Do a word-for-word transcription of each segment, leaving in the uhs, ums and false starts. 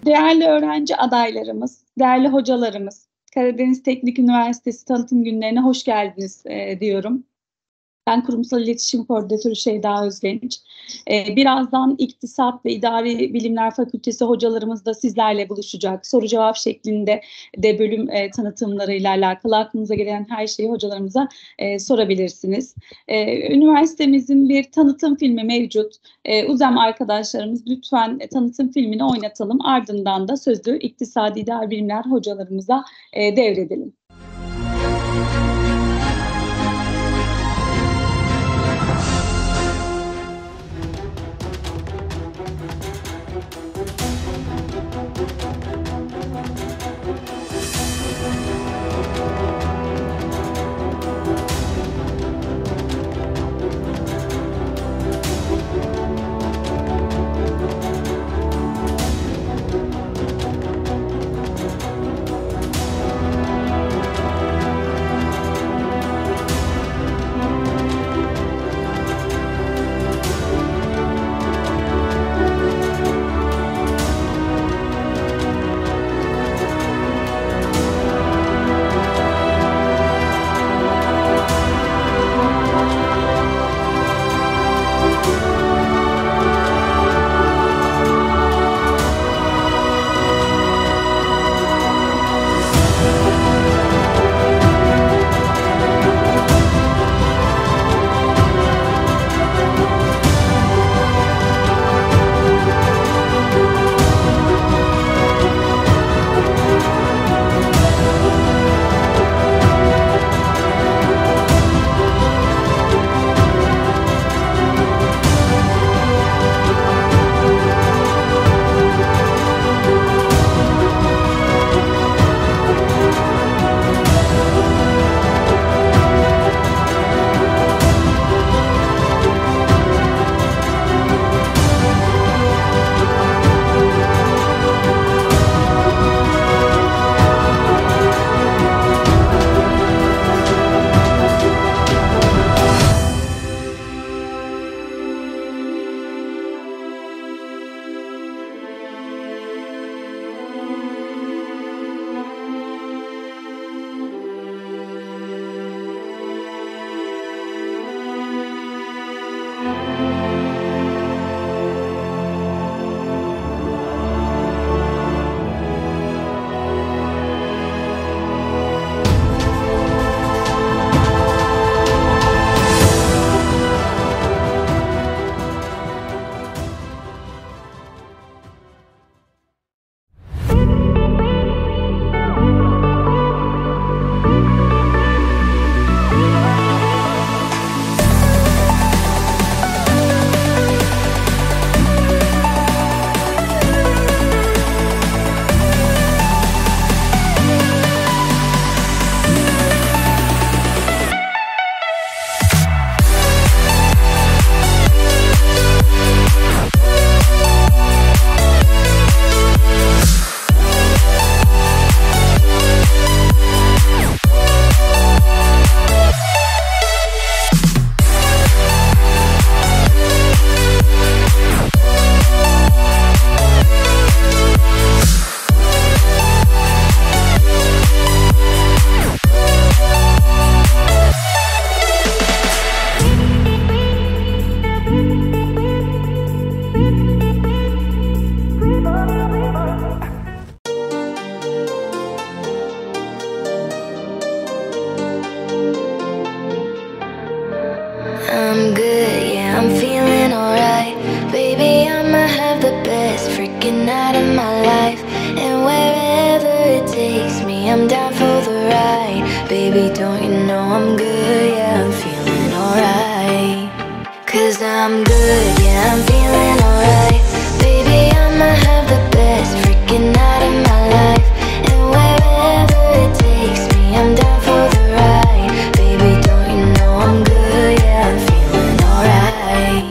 Değerli öğrenci adaylarımız, değerli hocalarımız, Karadeniz Teknik Üniversitesi tanıtım günlerine hoş geldiniz e, diyorum. Ben Kurumsal İletişim Koordinatörü Şeyda Özgenç. Ee, birazdan İktisat ve İdari Bilimler Fakültesi hocalarımız da sizlerle buluşacak. Soru cevap şeklinde de bölüm e, tanıtımlarıyla alakalı aklınıza gelen her şeyi hocalarımıza e, sorabilirsiniz. E, üniversitemizin bir tanıtım filmi mevcut. E, UZEM arkadaşlarımız lütfen e, tanıtım filmini oynatalım. Ardından da sözü İktisadi İdari Bilimler hocalarımıza e, devredelim. I'm good, yeah, I'm feeling alright. Baby, I'ma have the best freaking night of my life. And wherever it takes me, I'm down for the ride. Baby, don't you know I'm good, yeah, I'm feeling alright. Cause I'm good, yeah, I'm feeling alright. Baby, I'ma have the best freaking night of my life. And wherever it takes me, I'm down for the ride. Baby, don't you know I'm good, yeah, I'm feeling alright.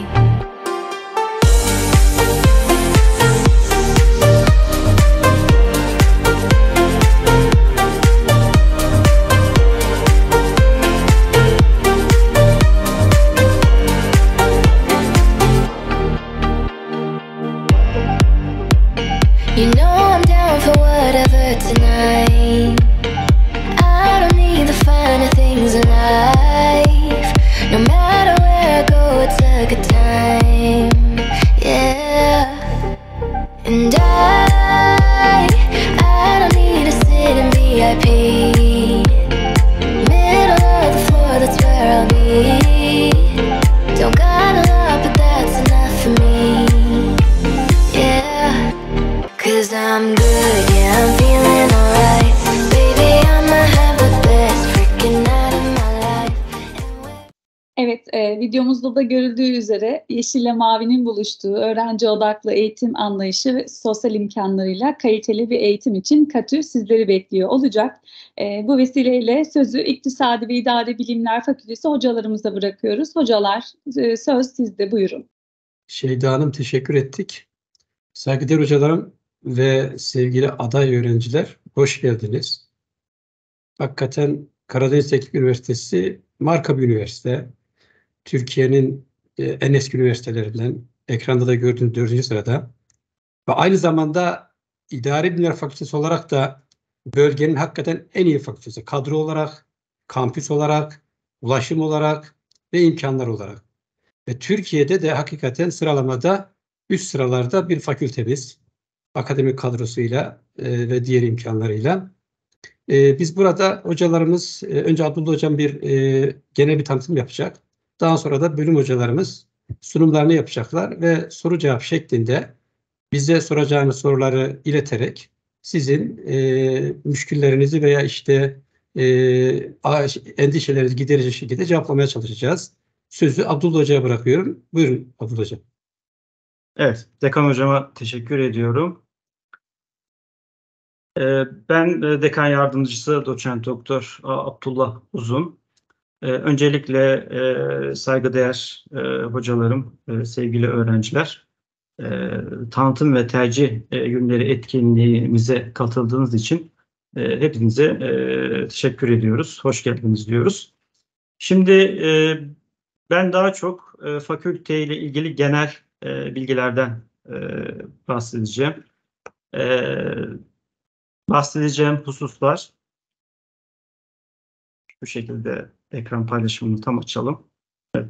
You know I'm down for whatever tonight. I don't need the finer things in life. No matter where I go, it's a good time. Yeah. And I, I don't need to sit in V I P. Middle of the floor, that's where I'll be. Don't got a lot, but that's enough for me. Yeah. Cause I'm good, yeah, I'm feeling alright. Baby, I'ma have the best freaking night of my life. And when- Evet, e, videomuzda da görüldüğü üzere Yeşille Mavi'nin buluştuğu öğrenci odaklı eğitim anlayışı ve sosyal imkanlarıyla kaliteli bir eğitim için KATÜ sizleri bekliyor olacak. E, bu vesileyle sözü İktisadi ve İdari Bilimler Fakültesi hocalarımıza bırakıyoruz. Hocalar, e, söz sizde, buyurun. Şeyda Hanım, teşekkür ettik. Saygıdeğer hocalarım ve sevgili aday öğrenciler, hoş geldiniz. Hakikaten Karadeniz Teknik Üniversitesi marka bir üniversite. Türkiye'nin e, en eski üniversitelerinden, ekranda da gördüğünüz dördüncü sırada. Ve aynı zamanda İdari Bilimler Fakültesi olarak da bölgenin hakikaten en iyi fakültesi. Kadro olarak, kampüs olarak, ulaşım olarak ve imkanlar olarak. Ve Türkiye'de de hakikaten sıralamada üst sıralarda bir fakültemiz. Akademik kadrosuyla e, ve diğer imkanlarıyla. E, biz burada hocalarımız, e, önce Abdullah Hocam bir e, genel bir tanıtım yapacak. Daha sonra da bölüm hocalarımız sunumlarını yapacaklar ve soru cevap şeklinde bize soracağınız soruları ileterek sizin e, müşküllerinizi veya işte e, endişelerinizi giderecek şekilde cevaplamaya çalışacağız. Sözü Abdullah Hoca'ya bırakıyorum. Buyurun Abdullah Hocam. Evet, Dekan Hocama teşekkür ediyorum. Ee, Ben e, Dekan Yardımcısı Doçent Doktor Abdullah Uzun. Ee, Öncelikle e, saygıdeğer e, hocalarım, e, sevgili öğrenciler, e, tanıtım ve tercih e, günleri etkinliğimize katıldığınız için e, hepinize e, teşekkür ediyoruz. Hoş geldiniz diyoruz. Şimdi e, ben daha çok e, fakülteyle ilgili genel e, bilgilerden e, bahsedeceğim. E, bahsedeceğim hususlar bu şekilde, ekran paylaşımını tam açalım. Evet.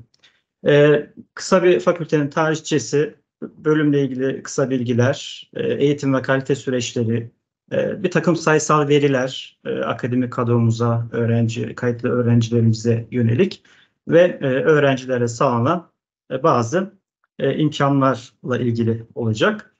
E, kısa bir fakültenin tarihçesi, bölümle ilgili kısa bilgiler, e, eğitim ve kalite süreçleri, e, bir takım sayısal veriler e, akademik kadromuza, öğrenci, kayıtlı öğrencilerimize yönelik ve e, öğrencilere sağlanan e, bazı e, imkanlarla ilgili olacak.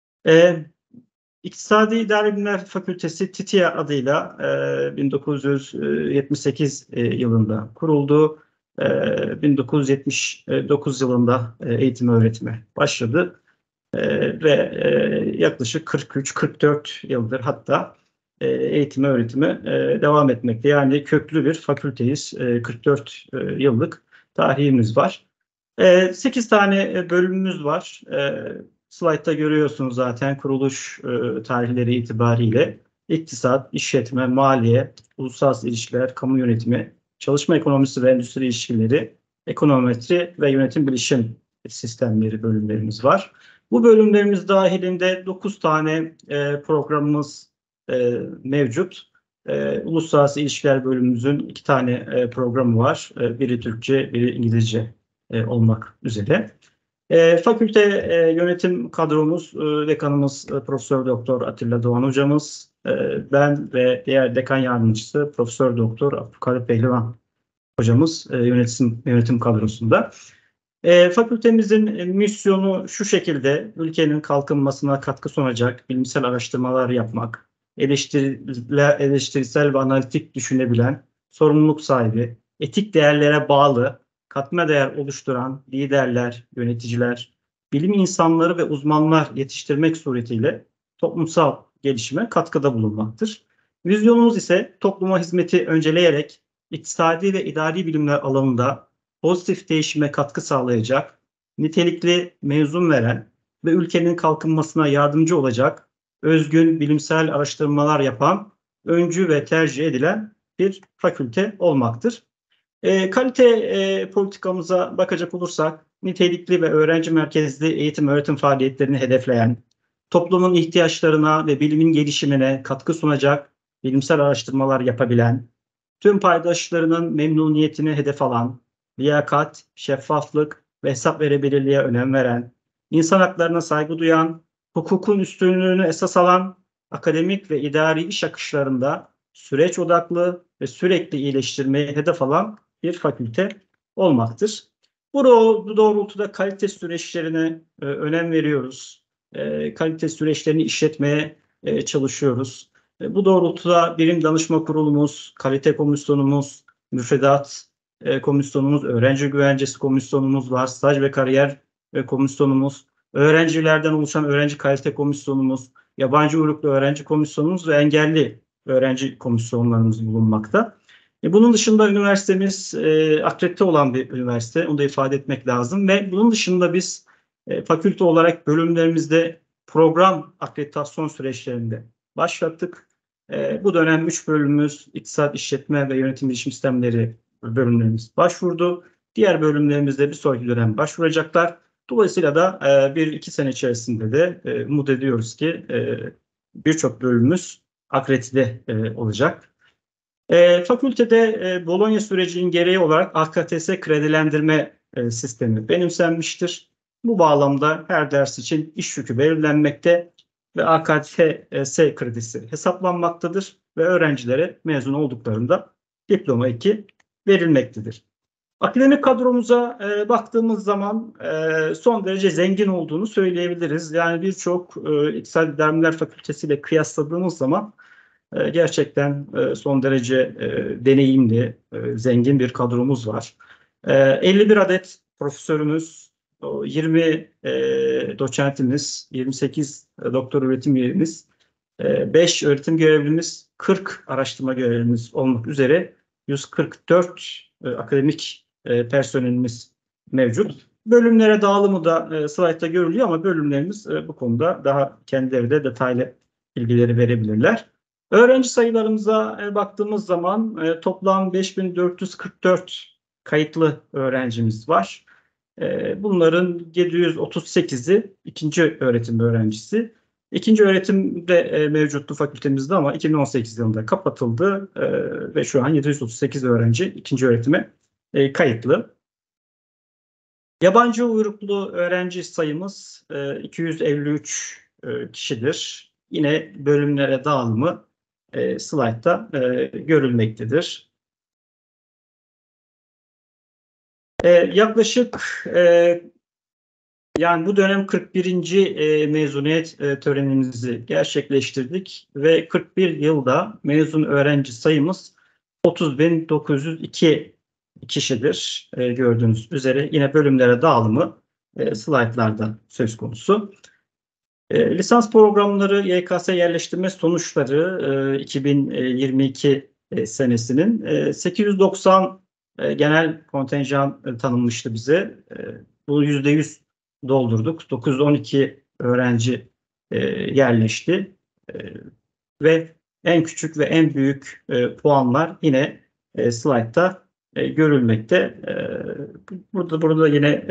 E, İktisadi İdari Bilimler Fakültesi TİTİA adıyla e, bin dokuz yüz yetmiş sekiz e, yılında kuruldu. E, bin dokuz yüz yetmiş dokuz yılında e, eğitim öğretime başladı. E, ve e, yaklaşık kırk üç kırk dört yıldır hatta e, eğitim öğretime e, devam etmekte. Yani köklü bir fakülteyiz. E, kırk dört e, yıllık tarihimiz var. E, sekiz tane bölümümüz var. E, Slaytta görüyorsunuz zaten kuruluş e, tarihleri itibariyle. İktisat, işletme, maliye, uluslararası ilişkiler, kamu yönetimi, çalışma ekonomisi ve endüstri ilişkileri, ekonometri ve yönetim bilişim sistemleri bölümlerimiz var. Bu bölümlerimiz dahilinde dokuz tane e, programımız e, mevcut. E, uluslararası ilişkiler bölümümüzün iki tane e, programı var. E, biri Türkçe, biri İngilizce e, olmak üzere. E, fakülte e, yönetim kadromuz, e, dekanımız e, Profesör Doktor Atilla Doğan hocamız, e, ben ve diğer dekan yardımcısı Profesör Doktor Abdülkadir Pehlivan hocamız e, yönetim yönetim kadrosunda. E, fakültemizin e, misyonu şu şekilde: ülkenin kalkınmasına katkı sunacak bilimsel araştırmalar yapmak, eleştirel, eleştirisel ve analitik düşünebilen, sorumluluk sahibi, etik değerlere bağlı, katma değer oluşturan liderler, yöneticiler, bilim insanları ve uzmanlar yetiştirmek suretiyle toplumsal gelişime katkıda bulunmaktır. Vizyonumuz ise topluma hizmeti önceleyerek iktisadi ve idari bilimler alanında pozitif değişime katkı sağlayacak, nitelikli mezun veren ve ülkenin kalkınmasına yardımcı olacak özgün bilimsel araştırmalar yapan, öncü ve tercih edilen bir fakülte olmaktır. E, kalite e, politikamıza bakacak olursak, nitelikli ve öğrenci merkezli eğitim öğretim faaliyetlerini hedefleyen, toplumun ihtiyaçlarına ve bilimin gelişimine katkı sunacak bilimsel araştırmalar yapabilen, tüm paydaşlarının memnuniyetini hedef alan, liyakat, şeffaflık ve hesap verebilirliğe önem veren, insan haklarına saygı duyan, hukukun üstünlüğünü esas alan, akademik ve idari iş akışlarında süreç odaklı ve sürekli iyileştirmeyi hedef alan bir fakülte olmaktır. Bu doğrultuda kalite süreçlerine e, önem veriyoruz. E, kalite süreçlerini işletmeye e, çalışıyoruz. E, bu doğrultuda Bilim Danışma Kurulumuz, Kalite Komisyonumuz, Müfredat e, Komisyonumuz, Öğrenci Güvencesi Komisyonumuz var, Staj ve Kariyer e, Komisyonumuz, öğrencilerden oluşan Öğrenci Kalite Komisyonumuz, Yabancı Uyruklu Öğrenci Komisyonumuz ve Engelli Öğrenci Komisyonlarımız bulunmakta. E, bunun dışında üniversitemiz e, akredite olan bir üniversite, onu da ifade etmek lazım ve bunun dışında biz e, fakülte olarak bölümlerimizde program akreditasyon süreçlerinde başlattık. E, bu dönem üç bölümümüz İktisat, İşletme ve Yönetim Bilişim Sistemleri bölümlerimiz başvurdu. Diğer bölümlerimizde bir sonraki dönem başvuracaklar. Dolayısıyla da e, bir iki sene içerisinde de e, umut ediyoruz ki e, birçok bölümümüz akredite e, olacak. E, fakültede e, Bologna sürecinin gereği olarak A K T S kredilendirme e, sistemi benimsenmiştir. Bu bağlamda her ders için iş yükü belirlenmekte ve A K T S kredisi hesaplanmaktadır ve öğrencilere mezun olduklarında diploma iki verilmektedir. Akademik kadromuza e, baktığımız zaman e, son derece zengin olduğunu söyleyebiliriz. Yani birçok e, İktisadi İdari Fakültesi ile kıyasladığımız zaman e, gerçekten e, son derece e, deneyimli, e, zengin bir kadromuz var. E, elli bir adet profesörümüz, yirmi e, doçentimiz, yirmi sekiz doktor öğretim üyemiz, e, beş öğretim görevlimiz, kırk araştırma görevlimiz olmak üzere yüz kırk dört e, akademik e, personelimiz mevcut. Bölümlere dağılımı da e, slaytta görülüyor ama bölümlerimiz e, bu konuda daha kendileri de detaylı bilgileri verebilirler. Öğrenci sayılarımıza e, baktığımız zaman e, toplam beş bin dört yüz kırk dört kayıtlı öğrencimiz var. E, bunların yedi yüz otuz sekizi ikinci öğretim öğrencisi. İkinci öğretim de e, mevcuttu fakültemizde ama iki bin on sekiz yılında kapatıldı e, ve şu an yedi yüz otuz sekiz öğrenci ikinci öğretime e, kayıtlı. Yabancı uyruklu öğrenci sayımız e, iki yüz elli üç e, kişidir. Yine bölümlere dağılımı e, slaytta e, görülmektedir. E, yaklaşık e, yani bu dönem kırk birinci E, mezuniyet e, törenimizi gerçekleştirdik ve kırk bir yılda mezun öğrenci sayımız otuz bin dokuz yüz iki kişidir e, gördüğünüz üzere. Yine bölümlere dağılımı e, slaytlarda söz konusu. E, lisans programları Y K S yerleştirme sonuçları e, iki bin yirmi iki e, senesinin e, sekiz yüz doksan e, genel kontenjan e, tanınmıştı bize. E, bunu yüzde yüz doldurduk. dokuz yüz on iki öğrenci e, yerleşti e, ve en küçük ve en büyük e, puanlar yine e, slaytta e, görülmekte. E, burada burada yine e,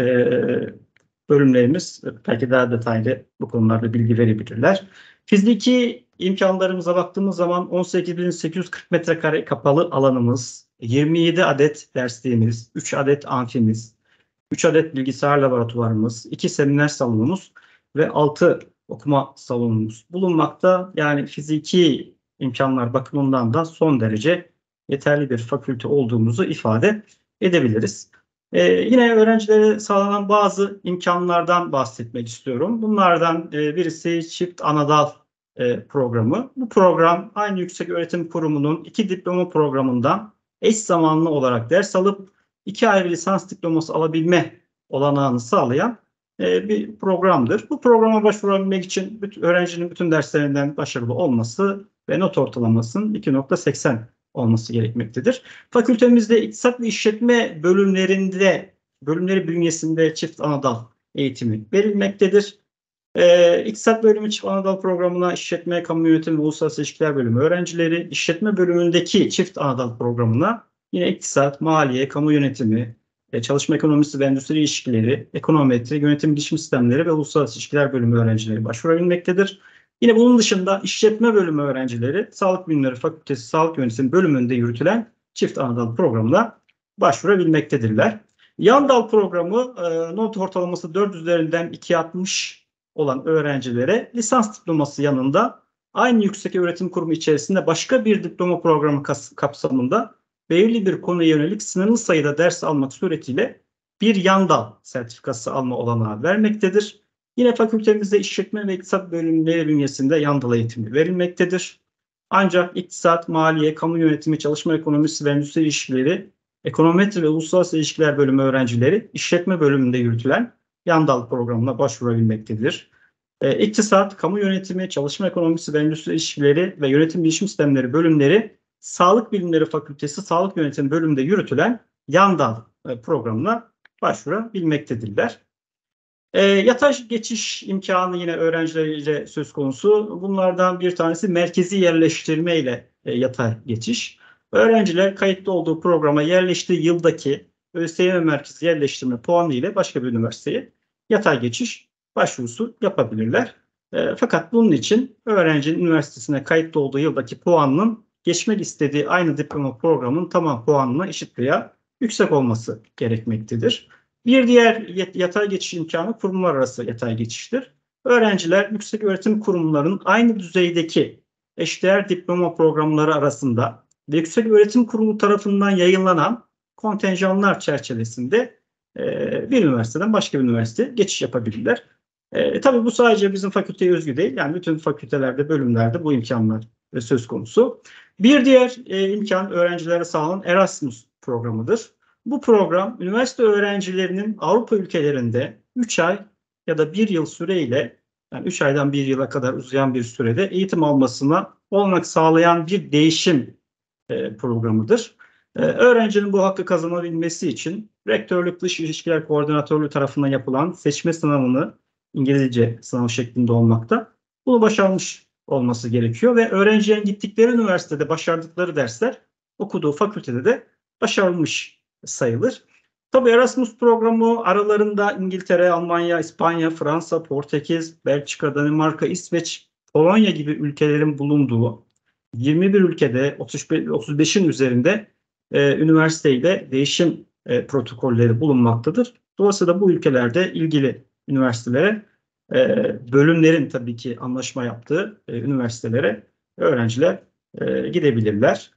bölümlerimiz belki daha detaylı bu konularda bilgi verebilirler. Fiziki imkanlarımıza baktığımız zaman on sekiz bin sekiz yüz kırk metrekare kapalı alanımız, yirmi yedi adet dersliğimiz, üç adet amfimiz, üç adet bilgisayar laboratuvarımız, iki seminer salonumuz ve altı okuma salonumuz bulunmakta. Yani fiziki imkanlar bakımından da son derece yeterli bir fakülte olduğumuzu ifade edebiliriz. Ee, yine öğrencilere sağlanan bazı imkanlardan bahsetmek istiyorum. Bunlardan e, birisi çift anadal e, programı. Bu program aynı Yükseköğretim Kurumu'nun iki diploma programından eş zamanlı olarak ders alıp iki ayrı lisans diploması alabilme olanağını sağlayan e, bir programdır. Bu programa başvurabilmek için bütün, öğrencinin bütün derslerinden başarılı olması ve not ortalamasının iki nokta seksen olması gerekmektedir. Fakültemizde iktisat ve işletme bölümlerinde, bölümleri bünyesinde çift anadal eğitimi verilmektedir. Ee, İktisat bölümü çift anadal programına işletme, kamu yönetimi ve uluslararası ilişkiler bölümü öğrencileri, işletme bölümündeki çift anadal programına yine iktisat, maliye, kamu yönetimi, e, çalışma ekonomisi ve endüstri ilişkileri, ekonometri, yönetim bilişim sistemleri ve uluslararası ilişkiler bölümü öğrencileri başvurabilmektedir. Yine bunun dışında işletme bölümü öğrencileri Sağlık Bilimleri Fakültesi Sağlık Yönetimi bölümünde yürütülen çift anadal programına başvurabilmektedirler. Yan dal programı e, not ortalaması dört üzerinden ikiye altmış olan öğrencilere lisans diploması yanında aynı yüksek öğretim kurumu içerisinde başka bir diploma programı kapsamında belirli bir konuya yönelik sınırlı sayıda ders almak suretiyle bir yan dal sertifikası alma olanağı vermektedir. Yine fakültemizde işletme ve iktisat bölümleri bünyesinde yan dal eğitimi verilmektedir. Ancak iktisat, maliye, kamu yönetimi, çalışma ekonomisi ve endüstri ilişkileri, ekonometri ve uluslararası ilişkiler bölümü öğrencileri işletme bölümünde yürütülen yan dal programına başvurabilmektedir. E, iktisat, kamu yönetimi, çalışma ekonomisi ve endüstri ilişkileri ve yönetim bilişim sistemleri bölümleri Sağlık Bilimleri Fakültesi Sağlık Yönetimi bölümünde yürütülen yan dal e, programına başvurabilmektedirler. E, yatay geçiş imkanı yine öğrencileriyle söz konusu. Bunlardan bir tanesi merkezi yerleştirme ile e, yatay geçiş. Öğrenciler kayıtlı olduğu programa yerleştiği yıldaki ÖSYM merkezi yerleştirme puanı ile başka bir üniversiteye yatay geçiş başvurusu yapabilirler. E, fakat bunun için öğrencinin üniversitesine kayıtlı olduğu yıldaki puanının geçmek istediği aynı diploma programının tamam puanına eşit veya yüksek olması gerekmektedir. Bir diğer yatay geçiş imkanı kurumlar arası yatay geçiştir. Öğrenciler yüksek öğretim kurumlarının aynı düzeydeki eşdeğer diploma programları arasında ve yüksek öğretim kurumu tarafından yayınlanan kontenjanlar çerçevesinde e, bir üniversiteden başka bir üniversiteye geçiş yapabilirler. E, tabii bu sadece bizim fakülteye özgü değil. Yani bütün fakültelerde, bölümlerde bu imkanlar e, söz konusu. Bir diğer e, imkan öğrencilere sağlanan Erasmus programıdır. Bu program üniversite öğrencilerinin Avrupa ülkelerinde üç ay ya da bir yıl süreyle, yani üç aydan bir yıla kadar uzayan bir sürede eğitim almasına olanak sağlayan bir değişim e, programıdır. E, öğrencinin bu hakkı kazanabilmesi için Rektörlük Dış İlişkiler Koordinatörlüğü tarafından yapılan seçme sınavını İngilizce sınav şeklinde olmakta. Bunu başarmış olması gerekiyor ve öğrencilerin gittikleri üniversitede başardıkları dersler okuduğu fakültede de başarılmış sayılır. Tabii Erasmus programı aralarında İngiltere, Almanya, İspanya, Fransa, Portekiz, Belçika, Danimarka, İsveç, Polonya gibi ülkelerin bulunduğu yirmi bir ülkede otuz beşin üzerinde e, üniversiteyle değişim e, protokolleri bulunmaktadır. Dolayısıyla bu ülkelerde ilgili üniversitelere, e, bölümlerin tabii ki anlaşma yaptığı e, üniversitelere öğrenciler e, gidebilirler.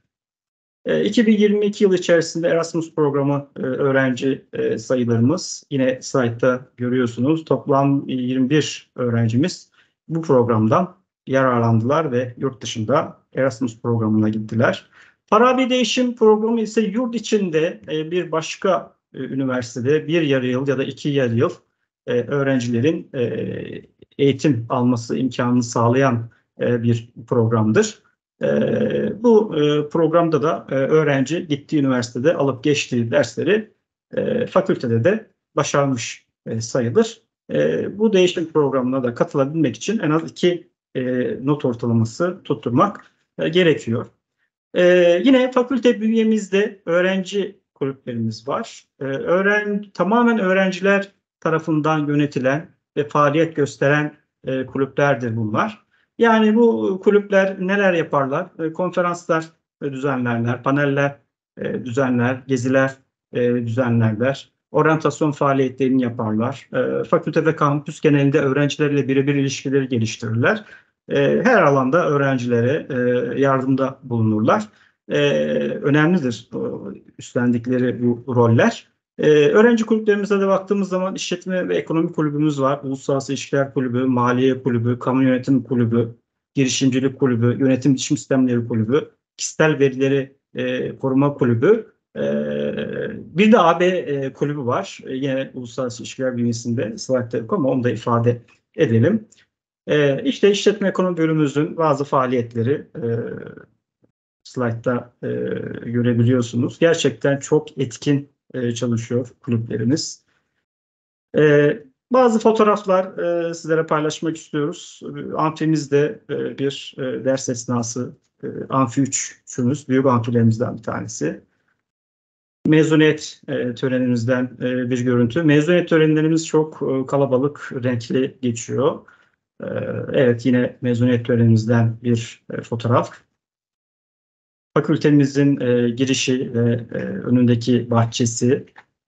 iki bin yirmi iki yılı içerisinde Erasmus programı e, öğrenci e, sayılarımız yine slaytta görüyorsunuz. Toplam yirmi bir öğrencimiz bu programdan yararlandılar ve yurt dışında Erasmus programına gittiler. Farabi Değişim Programı ise yurt içinde e, bir başka e, üniversitede bir yarı yıl ya da iki yarı yıl e, öğrencilerin e, eğitim alması imkanını sağlayan e, bir programdır. Ee, bu e, programda da e, öğrenci gittiği üniversitede alıp geçtiği dersleri e, fakültede de başarmış e, sayılır. E, bu değişim programına da katılabilmek için en az iki e, not ortalaması tutturmak e, gerekiyor. E, yine fakülte bünyemizde öğrenci kulüplerimiz var. E, öğren, tamamen öğrenciler tarafından yönetilen ve faaliyet gösteren e, kulüplerdir bunlar. Yani bu kulüpler neler yaparlar? E, konferanslar e, düzenlerler, paneller e, düzenler, geziler e, düzenlerler, oryantasyon faaliyetlerini yaparlar. E, fakülte ve kampüs genelinde öğrencilerle birebir ilişkileri geliştirirler. E, her alanda öğrencilere e, yardımda bulunurlar. E, önemlidir e, üstlendikleri bu roller. Ee, öğrenci kulüplerimize de baktığımız zaman işletme ve ekonomi kulübümüz var. Uluslararası İlişkiler Kulübü, Maliye Kulübü, Kamu Yönetim Kulübü, Girişimcilik Kulübü, Yönetim Bilişim Sistemleri Kulübü, Kişisel Verileri e, Koruma Kulübü. E, bir de A B e, Kulübü var. E, yine Uluslararası İlişkiler bünyesinde slaytta yok ama onu da ifade edelim. E, işte işletme ekonomi bölümümüzün bazı faaliyetleri e, slaytta e, görebiliyorsunuz. Gerçekten çok etkin çalışıyor kulüplerimiz. Ee, bazı fotoğraflar e, sizlere paylaşmak istiyoruz. Amfimizde e, bir e, ders esnası e, Amfi üç'ümüz, büyük amfilerimizden bir tanesi. mezuniyet e, törenimizden e, bir görüntü. Mezuniyet törenlerimiz çok e, kalabalık, renkli geçiyor. E, evet, yine mezuniyet törenimizden bir e, fotoğraf. Fakültemizin e, girişi ve e, önündeki bahçesi.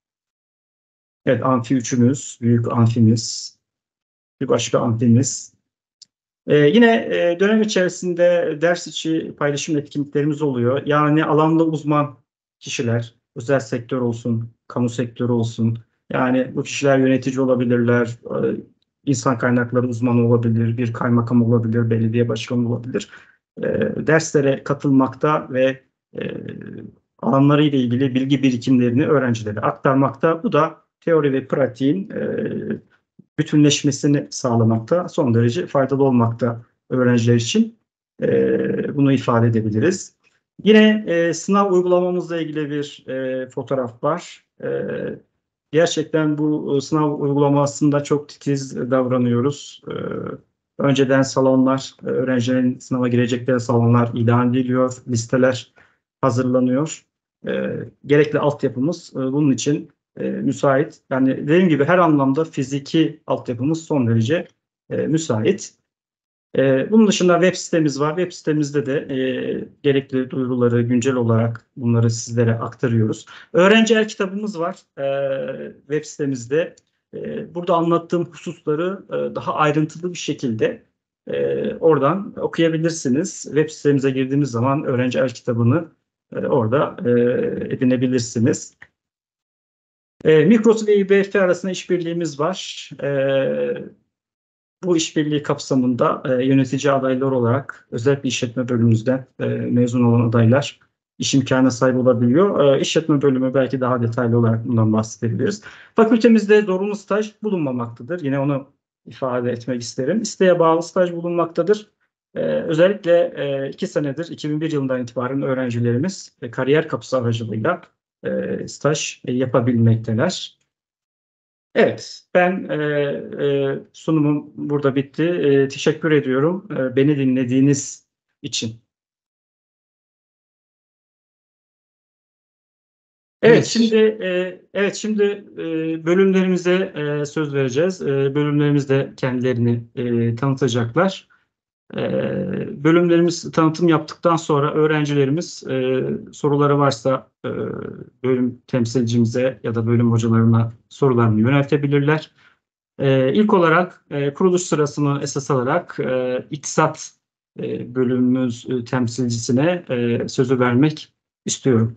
Evet, amfi üçümüz, büyük amfimiz, bir başka amfimiz. Ee, yine e, dönem içerisinde ders içi paylaşım etkinliklerimiz oluyor. Yani alanda uzman kişiler, özel sektör olsun, kamu sektörü olsun. Yani bu kişiler yönetici olabilirler, e, insan kaynakları uzmanı olabilir, bir kaymakam olabilir, belediye başkanı olabilir. E, derslere katılmakta ve e, alanlarıyla ilgili bilgi birikimlerini öğrencilere aktarmakta. Bu da teori ve pratiğin e, bütünleşmesini sağlamakta, son derece faydalı olmakta öğrenciler için. E, bunu ifade edebiliriz. Yine e, sınav uygulamamızla ilgili bir e, fotoğraf var. E, gerçekten bu sınav uygulamasında çok titiz davranıyoruz. E, önceden salonlar, öğrencilerin sınava girecekleri salonlar ilan ediliyor, listeler hazırlanıyor. E, gerekli altyapımız e, bunun için e, müsait. Yani dediğim gibi her anlamda fiziki altyapımız son derece e, müsait. E, bunun dışında web sitemiz var. Web sitemizde de e, gerekli duyuruları güncel olarak bunları sizlere aktarıyoruz. Öğrenci el kitabımız var e, web sitemizde. E, burada anlattığım hususları e, daha ayrıntılı bir şekilde e, oradan okuyabilirsiniz. Web sitemize girdiğimiz zaman öğrenci el kitabını e, orada e, edinebilirsiniz. E, Migros ve İ B F arasında işbirliğimiz var. E, bu işbirliği kapsamında e, yönetici adayları olarak özellikle işletme bölümümüzden e, mezun olan adaylar iş imkanına sahip olabiliyor. E, işletme bölümü belki daha detaylı olarak bundan bahsedebiliriz. Fakültemizde zorunlu staj bulunmamaktadır. Yine onu ifade etmek isterim. İsteğe bağlı staj bulunmaktadır. E, özellikle e, iki senedir, iki bin bir yılından itibaren öğrencilerimiz e, kariyer kapısı aracılığıyla e, staj e, yapabilmekteler. Evet, ben e, e, sunumum burada bitti. E, teşekkür ediyorum e, beni dinlediğiniz için. Evet, Evet. şimdi e, evet şimdi e, bölümlerimize e, söz vereceğiz. E, bölümlerimizde kendilerini e, tanıtacaklar. E, bölümlerimiz tanıtım yaptıktan sonra öğrencilerimiz e, soruları varsa e, bölüm temsilcimize ya da bölüm hocalarına sorularını yöneltebilirler. Ee, ilk olarak e, kuruluş sırasını esas alarak e, iktisat e, bölümümüz e, temsilcisine e, sözü vermek istiyorum.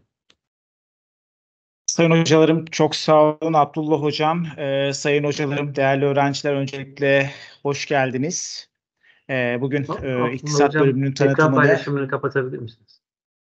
Sayın hocalarım çok sağ olun. Abdullah hocam, e, sayın hocalarım, değerli öğrenciler, öncelikle hoş geldiniz. E, bugün e, Abdullah iktisat hocam, bölümünün ekran tanıtımını paylaşımını kapatabilir misiniz?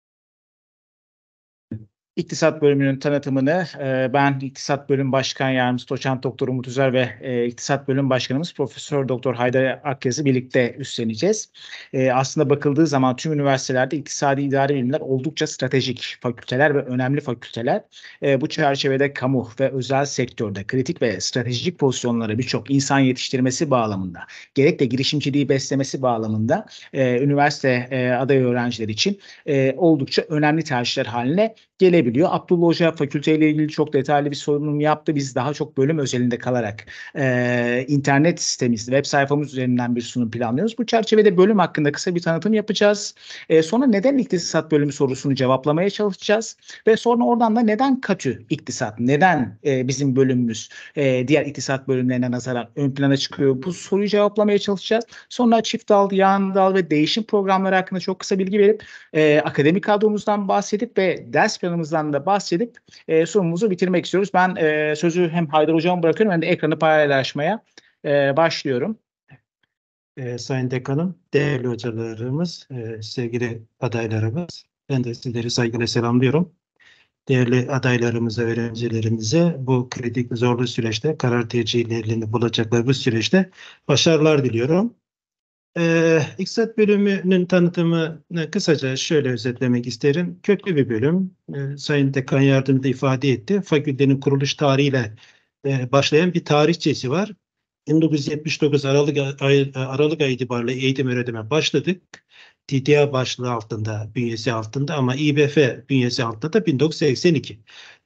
İktisat bölümünün tanıtımını e, ben İktisat Bölüm Başkan Yardımcısı Doçent Doktor Umut Üzer ve e, İktisat Bölüm Başkanımız Profesör Doktor Haydar Akyaz'ı birlikte üstleneceğiz. E, aslında bakıldığı zaman tüm üniversitelerde iktisadi idari bilimler oldukça stratejik fakülteler ve önemli fakülteler. E, bu çerçevede kamu ve özel sektörde kritik ve stratejik pozisyonlara birçok insan yetiştirmesi bağlamında, gerek de girişimciliği beslemesi bağlamında e, üniversite e, aday öğrenciler için e, oldukça önemli tercihler haline gelebiliyor. Abdullah Hoca fakülteyle ilgili çok detaylı bir sunum yaptı. Biz daha çok bölüm özelinde kalarak e, internet sitemiz, web sayfamız üzerinden bir sunum planlıyoruz. Bu çerçevede bölüm hakkında kısa bir tanıtım yapacağız. E, sonra neden iktisat bölümü sorusunu cevaplamaya çalışacağız. Ve sonra oradan da neden KATÜ iktisat, neden e, bizim bölümümüz e, diğer iktisat bölümlerine nazaran ön plana çıkıyor? Bu soruyu cevaplamaya çalışacağız. Sonra çift dal, yan dal ve değişim programları hakkında çok kısa bilgi verip e, akademik kadromuzdan bahsedip ve ders planımızdan da bahsedip e, sunumumuzu bitirmek istiyoruz. Ben e, sözü hem Haydar Hocam'a bırakıyorum hem de ekranı paylaşmaya e, başlıyorum. E, Sayın Dekanım, değerli hocalarımız, e, sevgili adaylarımız, ben de sizleri saygıyla selamlıyorum. Değerli adaylarımıza, öğrencilerimize bu kritik zorlu süreçte, karar tercihlerini bulacakları bu süreçte başarılar diliyorum. Ee, İktisat bölümünün tanıtımını kısaca şöyle özetlemek isterim. Köklü bir bölüm. Ee, Sayın Dekan Yardımcı ifade etti. Fakültenin kuruluş tarihiyle e, başlayan bir tarihçesi var. bin dokuz yüz yetmiş dokuz Aralık ay, Aralık ayı itibariyle eğitim öğretime başladık. T D A başlığı altında, bünyesi altında ama İ B F bünyesi altında da bin dokuz yüz seksen iki.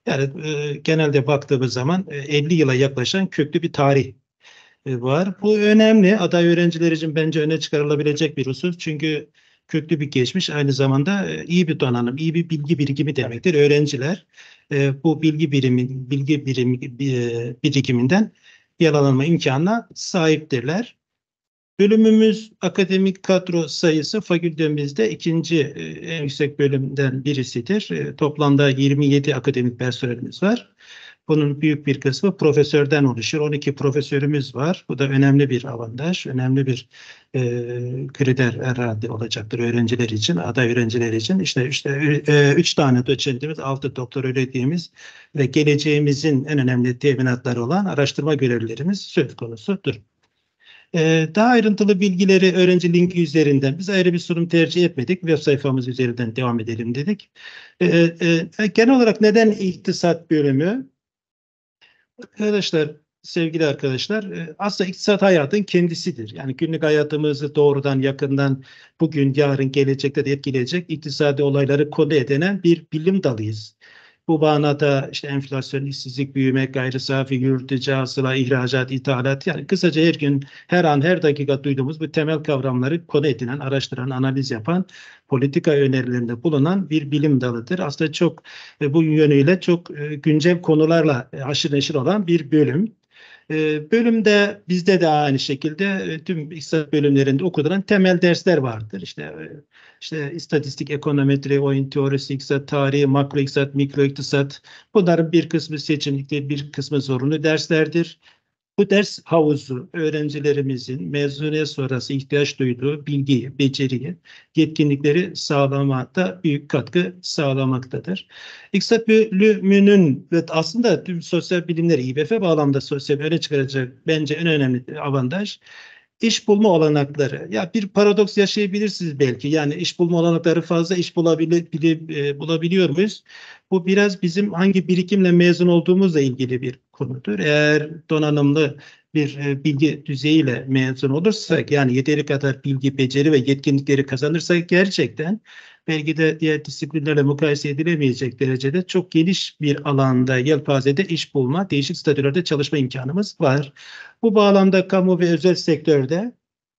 Yani e, genelde baktığımız zaman e, elli yıla yaklaşan köklü bir tarih e, var. Bu önemli. Aday öğrenciler için bence öne çıkarılabilecek bir husus. Çünkü köklü bir geçmiş aynı zamanda e, iyi bir donanım, iyi bir bilgi birikimi demektir. Öğrenciler e, bu bilgi birimi, bilgi birimi, e, birikiminden yararlanma imkanına sahiptirler. Bölümümüz akademik kadro sayısı fakültemizde ikinci e, en yüksek bölümden birisidir. E, toplamda yirmi yedi akademik personelimiz var. Bunun büyük bir kısmı profesörden oluşur. on iki profesörümüz var. Bu da önemli bir avantaj, önemli bir e, kriter herhalde olacaktır öğrenciler için, aday öğrenciler için. İşte işte e, üç tane doçentimiz, altı doktor öğretmenimiz ve geleceğimizin en önemli teminatları olan araştırma görevlilerimiz söz konusudur. Ee, daha ayrıntılı bilgileri öğrenci linki üzerinden, biz ayrı bir sunum tercih etmedik. Web sayfamız üzerinden devam edelim dedik. Ee, e, genel olarak neden iktisat bölümü? Arkadaşlar, sevgili arkadaşlar, e, aslında iktisat hayatın kendisidir. Yani günlük hayatımızı doğrudan, yakından, bugün, yarın, gelecekte de etkileyecek iktisadi olayları konu edinen bir bilim dalıyız. Bu manada işte enflasyon, işsizlik, büyüme, gayri safi yurt içi hasıla, ihracat, ithalat, yani kısaca her gün, her an, her dakika duyduğumuz bu temel kavramları konu edinen, araştıran, analiz yapan, politika önerilerinde bulunan bir bilim dalıdır. Aslında çok e, bu yönüyle çok e, güncel konularla e, haşır neşir olan bir bölüm. E, bölümde bizde de aynı şekilde e, tüm iktisat bölümlerinde okutulan temel dersler vardır. İşte e, işte istatistik, ekonometri, oyun teorisi, iktisat tarihi, makro iktisat, mikro iktisat. Bunların bir kısmı seçenekli, bir kısmı zorunlu derslerdir. Bu ders havuzu öğrencilerimizin mezuniyet sonrası ihtiyaç duyduğu bilgiyi, beceriyi, yetkinlikleri sağlamada büyük katkı sağlamaktadır. İktisat bölümünün ve aslında tüm sosyal bilimleri İ B F bağlamında sosyal öne çıkaracak bence en önemli avantaj İş bulma olanakları. Ya bir paradoks yaşayabilirsiniz belki. Yani iş bulma olanakları fazla, iş bulabili, bili, e, bulabiliyor muyuz? Bu biraz bizim hangi birikimle mezun olduğumuzla ilgili bir konudur. Eğer donanımlı bir e, bilgi düzeyiyle mezun olursak, yani yeteri kadar bilgi, beceri ve yetkinlikleri kazanırsak gerçekten belki de diğer disiplinlerle mukayese edilemeyecek derecede çok geniş bir alanda, yelpazede iş bulma, değişik statülerde çalışma imkanımız var. Bu bağlamda kamu ve özel sektörde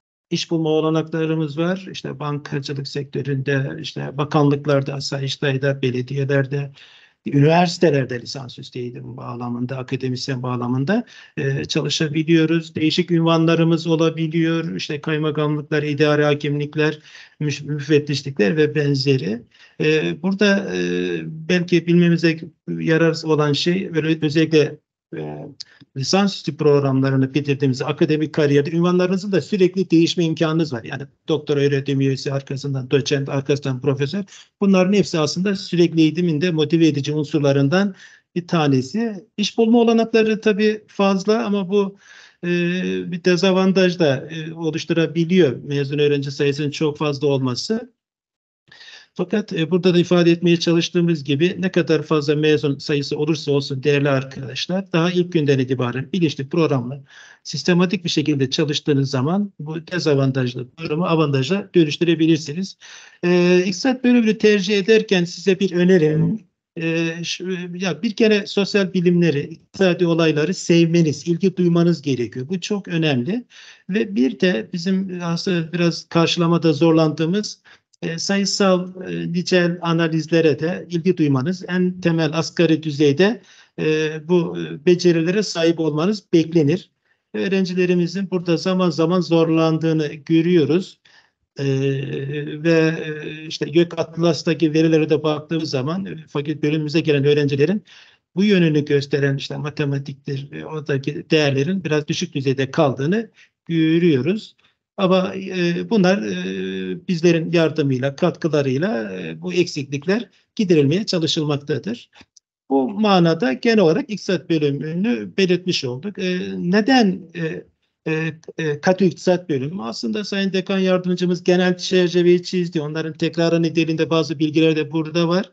iş bulma olanaklarımız var. İşte bankacılık sektöründe, işte bakanlıklarda, asayiştayda, belediyelerde, üniversitelerde lisansüstü eğitim bağlamında, akademisyen bağlamında e, çalışabiliyoruz. Değişik ünvanlarımız olabiliyor. İşte kaymakamlıklar, idari hakimlikler, müfettişlikler ve benzeri. E, burada e, belki bilmemize yarar olan şey, özellikle e, lisansüstü programlarını bitirdiğimizde akademik kariyerde ünvanlarınızın da sürekli değişme imkanınız var. Yani doktor öğretim üyesi, arkasından doçent, arkasından profesör. Bunların hepsi aslında sürekli eğitiminde motive edici unsurlarından bir tanesi. İş bulma olanakları tabii fazla ama bu e, bir dezavantaj da e, oluşturabiliyor. Mezun öğrenci sayısının çok fazla olması. Fakat e, burada da ifade etmeye çalıştığımız gibi ne kadar fazla mezun sayısı olursa olsun değerli arkadaşlar, daha ilk günden itibaren bilinçli, programlı, sistematik bir şekilde çalıştığınız zaman bu dezavantajlı durumu avantaja dönüştürebilirsiniz. E, İktisat bölümünü tercih ederken size bir önerim. E, şu, ya bir kere sosyal bilimleri, iktisadi olayları sevmeniz, ilgi duymanız gerekiyor. Bu çok önemli. Ve bir de bizim aslında biraz karşılamada zorlandığımız E, sayısal e, nicel analizlere de ilgi duymanız, en temel asgari düzeyde e, bu e, becerilere sahip olmanız beklenir. Öğrencilerimizin burada zaman zaman zorlandığını görüyoruz. E, ve e, işte Gök Atlas'taki verilere de baktığımız zaman e, fakülte bölümümüze gelen öğrencilerin bu yönünü gösteren işte matematiktir, e, oradaki değerlerin biraz düşük düzeyde kaldığını görüyoruz. Ama e, bunlar e, bizlerin yardımıyla, katkılarıyla e, bu eksiklikler giderilmeye çalışılmaktadır. Bu manada genel olarak iktisat bölümünü belirtmiş olduk. E, neden e, e, e, Katü İktisat Bölümü? Aslında Sayın Dekan Yardımcımız genel çerçeveyi çizdi. Onların tekrarı niteliğinde bazı bilgiler de burada var.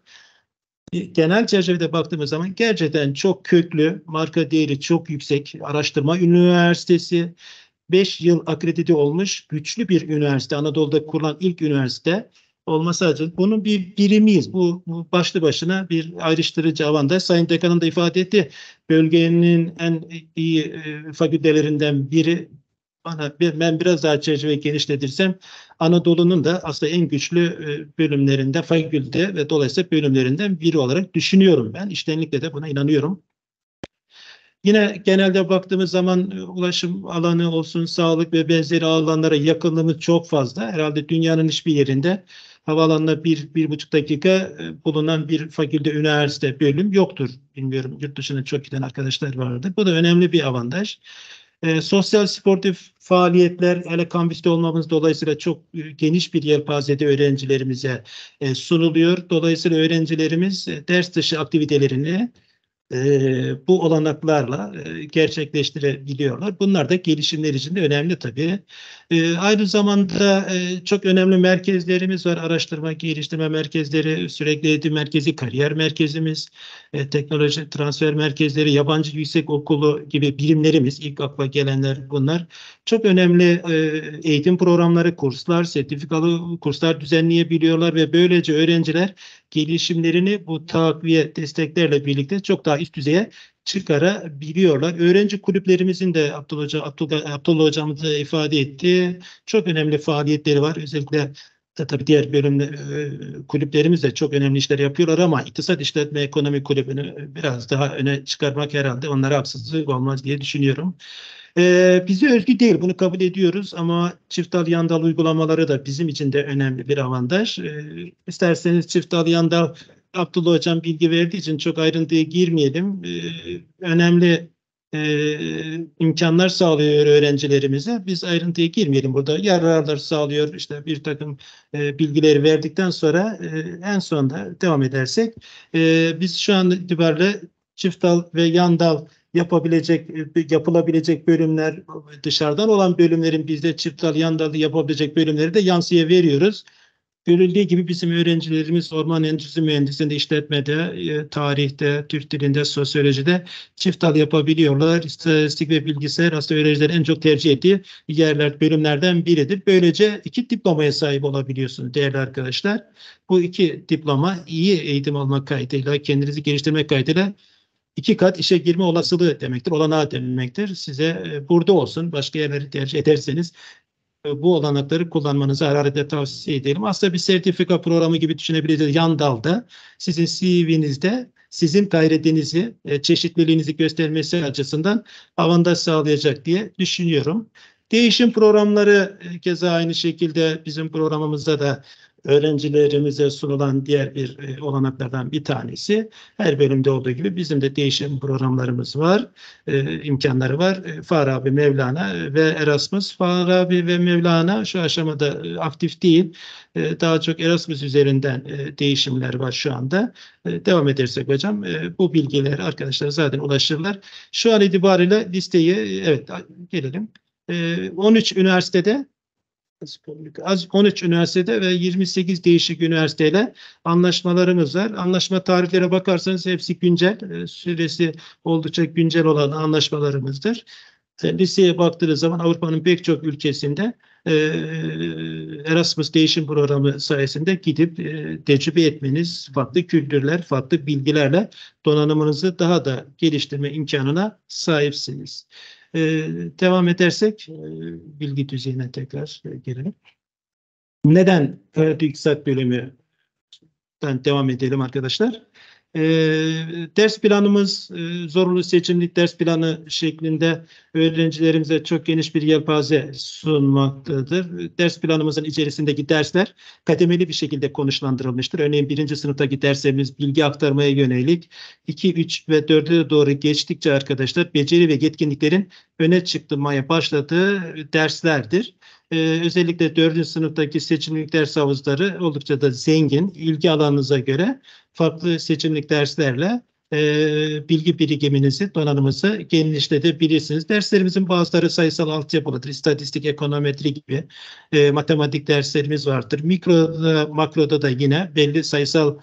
Genel çerçevede baktığımız zaman gerçekten çok köklü, marka değeri çok yüksek, araştırma üniversitesi, beş yıl akredite olmuş güçlü bir üniversite. Anadolu'da kurulan ilk üniversite. olması acı. Bunun bir birimiyiz. Bu, bu başlı başına bir ayrıştırıcı avantaj. Sayın Dekan'ın da ifade etti. Bölgenin en iyi e, fakültelerinden biri. Bana, ben biraz daha çerçeveyi genişletirsem Anadolu'nun da aslında en güçlü e, bölümlerinden, fakülte ve dolayısıyla bölümlerinden biri olarak düşünüyorum ben. İçtenlikle de buna inanıyorum. Yine genelde baktığımız zaman ulaşım alanı olsun, sağlık ve benzeri alanlara yakınlığımız çok fazla. Herhalde dünyanın hiçbir yerinde havaalanına bir, bir buçuk dakika bulunan bir fakülte, üniversite, bölüm yoktur. Bilmiyorum, yurt dışına çok giden arkadaşlar vardır. Bu da önemli bir avantaj. E, sosyal sportif faaliyetler, hele kampüste olmamız dolayısıyla çok e, geniş bir yelpazede öğrencilerimize e, sunuluyor. Dolayısıyla öğrencilerimiz e, ders dışı aktivitelerini e, bu olanaklarla e, gerçekleştirebiliyorlar. Bunlar da gelişimler için de önemli tabii. E, aynı zamanda e, çok önemli merkezlerimiz var. Araştırma, geliştirme merkezleri, sürekli eğitim merkezi, kariyer merkezimiz, e, teknoloji transfer merkezleri, yabancı yüksek okulu gibi birimlerimiz, ilk akla gelenler bunlar. Çok önemli e, eğitim programları, kurslar, sertifikalı kurslar düzenleyebiliyorlar ve böylece öğrenciler gelişimlerini bu takviye desteklerle birlikte çok daha üst düzeye çıkarabiliyorlar. Öğrenci kulüplerimizin de Abdullah, Hoca, Abdullah, Abdullah Hocamız da ifade etti. Çok önemli faaliyetleri var. Özellikle de tabii diğer bölüm e, kulüplerimiz de çok önemli işler yapıyorlar ama İktisat İşletme Ekonomi Kulübü'nü biraz daha öne çıkarmak herhalde onlara haksızlık olmaz diye düşünüyorum. Ee, bize özgü değil, bunu kabul ediyoruz ama çift dal yan dal uygulamaları da bizim için de önemli bir avantaj. Ee, isterseniz çift dal yan dal Abdullah Hocam bilgi verdiği için çok ayrıntıya girmeyelim. Ee, önemli e, imkanlar sağlıyor öğrencilerimize. Biz ayrıntıya girmeyelim burada. Yararlar sağlıyor. İşte bir takım e, bilgileri verdikten sonra e, en sonunda devam edersek e, biz şu an itibariyle çift dal ve yan dal yapabilecek, yapılabilecek bölümler, dışarıdan olan bölümlerin bizde çift dal, yan dalı yapabilecek bölümleri de yansıya veriyoruz. Görüldüğü gibi bizim öğrencilerimiz orman endüstri mühendisliğinde, işletmede, e, tarihte, Türk dilinde, sosyolojide çift dal yapabiliyorlar. İstatistik ve bilgisayar aslında öğrencilerin en çok tercih ettiği yerler, bölümlerden biridir. Böylece iki diplomaya sahip olabiliyorsunuz değerli arkadaşlar. Bu iki diploma iyi eğitim almak kaydıyla, kendinizi geliştirmek kaydıyla İki kat işe girme olasılığı demektir, olanağı demektir. Size e, burada olsun, başka yerleri tercih ederseniz e, bu olanakları kullanmanızı hararetle tavsiye ederim. Aslında bir sertifika programı gibi düşünebiliriz. Yan dalda sizin C V'nizde sizin gayretinizi, e, çeşitliliğinizi göstermesi açısından avantaj sağlayacak diye düşünüyorum. Değişim programları e, keza aynı şekilde bizim programımızda da öğrencilerimize sunulan diğer bir e, olanaklardan bir tanesi. Her bölümde olduğu gibi bizim de değişim programlarımız var, e, imkanları var. E, Farabi, Mevlana ve Erasmus. Farabi ve Mevlana şu aşamada e, aktif değil. E, daha çok Erasmus üzerinden e, değişimler var şu anda. E, devam edersek hocam e, bu bilgileri arkadaşlar zaten ulaşırlar. Şu an itibariyle listeyi, evet gelelim. E, on üç üniversitede on üç üniversitede ve yirmi sekiz değişik üniversiteyle anlaşmalarımız var. Anlaşma tarihlerine bakarsanız hepsi güncel, süresi oldukça güncel olan anlaşmalarımızdır. Listeye baktığınız zaman Avrupa'nın pek çok ülkesinde e, Erasmus değişim programı sayesinde gidip e, tecrübe etmeniz, farklı kültürler, farklı bilgilerle donanımınızı daha da geliştirme imkanına sahipsiniz. Ee, devam edersek e, bilgi düzeyine tekrar e, gelelim. Neden Karate İktisat bölümünden devam edelim arkadaşlar? E, ders planımız e, zorunlu seçimlik ders planı şeklinde öğrencilerimize çok geniş bir yelpaze sunmaktadır. Ders planımızın içerisindeki dersler kademeli bir şekilde konuşlandırılmıştır. Örneğin birinci sınıftaki derslerimiz bilgi aktarmaya yönelik. iki, üç ve dörde doğru geçtikçe arkadaşlar beceri ve yetkinliklerin öne çıkmaya başladığı derslerdir. Ee, özellikle dördüncü sınıftaki seçimlik ders havuzları oldukça da zengin. İlgi alanınıza göre farklı seçimlik derslerle e, bilgi birikiminizi, donanımınızı genişletebilirsiniz. Derslerimizin bazıları sayısal altyapılıdır. İstatistik, ekonometri gibi e, matematik derslerimiz vardır. Mikroda, makroda da yine belli sayısal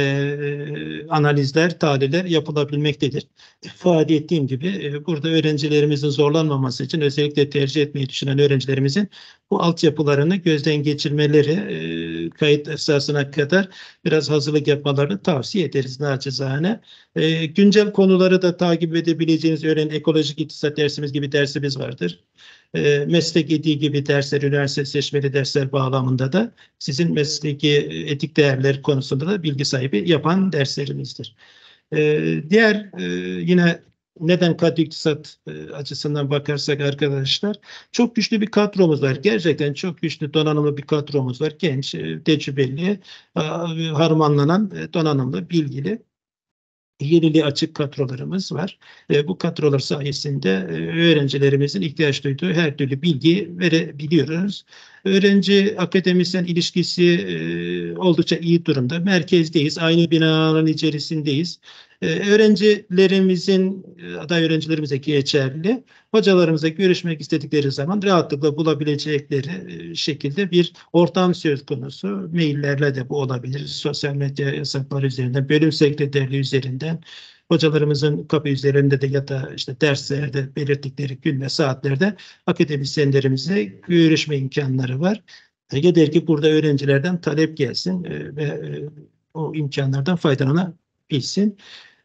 e, analizler, tahliller yapılabilmektedir. İfade ettiğim gibi e, burada öğrencilerimizin zorlanmaması için özellikle tercih etmeyi düşünen öğrencilerimizin bu altyapılarını gözden geçirmeleri e, kayıt esasına kadar biraz hazırlık yapmalarını tavsiye ederiz naçizane. E, güncel konuları da takip edebileceğiniz öğren ekolojik iktisat dersimiz gibi dersimiz vardır. E, meslek etiği gibi dersler, üniversite seçmeli dersler bağlamında da sizin mesleki etik değerler konusunda da bilgi sahibi yapan derslerimizdir. E, diğer e, yine neden katı iktisat e, açısından bakarsak arkadaşlar çok güçlü bir kadromuz var. Gerçekten çok güçlü donanımlı bir kadromuz var. Genç, e, tecrübeli, e, harmanlanan, e, donanımlı, bilgili, yeniliğe açık kadrolarımız var. E, bu kadrolar sayesinde e, öğrencilerimizin ihtiyaç duyduğu her türlü bilgi verebiliyoruz. Öğrenci akademisyen ilişkisi e, oldukça iyi durumda. Merkezdeyiz, aynı binanın içerisindeyiz. Ee, öğrencilerimizin, aday öğrencilerimize geçerli, hocalarımıza görüşmek istedikleri zaman rahatlıkla bulabilecekleri e, şekilde bir ortam söz konusu. Maillerle de bu olabilir, sosyal medya hesapları üzerinden, bölüm sekreterliği üzerinden, hocalarımızın kapı üzerinde de ya da işte derslerde belirttikleri gün ve saatlerde akademisyenlerimizle görüşme imkanları var. Yeter ki burada öğrencilerden talep gelsin e, ve e, o imkanlardan faydalanabilsin.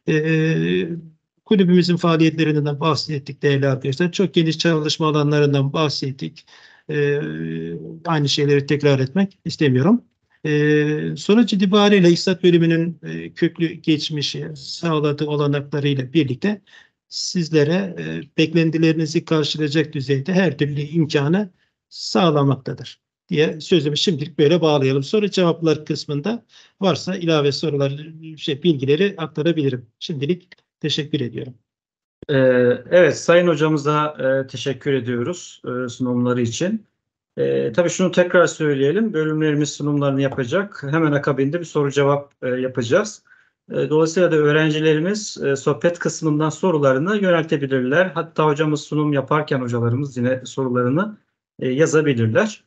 Ee, kulübümüzün faaliyetlerinden bahsettik değerli arkadaşlar. Çok geniş çalışma alanlarından bahsettik. Ee, aynı şeyleri tekrar etmek istemiyorum. Ee, sonuç itibariyle İktisat bölümünün e, köklü geçmişi, sağladığı olanaklarıyla birlikte sizlere e, beklentilerinizi karşılayacak düzeyde her türlü imkanı sağlamaktadır diye sözümü şimdilik böyle bağlayalım. Soru cevaplar kısmında varsa ilave sorular, şey, bilgileri aktarabilirim. Şimdilik teşekkür ediyorum. Ee, evet, Sayın Hocamıza e, teşekkür ediyoruz e, sunumları için. E, tabii şunu tekrar söyleyelim. Bölümlerimiz sunumlarını yapacak. Hemen akabinde bir soru cevap e, yapacağız. E, dolayısıyla da öğrencilerimiz e, sohbet kısmından sorularını yöneltebilirler. Hatta hocamız sunum yaparken hocalarımız yine sorularını e, yazabilirler.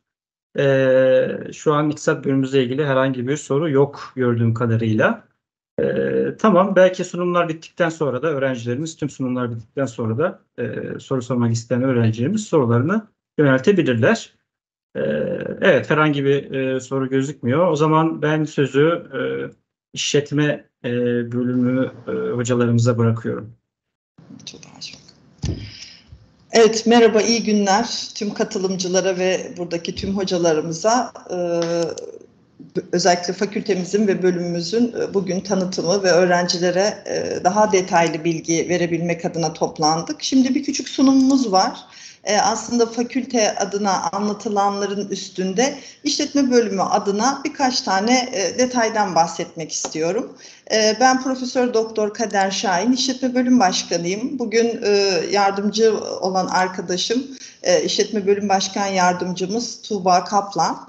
Ee, şu an iktisat bölümümüzle ilgili herhangi bir soru yok gördüğüm kadarıyla. Ee, tamam, belki sunumlar bittikten sonra da öğrencilerimiz, tüm sunumlar bittikten sonra da e, soru sormak isteyen öğrencilerimiz sorularını yöneltebilirler. Ee, evet, herhangi bir e, soru gözükmüyor. O zaman ben sözü e, işletme e, bölümü e, hocalarımıza bırakıyorum. Çok çok. Evet, merhaba, iyi günler tüm katılımcılara ve buradaki tüm hocalarımıza. Ee, özellikle fakültemizin ve bölümümüzün bugün tanıtımı ve öğrencilere e, daha detaylı bilgi verebilmek adına toplandık. Şimdi bir küçük sunumumuz var. Ee, aslında fakülte adına anlatılanların üstünde işletme bölümü adına birkaç tane e, detaydan bahsetmek istiyorum. E, ben Profesör Doktor Kader Şahin, işletme bölüm başkanıyım. Bugün e, yardımcı olan arkadaşım, e, işletme bölüm başkan yardımcımız Tuğba Kaplan.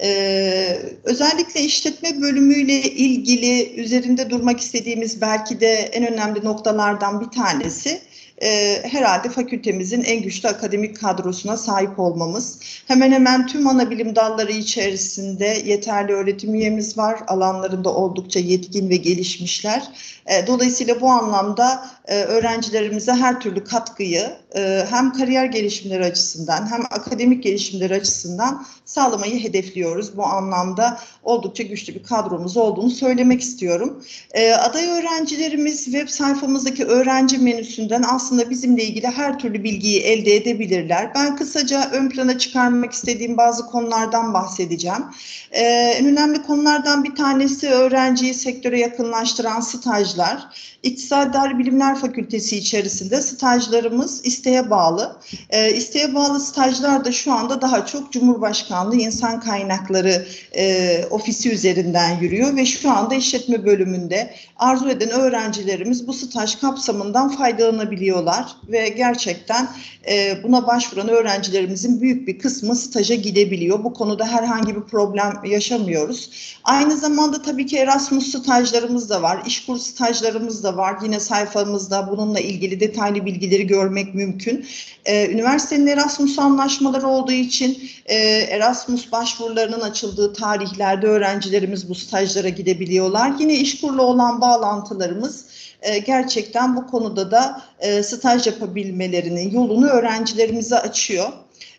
Ee, özellikle işletme bölümüyle ilgili üzerinde durmak istediğimiz belki de en önemli noktalardan bir tanesi e, herhalde fakültemizin en güçlü akademik kadrosuna sahip olmamız. Hemen hemen tüm ana bilim dalları içerisinde yeterli öğretim üyemiz var. Alanlarında oldukça yetkin ve gelişmişler. E, dolayısıyla bu anlamda e, öğrencilerimize her türlü katkıyı e, hem kariyer gelişimleri açısından hem akademik gelişimleri açısından sağlamayı hedefliyoruz. Bu anlamda oldukça güçlü bir kadromuz olduğunu söylemek istiyorum. E, aday öğrencilerimiz web sayfamızdaki öğrenci menüsünden aslında bizimle ilgili her türlü bilgiyi elde edebilirler. Ben kısaca ön plana çıkarmak istediğim bazı konulardan bahsedeceğim. E, en önemli konulardan bir tanesi öğrenciyi sektöre yakınlaştıran stajlar. İktisadi Bilimler Fakültesi içerisinde stajlarımız isteğe bağlı. E, isteğe bağlı stajlar da şu anda daha çok Cumhurbaşkanlığı İnsan Kaynakları e, Ofisi üzerinden yürüyor ve şu anda işletme bölümünde arzu eden öğrencilerimiz bu staj kapsamından faydalanabiliyorlar ve gerçekten e, buna başvuran öğrencilerimizin büyük bir kısmı staja gidebiliyor. Bu konuda herhangi bir problem yaşamıyoruz. Aynı zamanda tabii ki Erasmus stajlarımız da var, İşkur stajlarımız da var. Yine sayfamızda bununla ilgili detaylı bilgileri görmek mümkün. Ee, üniversitenin Erasmus anlaşmaları olduğu için e, Erasmus başvurularının açıldığı tarihlerde öğrencilerimiz bu stajlara gidebiliyorlar. Yine İşkur'la olan bağlantılarımız e, gerçekten bu konuda da e, staj yapabilmelerinin yolunu öğrencilerimize açıyor.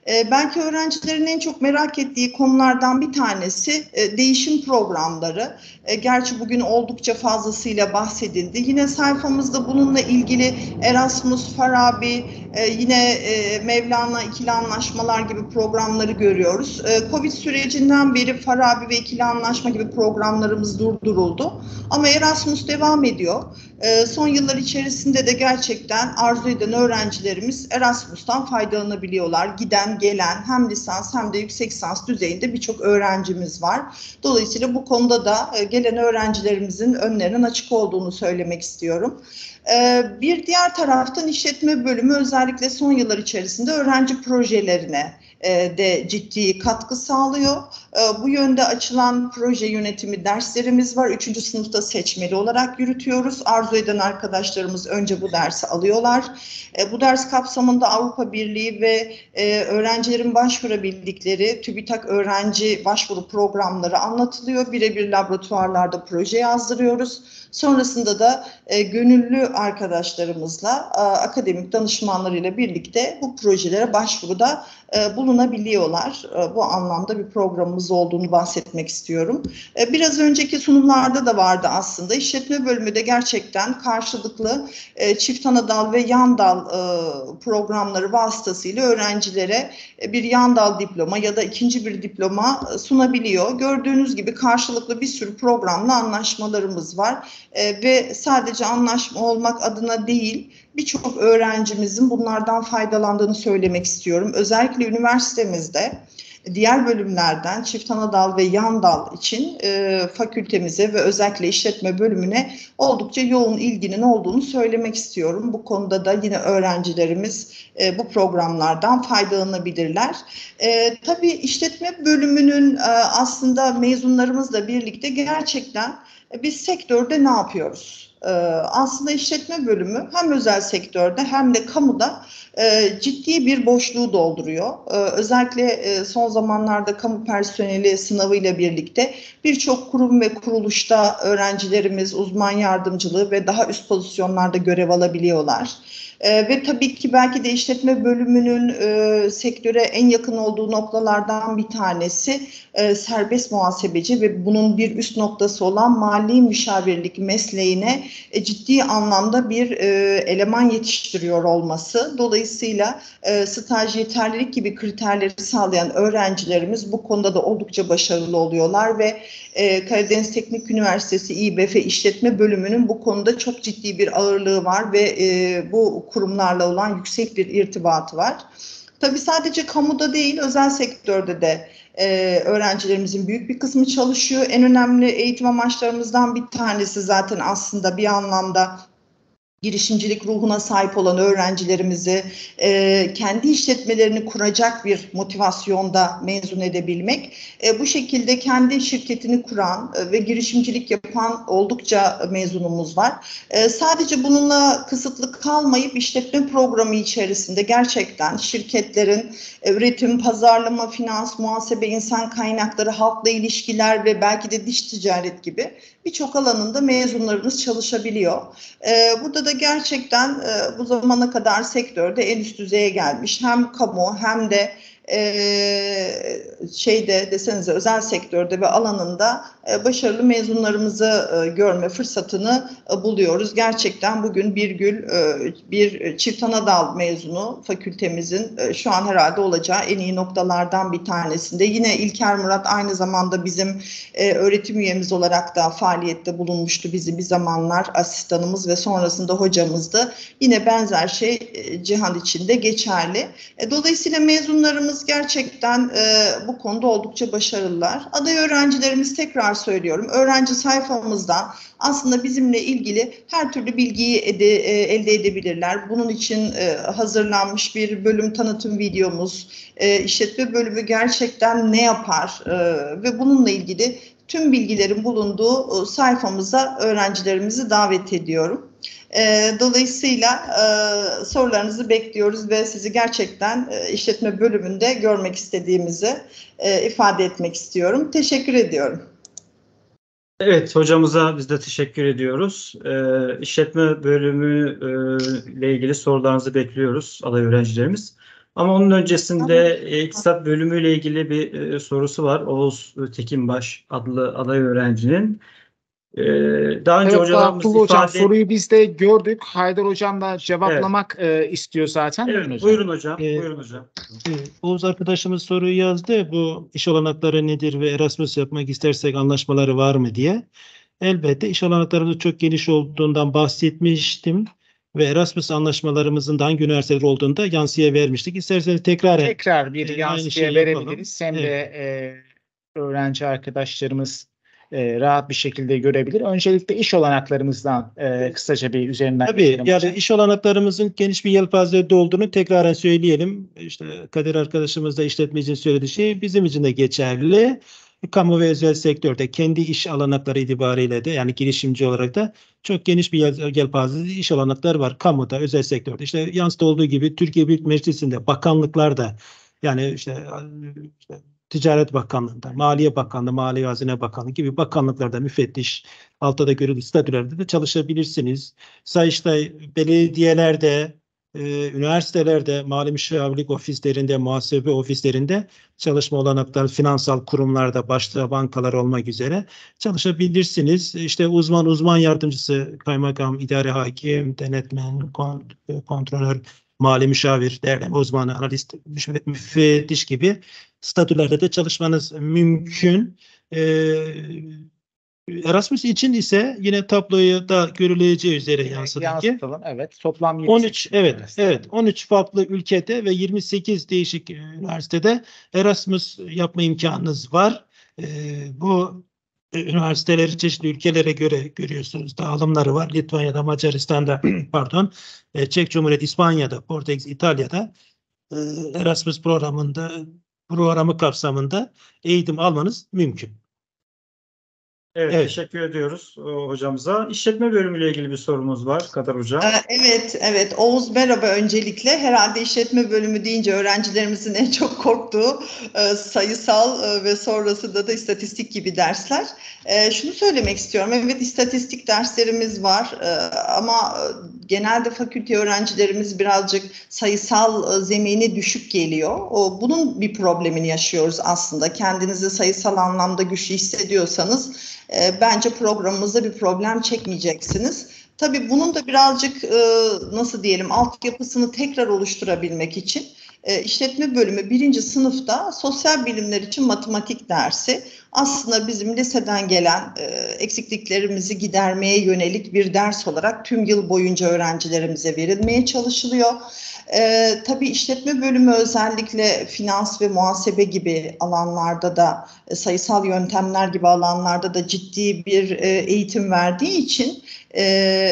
E, belki öğrencilerin en çok merak ettiği konulardan bir tanesi e, değişim programları. E, gerçi bugün oldukça fazlasıyla bahsedildi. Yine sayfamızda bununla ilgili Erasmus, Farabi, e, yine e, Mevlana ikili anlaşmalar gibi programları görüyoruz. E, Covid sürecinden beri Farabi ve ikili anlaşma gibi programlarımız durduruldu. Ama Erasmus devam ediyor. E, son yıllar içerisinde de gerçekten arzu eden öğrencilerimiz Erasmus'tan faydalanabiliyorlar. Giden, gelen hem lisans hem de yüksek lisans düzeyinde birçok öğrencimiz var. Dolayısıyla bu konuda da e, gelen öğrencilerimizin önlerinin açık olduğunu söylemek istiyorum. E, bir diğer taraftan işletme bölümü özellikle son yıllar içerisinde öğrenci projelerine e, de ciddi katkı sağlıyor. E, bu yönde açılan proje yönetimi derslerimiz var. Üçüncü sınıfta seçmeli olarak yürütüyoruz. Arzu eden arkadaşlarımız önce bu dersi alıyorlar. E, bu ders kapsamında Avrupa Birliği ve e, öğrencilerin başvurabildikleri TÜBİTAK öğrenci başvuru programları anlatılıyor. Birebir laboratuvarlarda proje yazdırıyoruz. Sonrasında da e, gönüllü arkadaşlarımızla, e, akademik danışmanlarıyla birlikte bu projelere başvuruda e, bulunabiliyorlar. E, bu anlamda bir programımız olduğunu bahsetmek istiyorum. E, biraz önceki sunumlarda da vardı aslında. İşletme bölümü de gerçekten karşılıklı e, çift ana dal ve yan dal e, programları vasıtasıyla öğrencilere e, bir yan dal diploma ya da ikinci bir diploma e, sunabiliyor. Gördüğünüz gibi karşılıklı bir sürü programla anlaşmalarımız var. E, ve sadece anlaşma olmak adına değil, birçok öğrencimizin bunlardan faydalandığını söylemek istiyorum. Özellikle üniversitemizde diğer bölümlerden çift ana dal ve yan dal için e, fakültemize ve özellikle işletme bölümüne oldukça yoğun ilginin olduğunu söylemek istiyorum. Bu konuda da yine öğrencilerimiz e, bu programlardan faydalanabilirler. E, tabii işletme bölümünün e, aslında mezunlarımızla birlikte gerçekten e, biz sektörde ne yapıyoruz? Ee, aslında işletme bölümü hem özel sektörde hem de kamuda e, ciddi bir boşluğu dolduruyor. Ee, özellikle e, son zamanlarda kamu personeli sınavıyla birlikte birçok kurum ve kuruluşta öğrencilerimiz uzman yardımcılığı ve daha üst pozisyonlarda görev alabiliyorlar. Ee, ve tabii ki belki de işletme bölümünün e, sektöre en yakın olduğu noktalardan bir tanesi e, serbest muhasebeci ve bunun bir üst noktası olan mali müşavirlik mesleğine e, ciddi anlamda bir e, eleman yetiştiriyor olması. Dolayısıyla e, staj yeterlilik gibi kriterleri sağlayan öğrencilerimiz bu konuda da oldukça başarılı oluyorlar ve e, Karadeniz Teknik Üniversitesi İİBF İşletme Bölümünün bu konuda çok ciddi bir ağırlığı var ve e, bu kurumlarla olan yüksek bir irtibatı var. Tabii sadece kamuda değil, özel sektörde de e, öğrencilerimizin büyük bir kısmı çalışıyor. En önemli eğitim amaçlarımızdan bir tanesi zaten aslında bir anlamda girişimcilik ruhuna sahip olan öğrencilerimizi e, kendi işletmelerini kuracak bir motivasyonda mezun edebilmek. E, bu şekilde kendi şirketini kuran e, ve girişimcilik yapan oldukça mezunumuz var. E, sadece bununla kısıtlı kalmayıp işletme programı içerisinde gerçekten şirketlerin e, üretim, pazarlama, finans, muhasebe, insan kaynakları, halkla ilişkiler ve belki de dış ticaret gibi birçok alanında mezunlarımız çalışabiliyor. E, burada da gerçekten e, bu zamana kadar sektörde en üst düzeye gelmiş hem kamu hem de e, şeyde desenize özel sektörde ve alanında e, başarılı mezunlarımızı e, görme fırsatını e, buluyoruz. Gerçekten bugün Birgül e, bir çift ana dal mezunu fakültemizin e, şu an herhalde olacağı en iyi noktalardan bir tanesinde. Yine İlker Murat aynı zamanda bizim e, öğretim üyemiz olarak da faaliyette bulunmuştu. Bizi bir zamanlar asistanımız ve sonrasında hocamızdı. Yine benzer şey e, Cihan için de geçerli. E, dolayısıyla mezunlarımız gerçekten e, bu konuda oldukça başarılılar. Aday öğrencilerimiz tekrar söylüyorum. Öğrenci sayfamızdan aslında bizimle ilgili her türlü bilgiyi ede, e, elde edebilirler. Bunun için e, hazırlanmış bir bölüm tanıtım videomuz, e, işletme bölümü gerçekten ne yapar e, ve bununla ilgili tüm bilgilerin bulunduğu sayfamıza öğrencilerimizi davet ediyorum. E, dolayısıyla e, sorularınızı bekliyoruz ve sizi gerçekten e, işletme bölümünde görmek istediğimizi e, ifade etmek istiyorum. Teşekkür ediyorum. Evet, hocamıza biz de teşekkür ediyoruz. E, işletme bölümü e, ile ilgili sorularınızı bekliyoruz aday öğrencilerimiz. Ama onun öncesinde e, iktisat bölümüyle ilgili bir e, sorusu var. Oğuz Tekinbaş adlı aday öğrencinin. E, daha önce Evet, hocalarımız Abdullah Hocam ifade... soruyu biz de gördük. Haydar Hocam da Evet, cevaplamak e, istiyor zaten. Buyurun evet hocam. buyurun hocam. Ee, Buyurun hocam. e, Oğuz arkadaşımız soruyu yazdı. Bu iş olanakları nedir ve Erasmus yapmak istersek anlaşmaları var mı diye. Elbette iş olanaklarımız çok geniş olduğundan bahsetmiştim. Ve Erasmus anlaşmalarımızın da hangi üniversiteler olduğunu da yansıya vermiştik. İsterseniz tekrar Tekrar bir e, aynı yansıya şeyi yapalım. verebiliriz. Hem Evet. de e, öğrenci arkadaşlarımız e, rahat bir şekilde görebilir. Öncelikle iş olanaklarımızdan e, kısaca bir üzerinden Tabii geçelim yani hocam. iş olanaklarımızın geniş bir yelpazede olduğunu tekrar söyleyelim. İşte Kadir arkadaşımız da işletmecinin söylediği şey bizim için de geçerli. Kamu ve özel sektörde kendi iş olanakları itibariyle de yani girişimci olarak da çok geniş bir yel- yelpazede iş olanakları var. Kamuda, özel sektörde. İşte yansıda olduğu gibi Türkiye Büyük Meclisi'nde, bakanlıklarda yani işte, işte Ticaret Bakanlığı'nda, Maliye Bakanlığı, Maliye Hazine Bakanlığı gibi bakanlıklarda müfettiş, altta da görüldüğü statülerde de çalışabilirsiniz. Sayıştay belediyelerde, e, üniversitelerde, mali müşavirlik ofislerinde, muhasebe ofislerinde çalışma olanakları, finansal kurumlarda, başta bankalar olmak üzere çalışabilirsiniz. İşte uzman, uzman yardımcısı, kaymakam, idare hakim, denetmen, kont- kontrolör, mali müşavir, derleme uzmanı, analist, müfettiş gibi statülerde de çalışmanız mümkün. Ee, Erasmus için ise yine tabloyu da görüleceği üzere Yine yansıdı ki yansıtalım. Evet. Toplam yedi on üç evet üniversite. evet on üç farklı ülkede ve yirmi sekiz değişik e, üniversitede Erasmus yapma imkanınız var. Ee, bu e, üniversiteleri çeşitli ülkelere göre görüyorsunuz. Dağılımları var. Litvanya'da, Macaristan'da, pardon, e, Çek Cumhuriyeti, İspanya'da, Portekiz, İtalya'da e, Erasmus programında programı kapsamında eğitim almanız mümkün. Evet, Evet. teşekkür ediyoruz o, hocamıza. İşletme bölümüyle ilgili bir sorumuz var Kadir Hocam. Ee, Evet, evet. Oğuz merhaba öncelikle. Herhalde işletme bölümü deyince öğrencilerimizin en çok korktuğu e, sayısal e, ve sonrasında da istatistik gibi dersler. E, şunu söylemek istiyorum. Evet, istatistik derslerimiz var e, ama e, genelde fakülte öğrencilerimiz birazcık sayısal e, zemini düşük geliyor. O, bunun bir problemini yaşıyoruz aslında. Kendinizi sayısal anlamda güçlü hissediyorsanız e, bence programımızda bir problem çekmeyeceksiniz. Tabii bunun da birazcık e, nasıl diyelim altyapısını tekrar oluşturabilmek için e, işletme bölümü birinci sınıfta sosyal bilimler için matematik dersi aslında bizim liseden gelen e, eksikliklerimizi gidermeye yönelik bir ders olarak tüm yıl boyunca öğrencilerimize verilmeye çalışılıyor. Ee, tabii işletme bölümü özellikle finans ve muhasebe gibi alanlarda da e, sayısal yöntemler gibi alanlarda da ciddi bir e, eğitim verdiği için e,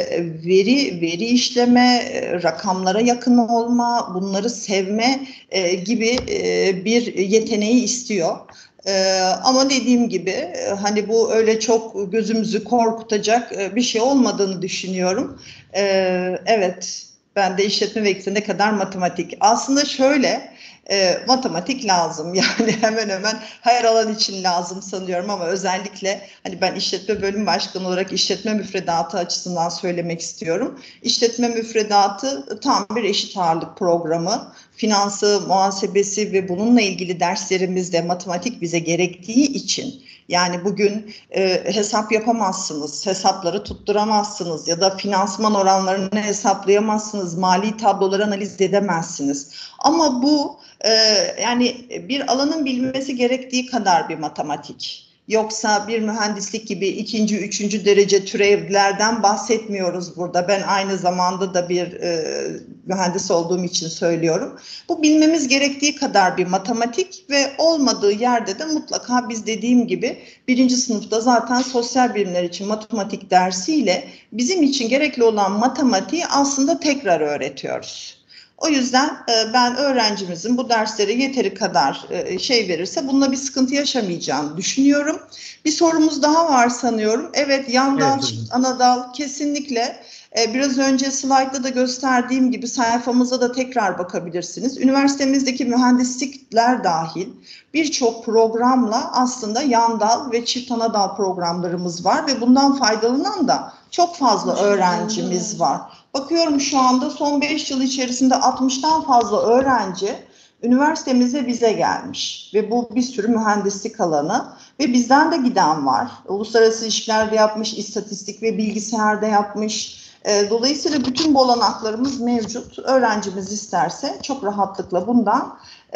veri veri işleme, e, rakamlara yakın olma, bunları sevme e, gibi e, bir yeteneği istiyor. Ee, ama dediğim gibi e, hani bu öyle çok gözümüzü korkutacak e, bir şey olmadığını düşünüyorum. Ee, evet. Ben de işletme ve iktisat ne kadar matematik. Aslında şöyle e, matematik lazım yani hemen hemen her alan için lazım sanıyorum ama özellikle hani ben işletme bölüm başkanı olarak işletme müfredatı açısından söylemek istiyorum. İşletme müfredatı tam bir eşit ağırlık programı. Finansı, muhasebesi ve bununla ilgili derslerimizde matematik bize gerektiği için yani bugün e, hesap yapamazsınız, hesapları tutturamazsınız ya da finansman oranlarını hesaplayamazsınız, mali tabloları analiz edemezsiniz. Ama bu e, yani bir alanın bilmesi gerektiği kadar bir matematik. Yoksa bir mühendislik gibi ikinci, üçüncü derece türevlerden bahsetmiyoruz burada. Ben aynı zamanda da bir e, mühendis olduğum için söylüyorum. Bu bilmemiz gerektiği kadar bir matematik ve olmadığı yerde de mutlaka biz dediğim gibi birinci sınıfta zaten sosyal bilimler için matematik dersiyle bizim için gerekli olan matematiği aslında tekrar öğretiyoruz. O yüzden e, ben öğrencimizin bu derslere yeteri kadar e, şey verirse bununla bir sıkıntı yaşamayacağını düşünüyorum. Bir sorumuz daha var sanıyorum. Evet, yan dal, Evet, çift ana dal kesinlikle. E, biraz önce slaytta da gösterdiğim gibi sayfamıza da tekrar bakabilirsiniz. Üniversitemizdeki mühendislikler dahil birçok programla aslında yan dal ve çift ana dal programlarımız var ve bundan faydalanan da çok fazla öğrencimiz var. Bakıyorum şu anda son beş yıl içerisinde altmıştan fazla öğrenci üniversitemize bize gelmiş ve bu bir sürü mühendislik alanı ve bizden de giden var. Uluslararası ilişkilerde yapmış, istatistik ve bilgisayarda yapmış. Dolayısıyla bütün bu olanaklarımız mevcut. Öğrencimiz isterse çok rahatlıkla bundan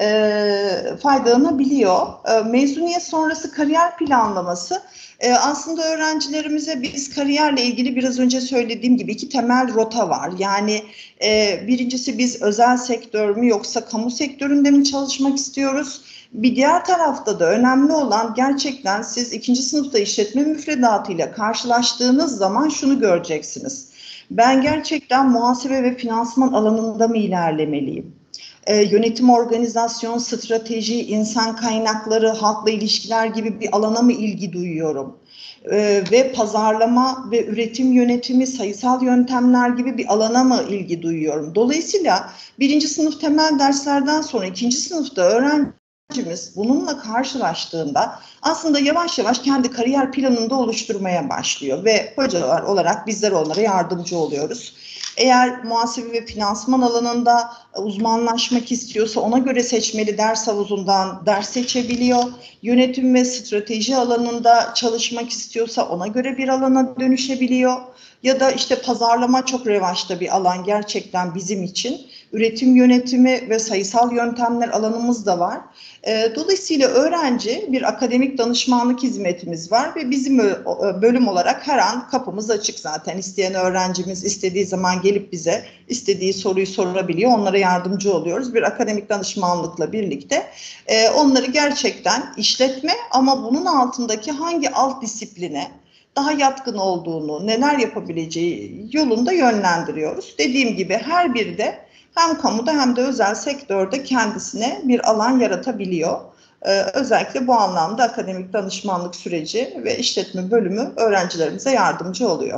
e, faydalanabiliyor. E, mezuniyet sonrası kariyer planlaması e, aslında öğrencilerimize biz kariyerle ilgili biraz önce söylediğim gibi iki temel rota var. Yani e, birincisi biz özel sektör mü yoksa kamu sektöründe mi çalışmak istiyoruz? Bir diğer tarafta da önemli olan gerçekten siz ikinci sınıfta işletme müfredatıyla karşılaştığınız zaman şunu göreceksiniz. Ben gerçekten muhasebe ve finansman alanında mı ilerlemeliyim? Ee, yönetim, organizasyon, strateji, insan kaynakları, halkla ilişkiler gibi bir alana mı ilgi duyuyorum? Ee, ve pazarlama ve üretim yönetimi, sayısal yöntemler gibi bir alana mı ilgi duyuyorum? Dolayısıyla birinci sınıf temel derslerden sonra ikinci sınıfta öğrencimiz bununla karşılaştığında aslında yavaş yavaş kendi kariyer planını da oluşturmaya başlıyor ve hocalar olarak bizler onlara yardımcı oluyoruz. Eğer muhasebe ve finansman alanında uzmanlaşmak istiyorsa ona göre seçmeli ders havuzundan ders seçebiliyor. Yönetim ve strateji alanında çalışmak istiyorsa ona göre bir alana dönüşebiliyor. Ya da işte pazarlama çok revaçta bir alan gerçekten bizim için. Üretim yönetimi ve sayısal yöntemler alanımız da var. Dolayısıyla öğrenci bir akademik danışmanlık hizmetimiz var ve bizim bölüm olarak her an kapımız açık zaten. İsteyen öğrencimiz istediği zaman gelip bize istediği soruyu sorabiliyor. Onlara yardımcı oluyoruz. Bir akademik danışmanlıkla birlikte onları gerçekten işletme ama bunun altındaki hangi alt disipline daha yatkın olduğunu, neler yapabileceği yolunda yönlendiriyoruz. Dediğim gibi her biri de hem kamuda hem de özel sektörde kendisine bir alan yaratabiliyor. Ee, özellikle bu anlamda akademik danışmanlık süreci ve işletme bölümü öğrencilerimize yardımcı oluyor.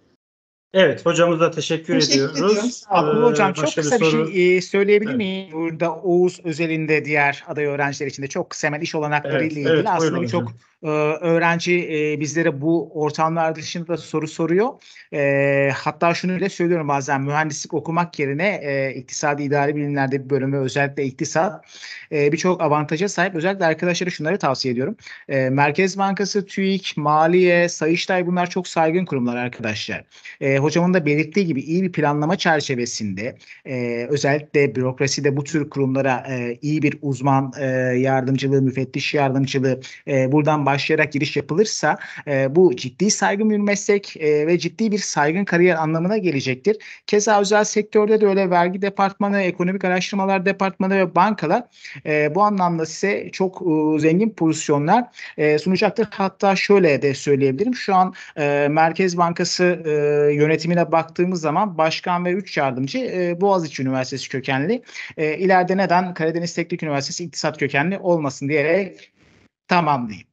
Evet, hocamıza teşekkür, teşekkür ediyoruz. Abdullah Hocam ee, çok kısa bir soru. şey e, söyleyebilir evet. miyim? Burada Oğuz özelinde diğer aday öğrenciler için de çok kısa hemen iş olanakları evet, ile ilgili evet, aslında birçok e, öğrenci e, bizlere bu ortamlar dışında da soru soruyor. E, hatta şunu bile söylüyorum bazen mühendislik okumak yerine e, iktisadi idari bilimlerde bir bölümü özellikle iktisat e, birçok avantaja sahip. Özellikle arkadaşlara şunları tavsiye ediyorum. E, Merkez Bankası, TÜİK, Maliye, Sayıştay bunlar çok saygın kurumlar arkadaşlar. E, hocamın da belirttiği gibi iyi bir planlama çerçevesinde e, özellikle bürokraside bu tür kurumlara e, iyi bir uzman e, yardımcılığı, müfettiş yardımcılığı e, buradan başlayarak giriş yapılırsa e, bu ciddi saygın bir meslek e, ve ciddi bir saygın kariyer anlamına gelecektir. Keza özel sektörde de öyle vergi departmanı, ekonomik araştırmalar departmanı ve bankalar e, bu anlamda size çok e, zengin pozisyonlar e, sunacaktır. Hatta şöyle de söyleyebilirim. Şu an e, Merkez Bankası e, yönetimine baktığımız zaman başkan ve üç yardımcı e, Boğaziçi Üniversitesi kökenli. E, ileride neden Karadeniz Teknik Üniversitesi iktisat kökenli olmasın diyerek tamamlayayım.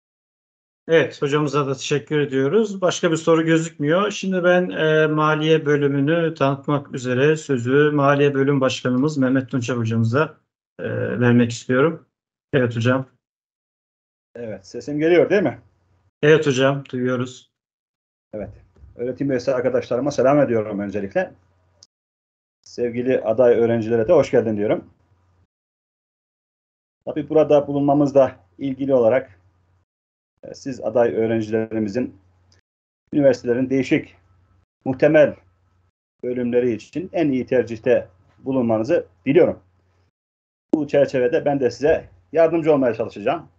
Evet, hocamıza da teşekkür ediyoruz. Başka bir soru gözükmüyor. Şimdi ben e, Maliye bölümünü tanıtmak üzere sözü Maliye Bölüm Başkanımız Mehmet Tunçer hocamıza e, vermek istiyorum. Evet hocam. Evet, sesim geliyor değil mi? Evet hocam, duyuyoruz. Evet. Öğretim üyesi arkadaşlarıma selam ediyorum öncelikle. Sevgili aday öğrencilere de hoş geldin diyorum. Tabii burada bulunmamızla ilgili olarak siz aday öğrencilerimizin üniversitelerin değişik muhtemel bölümleri için en iyi tercihte bulunmanızı biliyorum. Bu çerçevede ben de size yardımcı olmaya çalışacağım.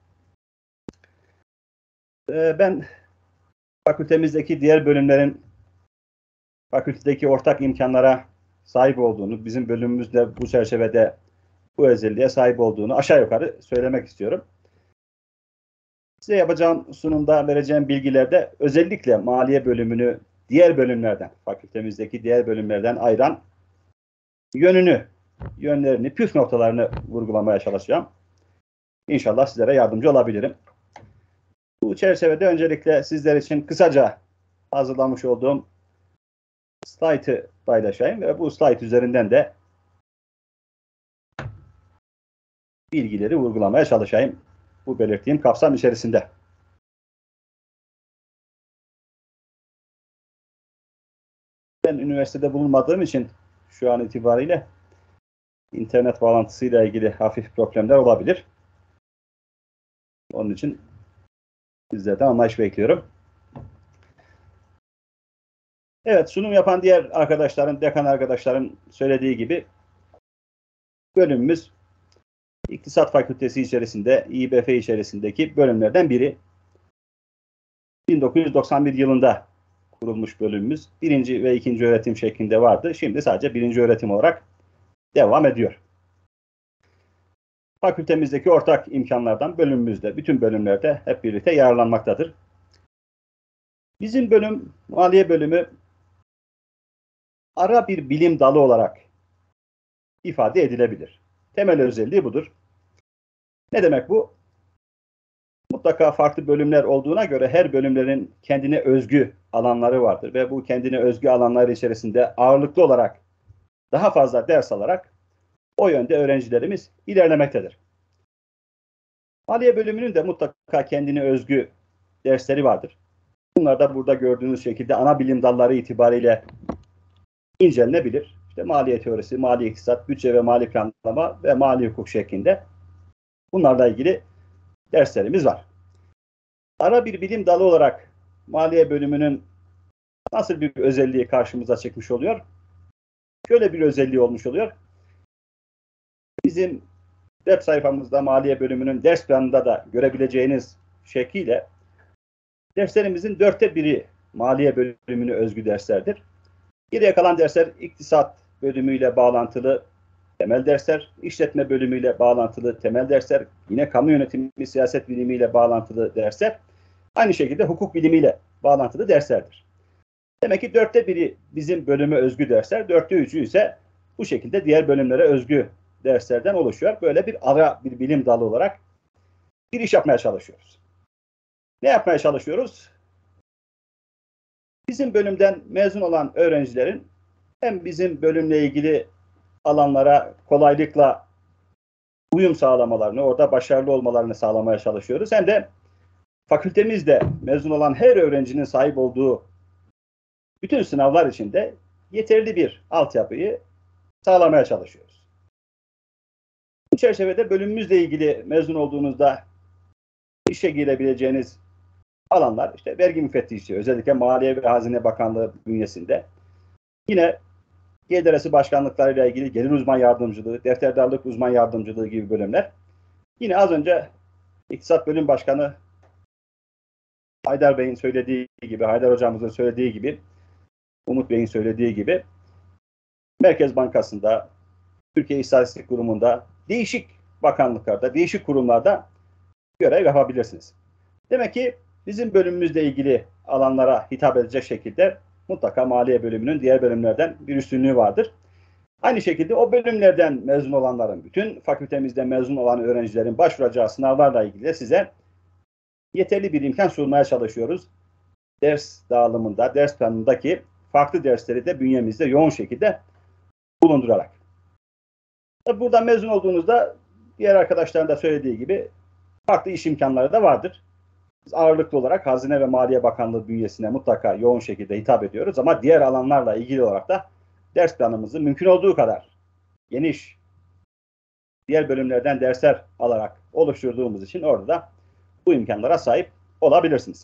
Ben fakültemizdeki diğer bölümlerin fakültedeki ortak imkanlara sahip olduğunu, bizim bölümümüzde bu çerçevede bu özelliğe sahip olduğunu aşağı yukarı söylemek istiyorum. Size yapacağım sunumda vereceğim bilgilerde özellikle maliye bölümünü diğer bölümlerden, fakültemizdeki diğer bölümlerden ayıran yönünü, yönlerini, püf noktalarını vurgulamaya çalışacağım. İnşallah sizlere yardımcı olabilirim. Bu çerçevede öncelikle sizler için kısaca hazırlamış olduğum slaytı paylaşayım ve bu slayt üzerinden de bilgileri vurgulamaya çalışayım. Bu belirttiğim kapsam içerisinde. Ben üniversitede bulunmadığım için şu an itibariyle internet bağlantısıyla ilgili hafif problemler olabilir. Onun için sizlerden anlayış bekliyorum. Evet, sunum yapan diğer arkadaşların, dekan arkadaşların söylediği gibi bölümümüz İktisat Fakültesi içerisinde, İİBF içerisindeki bölümlerden biri. bin dokuz yüz doksan bir yılında kurulmuş bölümümüz. Birinci ve ikinci öğretim şeklinde vardı. Şimdi sadece birinci öğretim olarak devam ediyor. Fakültemizdeki ortak imkanlardan bölümümüzde, bütün bölümlerde hep birlikte yararlanmaktadır. Bizim bölüm, maliye bölümü ara bir bilim dalı olarak ifade edilebilir. Temel özelliği budur. Ne demek bu? Mutlaka farklı bölümler olduğuna göre her bölümlerin kendine özgü alanları vardır ve bu kendine özgü alanlar içerisinde ağırlıklı olarak daha fazla ders alarak o yönde öğrencilerimiz ilerlemektedir. Maliye bölümünün de mutlaka kendine özgü dersleri vardır. Bunlar da burada gördüğünüz şekilde ana bilim dalları itibariyle incelenebilir. İşte maliye teorisi, mali iktisat, bütçe ve mali planlama ve mali hukuk şeklinde bunlarla ilgili derslerimiz var. Ara bir bilim dalı olarak maliye bölümünün nasıl bir özelliği karşımıza çıkmış oluyor? Şöyle bir özelliği olmuş oluyor. Bizim web sayfamızda maliye bölümünün ders planında da görebileceğiniz şekliyle derslerimizin dörtte biri maliye bölümüne özgü derslerdir. Geriye kalan dersler iktisat bölümüyle bağlantılı temel dersler, işletme bölümüyle bağlantılı temel dersler, yine kamu yönetimi, siyaset bilimiyle bağlantılı dersler, aynı şekilde hukuk bilimiyle bağlantılı derslerdir. Demek ki dörtte biri bizim bölüme özgü dersler, dörtte üçü ise bu şekilde diğer bölümlere özgü derslerden oluşuyor. Böyle bir ara bir bilim dalı olarak bir iş yapmaya çalışıyoruz. Ne yapmaya çalışıyoruz? Bizim bölümden mezun olan öğrencilerin hem bizim bölümle ilgili alanlara kolaylıkla uyum sağlamalarını, orada başarılı olmalarını sağlamaya çalışıyoruz. Hem de fakültemizde mezun olan her öğrencinin sahip olduğu bütün sınavlar için de yeterli bir altyapıyı sağlamaya çalışıyoruz. Bu çerçevede bölümümüzle ilgili mezun olduğunuzda işe girebileceğiniz alanlar, işte vergi müfettişliği, özellikle Maliye ve Hazine Bakanlığı bünyesinde. Yine Gelir İdaresi başkanlıklarıyla ilgili gelir uzman yardımcılığı, defterdarlık uzman yardımcılığı gibi bölümler. Yine az önce İktisat Bölüm Başkanı Haydar Bey'in söylediği gibi, Haydar Hocamızın söylediği gibi, Umut Bey'in söylediği gibi Merkez Bankası'nda, Türkiye İstatistik Kurumu'nda, değişik bakanlıklarda, değişik kurumlarda görev yapabilirsiniz. Demek ki bizim bölümümüzle ilgili alanlara hitap edecek şekilde mutlaka maliye bölümünün diğer bölümlerden bir üstünlüğü vardır. Aynı şekilde o bölümlerden mezun olanların, bütün fakültemizde mezun olan öğrencilerin başvuracağı sınavlarla ilgili de size yeterli bir imkan sunmaya çalışıyoruz. Ders dağılımında, ders planındaki farklı dersleri de bünyemizde yoğun şekilde bulundurarak. Buradan mezun olduğunuzda diğer arkadaşların da söylediği gibi farklı iş imkanları da vardır. Biz ağırlıklı olarak Hazine ve Maliye Bakanlığı bünyesine mutlaka yoğun şekilde hitap ediyoruz ama diğer alanlarla ilgili olarak da ders planımızı mümkün olduğu kadar geniş, diğer bölümlerden dersler alarak oluşturduğumuz için orada da bu imkanlara sahip olabilirsiniz.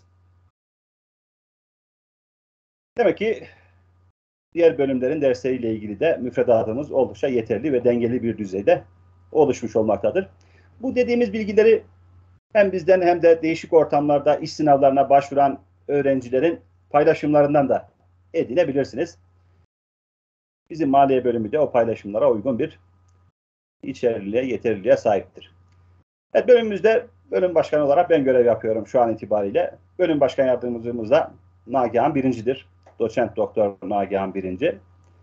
Demek ki diğer bölümlerin dersleriyle ilgili de müfredatımız oldukça yeterli ve dengeli bir düzeyde oluşmuş olmaktadır. Bu dediğimiz bilgileri hem bizden hem de değişik ortamlarda iş sınavlarına başvuran öğrencilerin paylaşımlarından da edinebilirsiniz. Bizim maliye bölümü de o paylaşımlara uygun bir içeriliğe, yeterliliğe sahiptir. Evet, bölümümüzde bölüm başkanı olarak ben görev yapıyorum şu an itibariyle. Bölüm başkan yardımcımız da Nagihan Birinci'dir. Doçent Doktor Nagihan Birinci.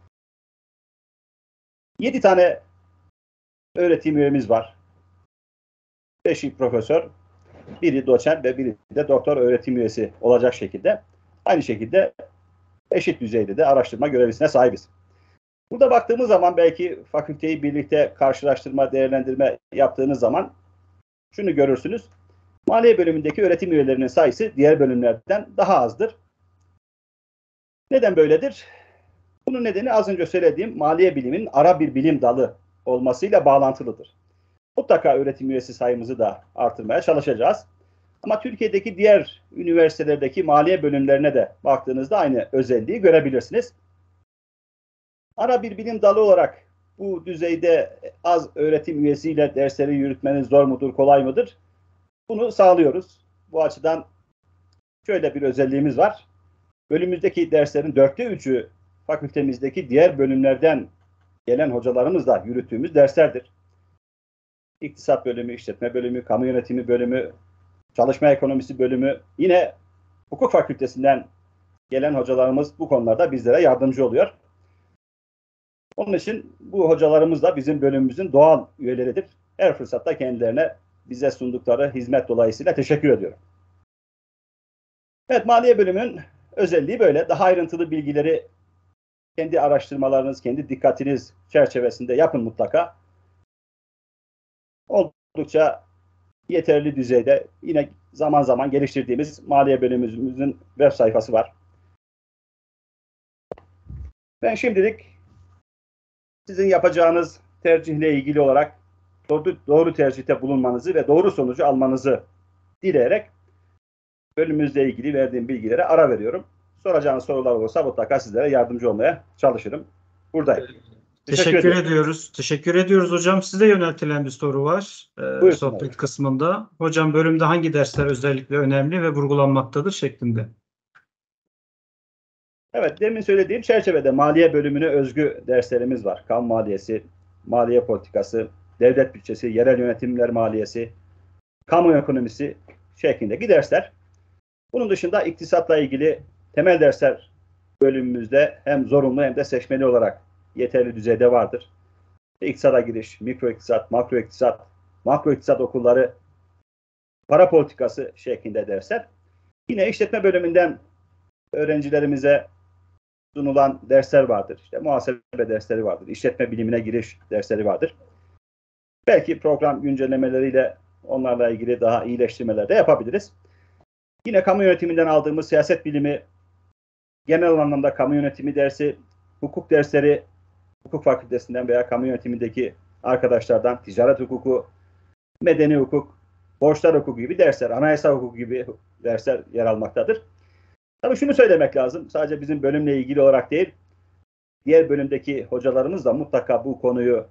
Yedi tane öğretim üyemiz var. Beşi profesör, biri doçent ve biri de doktor öğretim üyesi olacak şekilde. Aynı şekilde eşit düzeyde de araştırma görevlisine sahibiz. Burada baktığımız zaman belki fakülteyi birlikte karşılaştırma, değerlendirme yaptığınız zaman şunu görürsünüz. Maliye bölümündeki öğretim üyelerinin sayısı diğer bölümlerden daha azdır. Neden böyledir? Bunun nedeni az önce söylediğim maliye biliminin ara bir bilim dalı olmasıyla bağlantılıdır. Mutlaka öğretim üyesi sayımızı da artırmaya çalışacağız. Ama Türkiye'deki diğer üniversitelerdeki maliye bölümlerine de baktığınızda aynı özelliği görebilirsiniz. Ana bir bilim dalı olarak bu düzeyde az öğretim üyesiyle dersleri yürütmeniz zor mudur, kolay mıdır? Bunu sağlıyoruz. Bu açıdan şöyle bir özelliğimiz var. Bölümümüzdeki derslerin dörtte üçü fakültemizdeki diğer bölümlerden gelen hocalarımızla yürüttüğümüz derslerdir. İktisat bölümü, işletme bölümü, kamu yönetimi bölümü, çalışma ekonomisi bölümü, yine hukuk fakültesinden gelen hocalarımız bu konularda bizlere yardımcı oluyor. Onun için bu hocalarımız da bizim bölümümüzün doğal üyeleridir. Her fırsatta kendilerine bize sundukları hizmet dolayısıyla teşekkür ediyorum. Evet, maliye bölümünün özelliği böyle. Daha ayrıntılı bilgileri kendi araştırmalarınız, kendi dikkatiniz çerçevesinde yapın mutlaka. Oldukça yeterli düzeyde yine zaman zaman geliştirdiğimiz maliye bölümümüzün web sayfası var. Ben şimdilik sizin yapacağınız tercihle ilgili olarak doğru, doğru tercihte bulunmanızı ve doğru sonucu almanızı dileyerek bölümümüzle ilgili verdiğim bilgilere ara veriyorum. Soracağınız sorular olursa mutlaka sizlere yardımcı olmaya çalışırım. Buradayım. Teşekkür, Teşekkür ediyoruz. Teşekkür ediyoruz hocam. Size yöneltilen bir soru var e, sohbet abi. kısmında. Hocam bölümde hangi dersler özellikle önemli ve vurgulanmaktadır şeklinde. Evet, demin söylediğim çerçevede maliye bölümüne özgü derslerimiz var. Kamu maliyesi, maliye politikası, devlet bütçesi, yerel yönetimler maliyesi, kamu ekonomisi şeklindeki dersler. Bunun dışında iktisatla ilgili temel dersler bölümümüzde hem zorunlu hem de seçmeli olarak yeterli düzeyde vardır. İktisada giriş, mikro iktisat, makro iktisat, makro iktisat okulları, para politikası şeklinde dersler. Yine işletme bölümünden öğrencilerimize sunulan dersler vardır. İşte muhasebe dersleri vardır. İşletme bilimine giriş dersleri vardır. Belki program güncellemeleriyle onlarla ilgili daha iyileştirmeler de yapabiliriz. Yine kamu yönetiminden aldığımız siyaset bilimi, genel anlamda kamu yönetimi dersi, hukuk dersleri, hukuk fakültesinden veya kamu yönetimindeki arkadaşlardan ticaret hukuku, medeni hukuk, borçlar hukuku gibi dersler, anayasa hukuku gibi dersler yer almaktadır. Tabii şunu söylemek lazım, sadece bizim bölümle ilgili olarak değil, diğer bölümdeki hocalarımız da mutlaka bu konuyu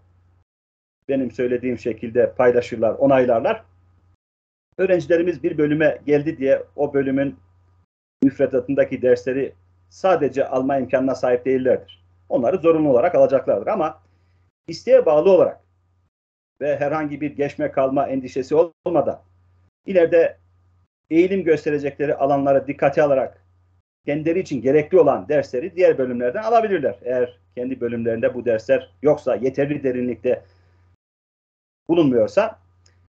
benim söylediğim şekilde paylaşırlar, onaylarlar. Öğrencilerimiz bir bölüme geldi diye o bölümün müfredatındaki dersleri sadece alma imkanına sahip değillerdir. Onları zorunlu olarak alacaklardır ama isteğe bağlı olarak ve herhangi bir geçme kalma endişesi olmadan ileride eğilim gösterecekleri alanlara dikkate alarak kendileri için gerekli olan dersleri diğer bölümlerden alabilirler. Eğer kendi bölümlerinde bu dersler yoksa, yeterli derinlikte bulunmuyorsa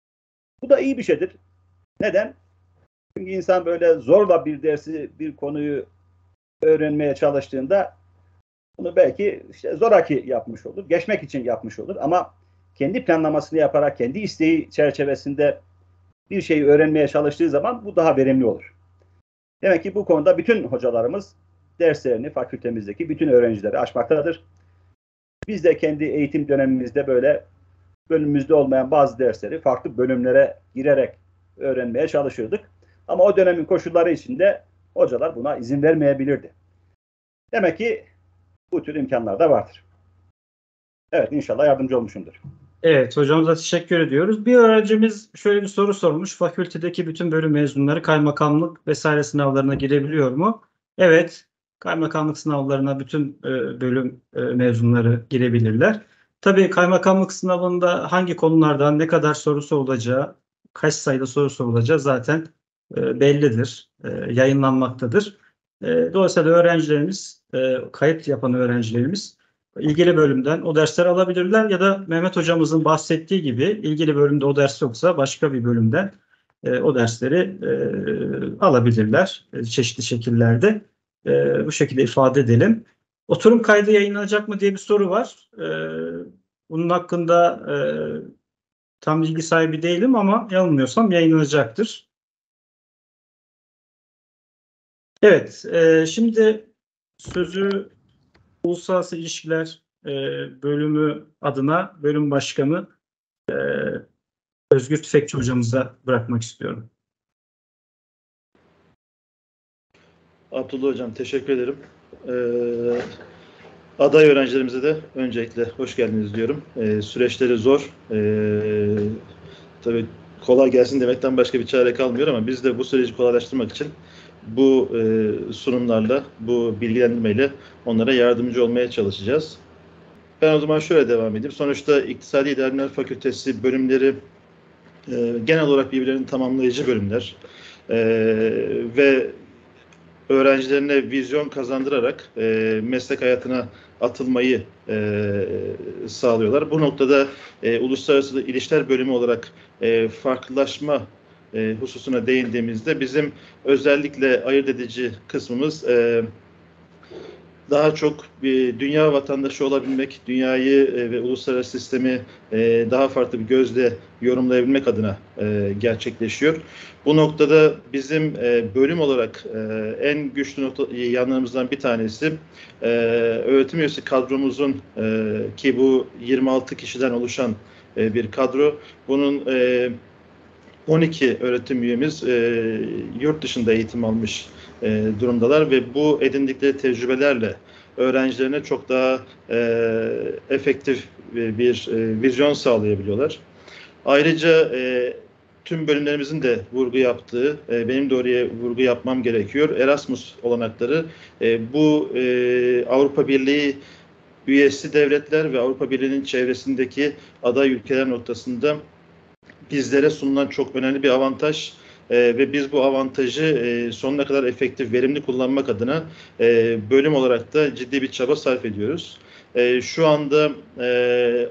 bu da iyi bir şeydir. Neden? Çünkü insan böyle zorla bir dersi, bir konuyu öğrenmeye çalıştığında bunu belki işte zoraki yapmış olur, geçmek için yapmış olur ama kendi planlamasını yaparak, kendi isteği çerçevesinde bir şeyi öğrenmeye çalıştığı zaman bu daha verimli olur. Demek ki bu konuda bütün hocalarımız derslerini fakültemizdeki bütün öğrencileri açmaktadır. Biz de kendi eğitim dönemimizde böyle bölümümüzde olmayan bazı dersleri farklı bölümlere girerek öğrenmeye çalışırdık. Ama o dönemin koşulları içinde hocalar buna izin vermeyebilirdi. Demek ki bu tür imkanlar da vardır. Evet, inşallah yardımcı olmuşumdur. Evet, hocamıza teşekkür ediyoruz. Bir öğrencimiz şöyle bir soru sormuş. Fakültedeki bütün bölüm mezunları kaymakamlık vesaire sınavlarına girebiliyor mu? Evet, kaymakamlık sınavlarına bütün bölüm mezunları girebilirler. Tabii kaymakamlık sınavında hangi konulardan ne kadar sorusu olacağı, kaç sayıda sorusu olacağı zaten bellidir, yayınlanmaktadır. Dolayısıyla öğrencilerimiz, kayıt yapan öğrencilerimiz ilgili bölümden o dersleri alabilirler ya da Mehmet hocamızın bahsettiği gibi ilgili bölümde o ders yoksa başka bir bölümden o dersleri alabilirler çeşitli şekillerde. Bu şekilde ifade edelim. Oturum kaydı yayınlanacak mı diye bir soru var. Bunun hakkında tam bilgi sahibi değilim ama yanılmıyorsam yayınlanacaktır. Evet, şimdi sözü Uluslararası İlişkiler e, bölümü adına bölüm başkanı e, Özgür Tüfekçi hocamıza bırakmak istiyorum. Abdullah Hocam teşekkür ederim. Ee, aday öğrencilerimize de öncelikle hoş geldiniz diyorum. Ee, süreçleri zor. Ee, tabii kolay gelsin demekten başka bir çare kalmıyor ama biz de bu süreci kolaylaştırmak için bu e, sunumlarla, bu bilgilendirmeyle onlara yardımcı olmaya çalışacağız. Ben o zaman şöyle devam edeyim. Sonuçta İktisadi İdari Fakültesi bölümleri e, genel olarak birbirlerini tamamlayıcı bölümler e, ve öğrencilerine vizyon kazandırarak e, meslek hayatına atılmayı e, sağlıyorlar. Bu noktada e, Uluslararası İlişkiler Bölümü olarak e, farklılaşma e, hususuna değindiğimizde bizim özellikle ayırt edici kısmımız e, daha çok bir dünya vatandaşı olabilmek, dünyayı e, ve uluslararası sistemi e, daha farklı bir gözle yorumlayabilmek adına e, gerçekleşiyor. Bu noktada bizim e, bölüm olarak e, en güçlü nokta, yanlarımızdan bir tanesi e, öğretim üyesi kadromuzun e, ki bu yirmi altı kişiden oluşan e, bir kadro. Bunun e, on iki öğretim üyemiz e, yurt dışında eğitim almış e, durumdalar ve bu edindikleri tecrübelerle öğrencilerine çok daha e, efektif bir e, vizyon sağlayabiliyorlar. Ayrıca e, tüm bölümlerimizin de vurgu yaptığı, e, benim de oraya vurgu yapmam gerekiyor. Erasmus olanakları e, bu e, Avrupa Birliği üyesi devletler ve Avrupa Birliği'nin çevresindeki aday ülkeler noktasında bizlere sunulan çok önemli bir avantaj e, ve biz bu avantajı e, sonuna kadar efektif, verimli kullanmak adına e, bölüm olarak da ciddi bir çaba sarf ediyoruz. E, şu anda e,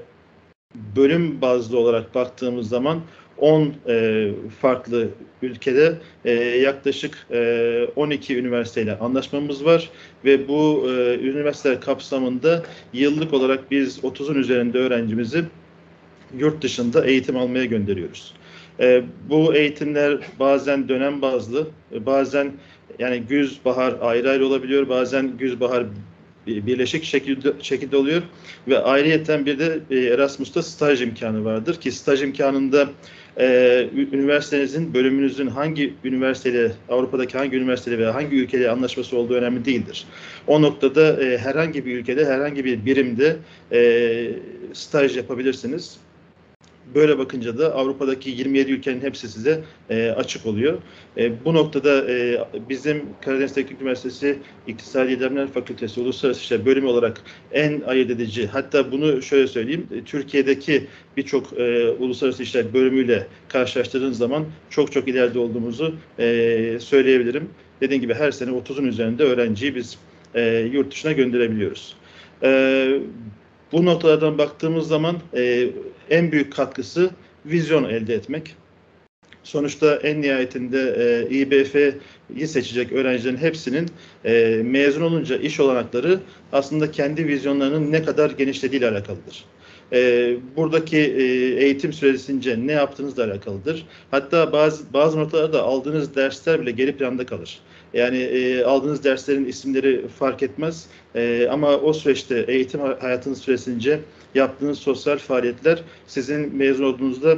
bölüm bazlı olarak baktığımız zaman on e, farklı ülkede e, yaklaşık e, on iki üniversiteyle anlaşmamız var ve bu e, üniversiteler kapsamında yıllık olarak biz otuzun üzerinde öğrencimizi yurt dışında eğitim almaya gönderiyoruz. E, bu eğitimler bazen dönem bazlı, bazen yani güz, bahar ayrı ayrı olabiliyor, bazen güz, bahar birleşik şekilde, şekilde oluyor ve ayrıyeten bir de e, Erasmus'ta staj imkanı vardır ki staj imkanında e, üniversitenizin, bölümünüzün hangi üniversiteyle, Avrupa'daki hangi üniversiteyle veya hangi ülkeyle anlaşması olduğu önemli değildir. O noktada e, herhangi bir ülkede, herhangi bir birimde e, staj yapabilirsiniz. Böyle bakınca da Avrupa'daki yirmi yedi ülkenin hepsi size e, açık oluyor. E, bu noktada e, bizim Karadeniz Teknik Üniversitesi İktisadi İdari Fakültesi Uluslararası İlişkiler Bölümü olarak en ayırt edici, hatta bunu şöyle söyleyeyim, Türkiye'deki birçok e, uluslararası işler bölümüyle karşılaştırdığınız zaman çok çok ileride olduğumuzu e, söyleyebilirim. Dediğim gibi her sene otuzun üzerinde öğrenciyi biz e, yurt dışına gönderebiliyoruz. E, Bu noktalardan baktığımız zaman e, en büyük katkısı vizyon elde etmek. Sonuçta en nihayetinde e, İ B F'yi seçecek öğrencilerin hepsinin e, mezun olunca iş olanakları aslında kendi vizyonlarının ne kadar genişlediğiyle alakalıdır. E, buradaki e, eğitim süresince ne yaptığınızla alakalıdır. Hatta bazı bazı noktalarda aldığınız dersler bile geri planda kalır. Yani e, aldığınız derslerin isimleri fark etmez e, ama o süreçte eğitim hayatınız süresince yaptığınız sosyal faaliyetler sizin mezun olduğunuzda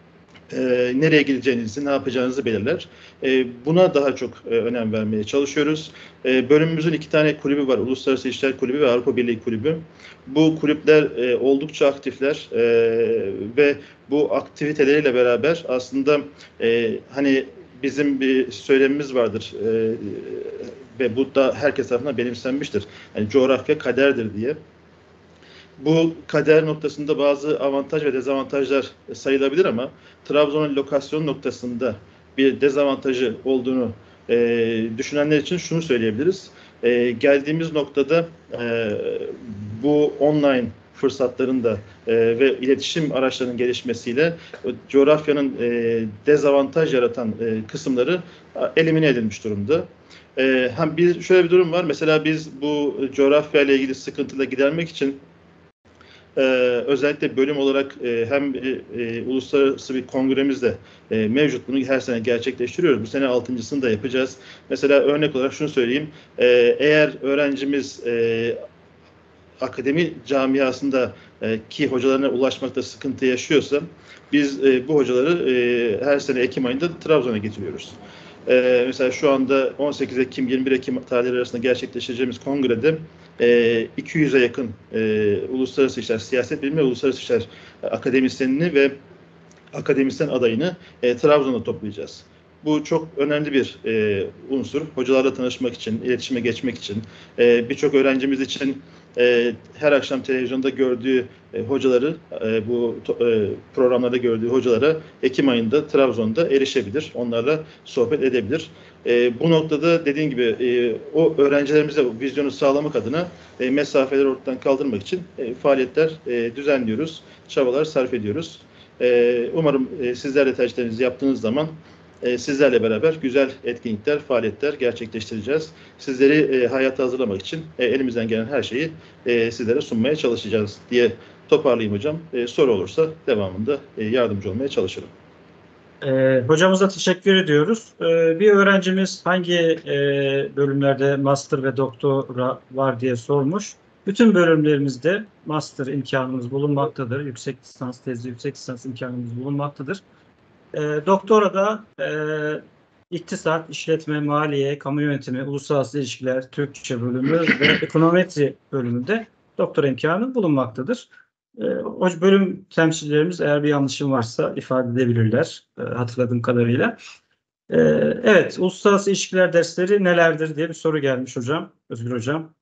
e, nereye gideceğinizi, ne yapacağınızı belirler. E, buna daha çok e, önem vermeye çalışıyoruz. E, bölümümüzün iki tane kulübü var. Uluslararası İlişkiler Kulübü ve Avrupa Birliği Kulübü. Bu kulüpler e, oldukça aktifler e, ve bu aktiviteleriyle beraber aslında e, hani bizim bir söylemimiz vardır e, ve bu da herkes tarafından benimsenmiştir. Yani coğrafya kaderdir diye. Bu kader noktasında bazı avantaj ve dezavantajlar sayılabilir ama Trabzon'un lokasyon noktasında bir dezavantajı olduğunu e, düşünenler için şunu söyleyebiliriz. E, geldiğimiz noktada e, bu online fırsatların da e, ve iletişim araçlarının gelişmesiyle coğrafyanın e, dezavantaj yaratan e, kısımları elimine edilmiş durumda. E, hem bir şöyle bir durum var. Mesela biz bu coğrafya ile ilgili sıkıntıları gidermek için Ee, özellikle bölüm olarak e, hem e, e, uluslararası bir kongremiz de e, mevcut. Bunu her sene gerçekleştiriyoruz. Bu sene altıncısını da yapacağız. Mesela örnek olarak şunu söyleyeyim. E, eğer öğrencimiz e, akademi camiasında e, ki hocalarına ulaşmakta sıkıntı yaşıyorsa biz e, bu hocaları e, her sene Ekim ayında Trabzon'a getiriyoruz. E, mesela şu anda on sekiz Ekim yirmi bir Ekim tarihleri arasında gerçekleştireceğimiz kongrede e, iki yüze yakın e, uluslararası işler, siyaset bilimi ve uluslararası işler akademisyenini ve akademisyen adayını e, Trabzon'da toplayacağız. Bu çok önemli bir e, unsur. Hocalarla tanışmak için, iletişime geçmek için, e, birçok öğrencimiz için e, her akşam televizyonda gördüğü e, hocaları, e, bu to, e, programlarda gördüğü hocalara Ekim ayında Trabzon'da erişebilir. Onlarla sohbet edebilir. E, bu noktada dediğim gibi e, o öğrencilerimize bu vizyonu sağlamak adına e, mesafeleri ortadan kaldırmak için e, faaliyetler e, düzenliyoruz, çabalar sarf ediyoruz. E, umarım e, sizler de tercihlerinizi yaptığınız zaman e, sizlerle beraber güzel etkinlikler, faaliyetler gerçekleştireceğiz. Sizleri e, hayata hazırlamak için e, elimizden gelen her şeyi e, sizlere sunmaya çalışacağız diye toparlayayım hocam. E, soru olursa devamında e, yardımcı olmaya çalışırım. E, hocamıza teşekkür ediyoruz. E, bir öğrencimiz hangi e, bölümlerde master ve doktora var diye sormuş. Bütün bölümlerimizde master imkanımız bulunmaktadır. Yüksek lisans tezi, yüksek lisans imkanımız bulunmaktadır. E, doktora da e, iktisat, işletme, maliye, kamu yönetimi, uluslararası ilişkiler, Türkçe bölümü ve ekonometri bölümünde doktora imkanı bulunmaktadır. E, o bölüm temsilcilerimiz eğer bir yanlışım varsa ifade edebilirler e, hatırladığım kadarıyla. E, evet, uluslararası ilişkiler dersleri nelerdir diye bir soru gelmiş hocam, Özgür hocam.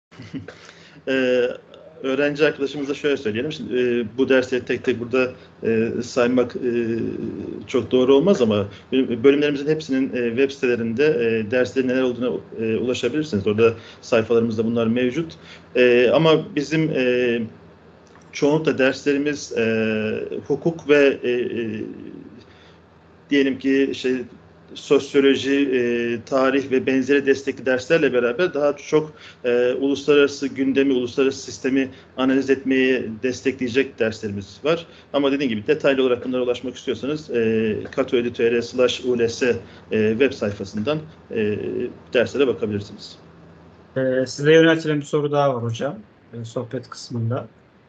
Ee, öğrenci arkadaşımıza şöyle söyleyelim. Şimdi, e, bu dersleri tek tek burada e, saymak e, çok doğru olmaz ama bölümlerimizin hepsinin e, web sitelerinde e, derslerin neler olduğuna e, ulaşabilirsiniz. Orada sayfalarımızda bunlar mevcut. E, ama bizim e, çoğunlukla derslerimiz e, hukuk ve e, e, diyelim ki işte sosyoloji, e, tarih ve benzeri destekli derslerle beraber daha çok e, uluslararası gündemi, uluslararası sistemi analiz etmeyi destekleyecek derslerimiz var. Ama dediğim gibi detaylı olarak bunlara ulaşmak istiyorsanız e, kato.edu.tr slash uls e, web sayfasından e, derslere bakabilirsiniz. E, size yöneltilen bir soru daha var hocam, e, sohbet kısmında.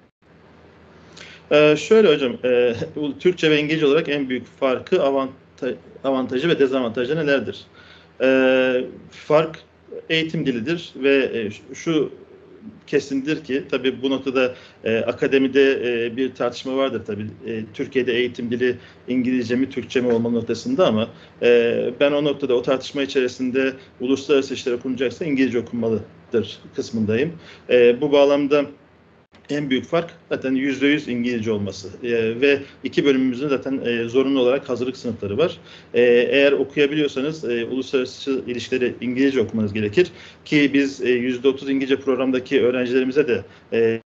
Ee, şöyle hocam, e, Türkçe ve İngilizce olarak en büyük farkı, avantaj, avantajı ve dezavantajı nelerdir? Ee, fark eğitim dilidir ve e, şu kesindir ki, tabii bu noktada e, akademide e, bir tartışma vardır tabii. E, Türkiye'de eğitim dili İngilizce mi, Türkçe mi olma noktasında ama e, ben o noktada, o tartışma içerisinde uluslararası işler okunacaksa İngilizce okunmalıdır kısmındayım. E, bu bağlamda en büyük fark zaten yüzde yüz İngilizce olması ee, ve iki bölümümüzün zaten e, zorunlu olarak hazırlık sınıfları var. E, eğer okuyabiliyorsanız e, uluslararası ilişkileri İngilizce okumanız gerekir ki biz e, yüzde otuz İngilizce programdaki öğrencilerimize de e,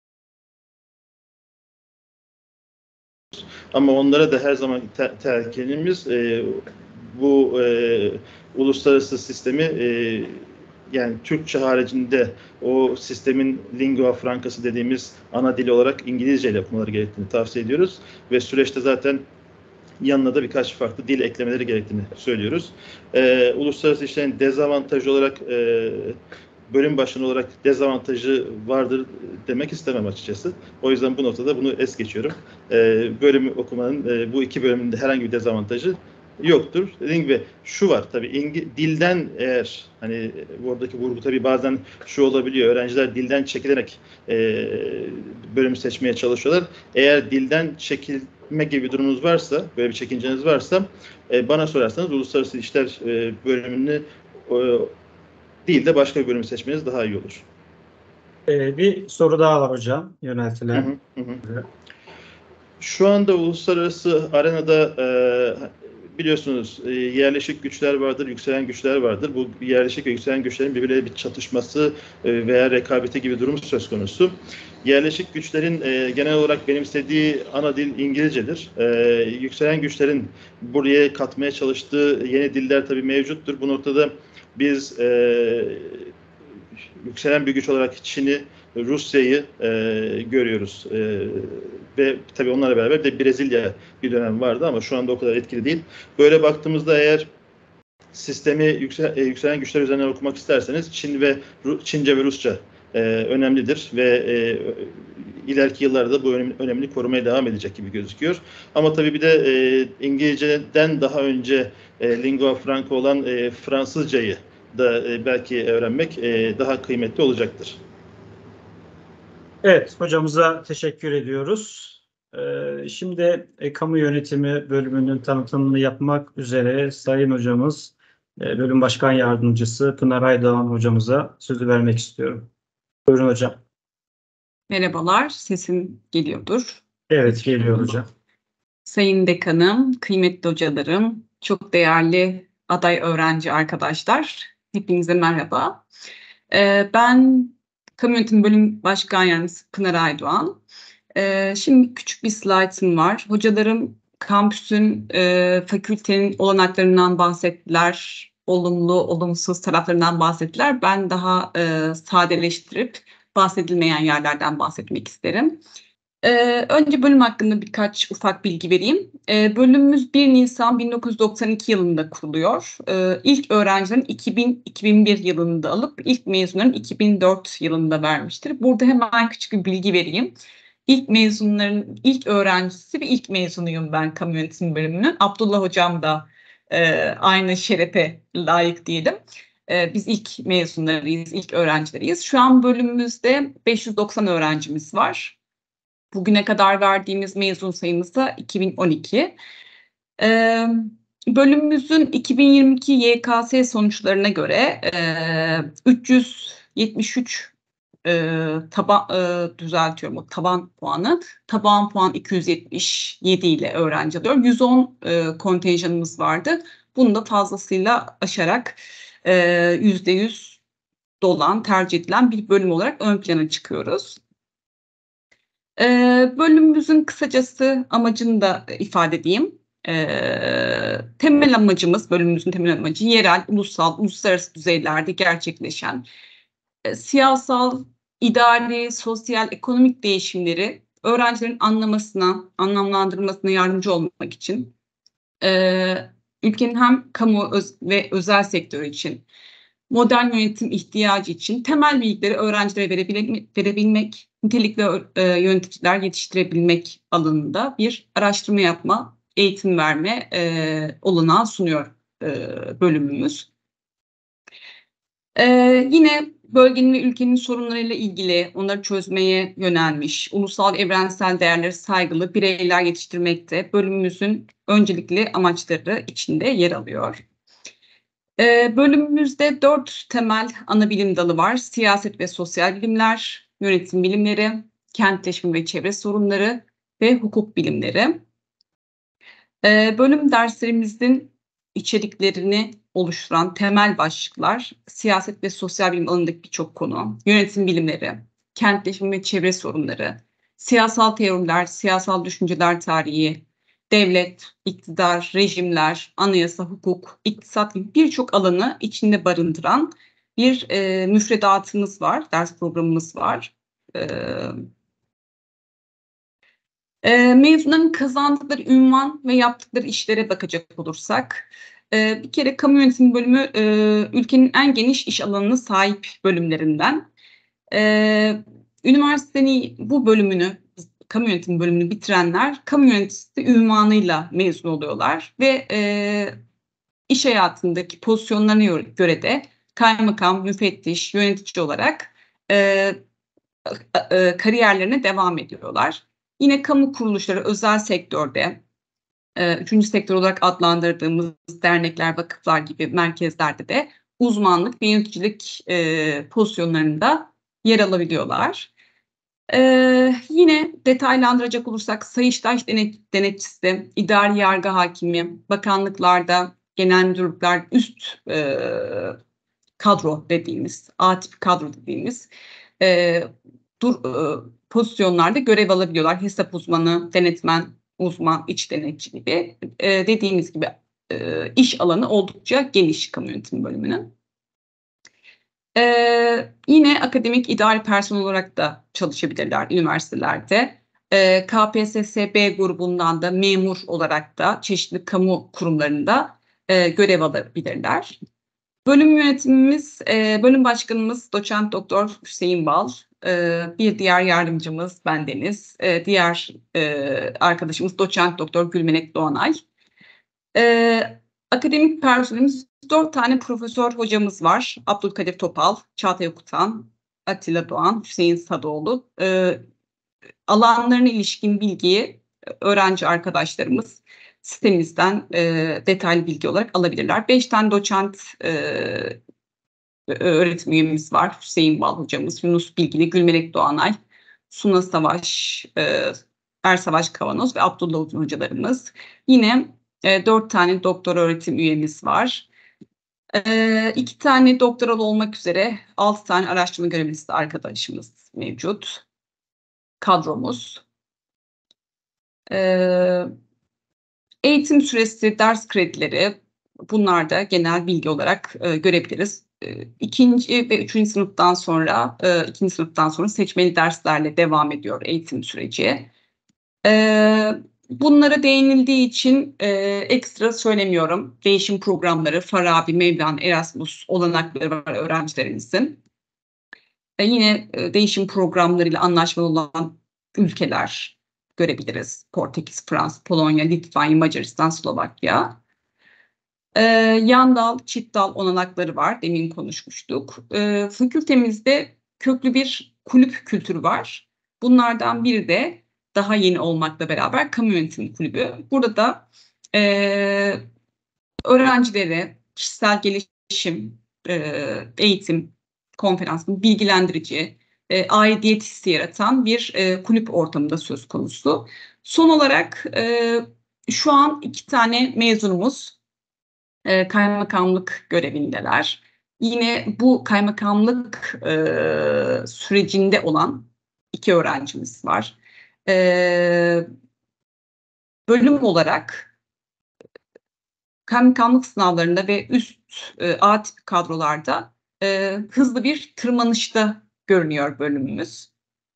ama onlara da her zaman te telkinimiz e, bu e, uluslararası sistemi e, yani Türkçe haricinde o sistemin lingua francası dediğimiz ana dili olarak İngilizce ile okumaları gerektiğini tavsiye ediyoruz. Ve süreçte zaten yanına da birkaç farklı dil eklemeleri gerektiğini söylüyoruz. Ee, uluslararası işlerin dezavantajı olarak e, bölüm başkanı olarak dezavantajı vardır demek istemem açıkçası. O yüzden bu noktada bunu es geçiyorum. Ee, bölümü okumanın e, bu iki bölümünde herhangi bir dezavantajı yoktur. Dediğim gibi şu var tabii, İngi, dilden eğer hani buradaki vurgu tabii bazen şu olabiliyor, öğrenciler dilden çekilerek e, bölümü seçmeye çalışıyorlar. Eğer dilden çekilme gibi bir durumunuz varsa, böyle bir çekinceniz varsa e, bana sorarsanız uluslararası işler e, bölümünü e, değil de başka bir bölümü seçmeniz daha iyi olur. Ee, bir soru daha var hocam yöneltilen. Hı hı, hı. Şu anda uluslararası arenada e, biliyorsunuz e, yerleşik güçler vardır, yükselen güçler vardır. Bu yerleşik ve yükselen güçlerin birbirleriyle bir çatışması e, veya rekabeti gibi durum söz konusu. Yerleşik güçlerin e, genel olarak benimsediği ana dil İngilizcedir. E, yükselen güçlerin buraya katmaya çalıştığı yeni diller tabii mevcuttur. Bu noktada biz e, yükselen bir güç olarak Çin'i, Rusya'yı e, görüyoruz. E, ve tabii onlarla beraber de Brezilya bir dönem vardı ama şu anda o kadar etkili değil. Böyle baktığımızda eğer sistemi yüksel, e, yükselen güçler üzerinden okumak isterseniz Çin ve Çince ve Rusça e, önemlidir ve e, ileriki yıllarda bu önemli, önemli korumaya devam edecek gibi gözüküyor. Ama tabii bir de e, İngilizceden daha önce e, lingua franca olan e, Fransızcayı da e, belki öğrenmek e, daha kıymetli olacaktır. Evet, hocamıza teşekkür ediyoruz. Ee, şimdi e, kamu yönetimi bölümünün tanıtımını yapmak üzere Sayın Hocamız, e, Bölüm Başkan Yardımcısı Pınar Aydoğan hocamıza sözü vermek istiyorum. Buyurun hocam. Merhabalar, sesim geliyordur. Evet, geliyor hocam. Sayın Dekanım, kıymetli hocalarım, çok değerli aday öğrenci arkadaşlar, hepinize merhaba. Ee, ben Kamu Yönetimi Bölüm Başkan Yardımcısı Pınar Aydoğan. Ee, şimdi küçük bir slaytım var. Hocalarım kampüsün, e, fakültenin olanaklarından bahsettiler, olumlu, olumsuz taraflarından bahsettiler. Ben daha e, sadeleştirip bahsedilmeyen yerlerden bahsetmek isterim. Ee, önce bölüm hakkında birkaç ufak bilgi vereyim. Ee, bölümümüz bir Nisan bin dokuz yüz doksan iki yılında kuruluyor. Ee, ilk öğrencilerin iki bin iki bin bir yılında alıp ilk mezunların iki bin dört yılında vermiştir. Burada hemen küçük bir bilgi vereyim. İlk mezunların ilk öğrencisi ve ilk mezunuyum ben kamu yönetimi bölümünün. Abdullah hocam da e, aynı şerefe layık diyelim. E, biz ilk mezunlarıyız, ilk öğrencileriyiz. Şu an bölümümüzde beş yüz doksan öğrencimiz var. Bugüne kadar verdiğimiz mezun sayımız da iki bin on iki. Ee, bölümümüzün iki bin yirmi iki Y K S sonuçlarına göre e, üç yüz yetmiş üç e, taban e, düzeltiyorum o taban puanı. Taban puan iki yüz yetmiş yedi ile öğrenci alıyor. yüz on e, kontenjanımız vardı. Bunu da fazlasıyla aşarak e, yüzde yüz dolan, tercih edilen bir bölüm olarak ön plana çıkıyoruz. Ee, bölümümüzün kısacası amacını da ifade edeyim. Ee, temel amacımız, bölümümüzün temel amacı yerel, ulusal, uluslararası düzeylerde gerçekleşen e, siyasal, idari, sosyal, ekonomik değişimleri öğrencilerin anlamasına, anlamlandırmasına yardımcı olmak için e, ülkenin hem kamu öz ve özel sektörü için modern yönetim ihtiyacı için temel bilgileri öğrencilere verebilmek, verebilmek nitelikli e, yöneticiler yetiştirebilmek alanında bir araştırma yapma, eğitim verme e, olanağı sunuyor e, bölümümüz. E, yine bölgenin ve ülkenin sorunlarıyla ilgili onları çözmeye yönelmiş, ulusal evrensel değerlere saygılı bireyler yetiştirmekte bölümümüzün öncelikli amaçları içinde yer alıyor. Ee, bölümümüzde dört temel ana bilim dalı var. Siyaset ve sosyal bilimler, yönetim bilimleri, kentleşme ve çevre sorunları ve hukuk bilimleri. Ee, bölüm derslerimizin içeriklerini oluşturan temel başlıklar, siyaset ve sosyal bilim alanındaki birçok konu, yönetim bilimleri, kentleşme ve çevre sorunları, siyasal teoriler, siyasal düşünceler tarihi, devlet, iktidar, rejimler, anayasa, hukuk, iktisat gibi birçok alanı içinde barındıran bir e, müfredatımız var, ders programımız var. E, e, mezunların kazandıkları ünvan ve yaptıkları işlere bakacak olursak, e, bir kere kamu yönetimi bölümü e, ülkenin en geniş iş alanına sahip bölümlerinden. E, üniversitenin bu bölümünü, kamu yönetimi bölümünü bitirenler kamu yöneticisi ünvanıyla mezun oluyorlar ve e, iş hayatındaki pozisyonlarına göre de kaymakam, müfettiş, yönetici olarak e, e, kariyerlerine devam ediyorlar. Yine kamu kuruluşları, özel sektörde, e, üçüncü sektör olarak adlandırdığımız dernekler, vakıflar gibi merkezlerde de uzmanlık ve yöneticilik e, pozisyonlarında yer alabiliyorlar. Ee, yine detaylandıracak olursak Sayıştay denet, denetçisi, idari yargı hakimi, bakanlıklarda, genel müdürlükler, üst e, kadro dediğimiz, A tip kadro dediğimiz e, dur, e, pozisyonlarda görev alabiliyorlar. Hesap uzmanı, denetmen, uzman, iç denetçi gibi e, dediğimiz gibi e, iş alanı oldukça geniş kamu yönetimi bölümünün. Ee, yine akademik idari personel olarak da çalışabilirler üniversitelerde. Ee, K P S S B grubundan da memur olarak da çeşitli kamu kurumlarında e, görev alabilirler. Bölüm yönetimimiz, e, bölüm başkanımız doçent doktor Hüseyin Bal, e, bir diğer yardımcımız bendeniz, e, diğer e, arkadaşımız doçent doktor Gülmenek Doğanay. E, akademik personelimiz dört tane profesör hocamız var. Abdülkadir Topal, Çağatay Okutan, Atilla Doğan, Hüseyin Sadoğlu. E, alanlarına ilişkin bilgiyi öğrenci arkadaşlarımız sitemizden e, detaylı bilgi olarak alabilirler. Beş tane doçent e, öğretim üyemiz var. Hüseyin Bal hocamız, Yunus Bilgili, Gülmelek Doğanay, Suna Savaş, e, Ersavaş Kavanoz ve Abdullah Uzun hocalarımız. Yine e, dört tane doktor öğretim üyemiz var. E, iki tane doktoral olmak üzere altı tane araştırma görevlisi arkadaşımız mevcut. Kadromuz. E, eğitim süresi, ders kredileri, bunlar da genel bilgi olarak e, görebiliriz. E, ikinci ve üçüncü sınıftan sonra, e, ikinci sınıftan sonra seçmeli derslerle devam ediyor eğitim süreci. E, bunlara değinildiği için e, ekstra söylemiyorum. Değişim programları, Farabi, Mevlana, Erasmus olanakları var öğrencilerimizin. E, yine e, değişim programlarıyla anlaşmalı olan ülkeler görebiliriz. Portekiz, Fransa, Polonya, Litvanya, Macaristan, Slovakya. Ee, yan dal, çift dal olanakları var. Demin konuşmuştuk. Ee, fakültemizde köklü bir kulüp kültürü var. Bunlardan biri de daha yeni olmakla beraber kamu yönetimi kulübü. Burada da e, öğrencilere kişisel gelişim, e, eğitim, konferans, bilgilendirici, E, aidiyet hissi yaratan bir e, kulüp ortamında söz konusu. Son olarak e, şu an iki tane mezunumuz e, kaymakamlık görevindeler. Yine bu kaymakamlık e, sürecinde olan iki öğrencimiz var. E, bölüm olarak kaymakamlık sınavlarında ve üst e, A tipi kadrolarda e, hızlı bir tırmanışta görünüyor bölümümüz.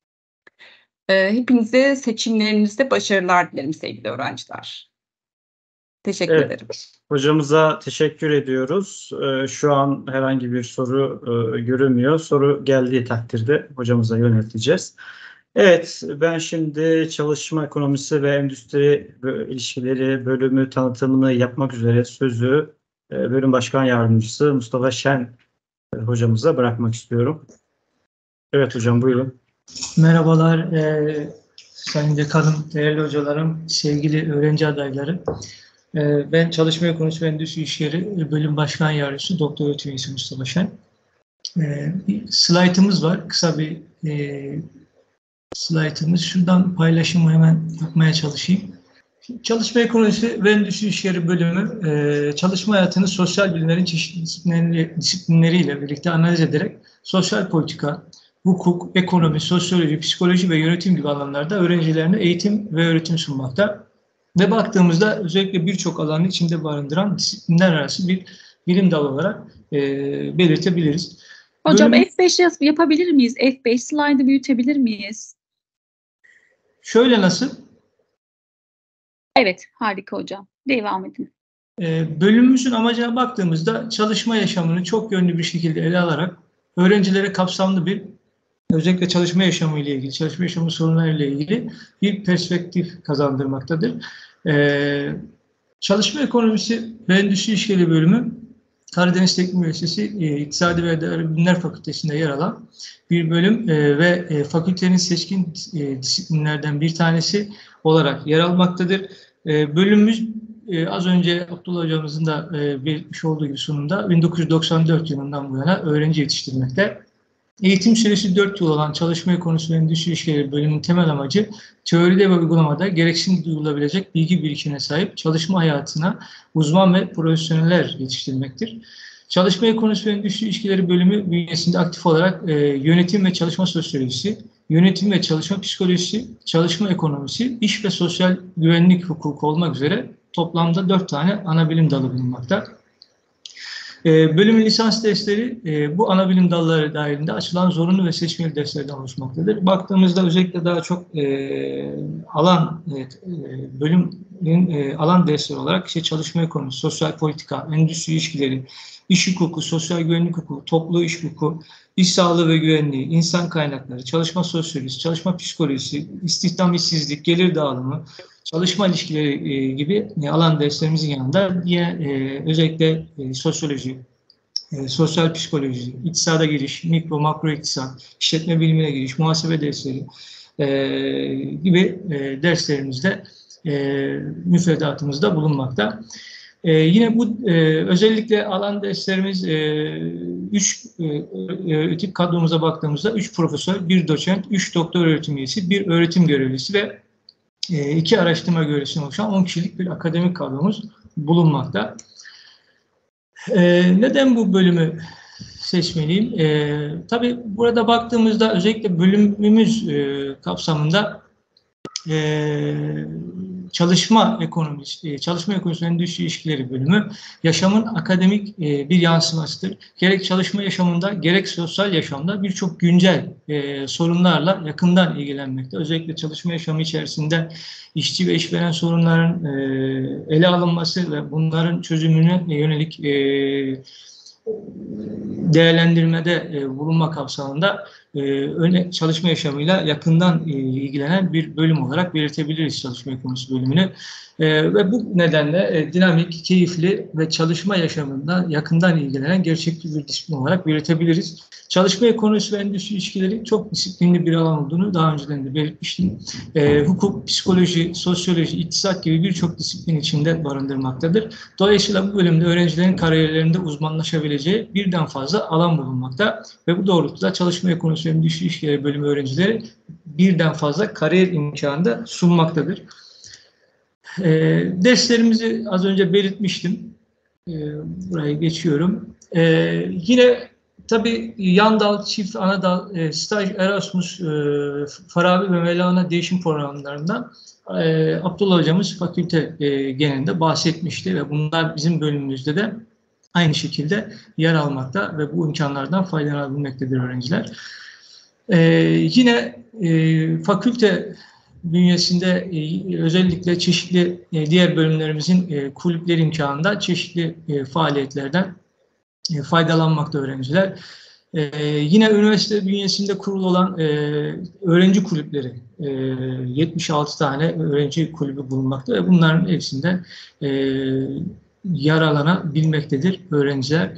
Ee, hepinize seçimlerinizde başarılar dilerim sevgili öğrenciler. Teşekkür Evet, ederim. Hocamıza teşekkür ediyoruz. Ee, şu an herhangi bir soru e, görünmüyor. Soru geldiği takdirde hocamıza yönelteceğiz. Evet, ben şimdi çalışma ekonomisi ve endüstri ilişkileri bölümü tanıtımını yapmak üzere sözü e, bölüm başkan yardımcısı Mustafa Şen e, hocamıza bırakmak istiyorum. Evet hocam, buyurun. Merhabalar e, Sayın Dekanım, değerli hocalarım, sevgili öğrenci adayları. E, ben Çalışma Ekonomisi ve Endüstri İlişkileri Bölüm Başkan Yardımcısı Doktor Öğretim Üyesi Mustafa Şen. E, bir slaytımız var, kısa bir e, slaytımız. Şuradan paylaşımı hemen yapmaya çalışayım. Çalışma Ekonomisi ve Endüstri İlişkileri Bölümü e, çalışma hayatını sosyal bilimlerin çeşitli disiplinleri, disiplinleriyle birlikte analiz ederek sosyal politika, hukuk, ekonomi, sosyoloji, psikoloji ve yönetim gibi alanlarda öğrencilerine eğitim ve öğretim sunmakta. Ve baktığımızda özellikle birçok alanı içinde barındıran disiplinler arası bir bilim dalı olarak e, belirtebiliriz. Hocam Bölüm, F beş yaz- yapabilir miyiz? F beş slide'ı büyütebilir miyiz? şöyle nasıl? Evet, harika hocam. Devam edin. E, bölümümüzün amacına baktığımızda çalışma yaşamını çok yönlü bir şekilde ele alarak öğrencilere kapsamlı bir, özellikle çalışma yaşamı ile ilgili, çalışma yaşamı sorunları ile ilgili bir perspektif kazandırmaktadır. Ee, çalışma Ekonomisi ve Endüstri İlişkileri Bölümü, Karadeniz Teknik Üniversitesi e, İktisadi ve İdari Bilimler Fakültesi'nde yer alan bir bölüm e, ve e, fakültenin seçkin e, disiplinlerden bir tanesi olarak yer almaktadır. E, bölümümüz e, az önce Abdullah Hocamızın da e, belirtmiş olduğu gibi sunumda bin dokuz yüz doksan dört yılından bu yana öğrenci yetiştirmekte. Eğitim süresi dört yıl olan Çalışma Ekonomisi ve Endüstri İlişkileri Bölümünün temel amacı teoride ve uygulamada gereksinim duyulabilecek bilgi birikimine sahip çalışma hayatına uzman ve profesyoneller yetiştirmektir. Çalışma Ekonomisi ve Endüstri İlişkileri Bölümü bünyesinde aktif olarak e, yönetim ve çalışma sosyolojisi, yönetim ve çalışma psikolojisi, çalışma ekonomisi, iş ve sosyal güvenlik hukuku olmak üzere toplamda dört tane ana bilim dalı bulunmakta. E, bölümün lisans dersleri e, bu ana bilim dalları dahilinde açılan zorunlu ve seçmeli derslerden oluşmaktadır. Baktığımızda özellikle daha çok e, alan, evet, e, bölüm e, alan dersleri olarak işte çalışma ekonomisi, sosyal politika, endüstri ilişkileri, iş hukuku, sosyal güvenlik hukuku, toplu iş hukuku, iş sağlığı ve güvenliği, insan kaynakları, çalışma sosyolojisi, çalışma psikolojisi, istihdam işsizlik, gelir dağılımı, çalışma ilişkileri e, gibi e, alan derslerimizin yanında diğer e, özellikle e, sosyoloji, e, sosyal psikoloji, iktisada giriş, mikro makro iktisat, işletme bilimine giriş, muhasebe dersleri e, gibi e, derslerimizde e, müfredatımızda bulunmakta. Ee, yine bu e, özellikle alan derslerimiz e, üç e, öğretim kadromuza baktığımızda üç profesör, bir doçent, üç doktor öğretim üyesi, bir öğretim görevlisi ve e, iki araştırma görevlisinden oluşan on kişilik bir akademik kadromuz bulunmakta. E, neden bu bölümü seçmeliyim? E, tabii burada baktığımızda özellikle bölümümüz e, kapsamında e, çalışma ekonomisi, çalışma ekonomisi ve endüstri ilişkileri bölümü yaşamın akademik bir yansımasıdır. Gerek çalışma yaşamında gerek sosyal yaşamda birçok güncel e, sorunlarla yakından ilgilenmekte. Özellikle çalışma yaşamı içerisinde işçi ve işveren sorunların e, ele alınması ve bunların çözümüne yönelik e, değerlendirmede e, bulunma kapsamında e, öne, çalışma yaşamıyla yakından e, ilgilenen bir bölüm olarak belirtebiliriz çalışma ekonomisi bölümünü. E, ve bu nedenle e, dinamik, keyifli ve çalışma yaşamında yakından ilgilenen gerçekçi bir disiplin olarak belirtebiliriz. Çalışma ekonomisi ve endüstri ilişkileri çok disiplinli bir alan olduğunu daha önceden de belirtmiştim. E, hukuk, psikoloji, sosyoloji, iktisat gibi birçok disiplin içinde barındırmaktadır. Dolayısıyla bu bölümde öğrencilerin kariyerlerinde uzmanlaşabileceği birden fazla alan bulunmakta ve bu doğrultuda çalışma ekonomisi ve endüstri ilişkileri bölümü öğrencileri birden fazla kariyer imkanı da sunmaktadır. E, derslerimizi az önce belirtmiştim. E, buraya geçiyorum. E, yine tabii yan dal, çift ana dal, e, staj, Erasmus, e, Farabi ve Mevlana değişim programlarından e, Abdullah hocamız fakülte e, genelinde bahsetmişti ve bunlar bizim bölümümüzde de aynı şekilde yer almakta ve bu imkanlardan faydalanabilmektedir öğrenciler. E, yine e, fakülte bünyesinde e, özellikle çeşitli e, diğer bölümlerimizin e, kulüpler imkanında çeşitli e, faaliyetlerden e, faydalanmakta öğrenciler. E, yine üniversite bünyesinde kurulu olan e, öğrenci kulüpleri, e, yetmiş altı tane öğrenci kulübü bulunmakta ve bunların hepsinde e, yararlanabilmektedir öğrenciler.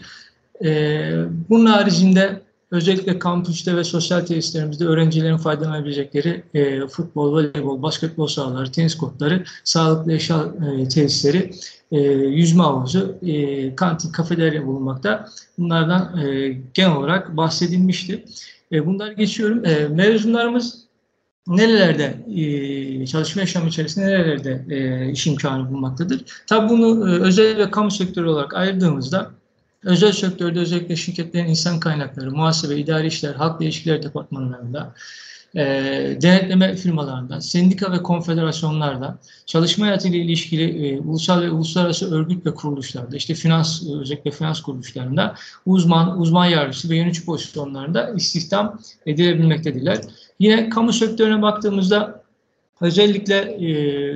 E, bunun haricinde özellikle kampüste ve sosyal tesislerimizde öğrencilerin faydalanabilecekleri e, futbol, voleybol, basketbol sahaları, tenis kortları, sağlıklı yaşam e, tesisleri, e, yüzme havuzu, e, kantin, kafeterya bulunmakta. Bunlardan e, genel olarak bahsedilmişti. E, bunları geçiyorum. E, mezunlarımız nerelerde e, çalışma yaşamı içerisinde nerelerde e, iş imkanı bulunmaktadır? Tabii bunu e, özel ve kamu sektörü olarak ayırdığımızda özel sektörde özellikle şirketlerin insan kaynakları, muhasebe, idari işler, halkla ilişkiler departmanlarında, e, denetleme firmalarında, sendika ve konfederasyonlarda, çalışma hayatıyla ilişkili e, ulusal ve uluslararası örgüt ve kuruluşlarda, işte finans, özellikle finans kuruluşlarında uzman, uzman yardımcısı ve yönetici pozisyonlarında istihdam edilebilmektedirler. Yine kamu sektörüne baktığımızda özellikle e,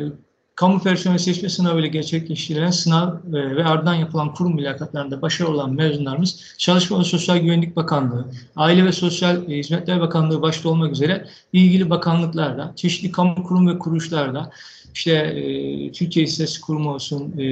kamu personel seçme sınavıyla gerçekleştirilen sınav ve ardından yapılan kurum mülakatlarında başarılı olan mezunlarımız Çalışma ve Sosyal Güvenlik Bakanlığı, Aile ve Sosyal Hizmetler Bakanlığı başta olmak üzere ilgili bakanlıklarda, çeşitli kamu kurum ve kuruluşlarda, işte e, Türkiye İstatistik Kurumu olsun, e,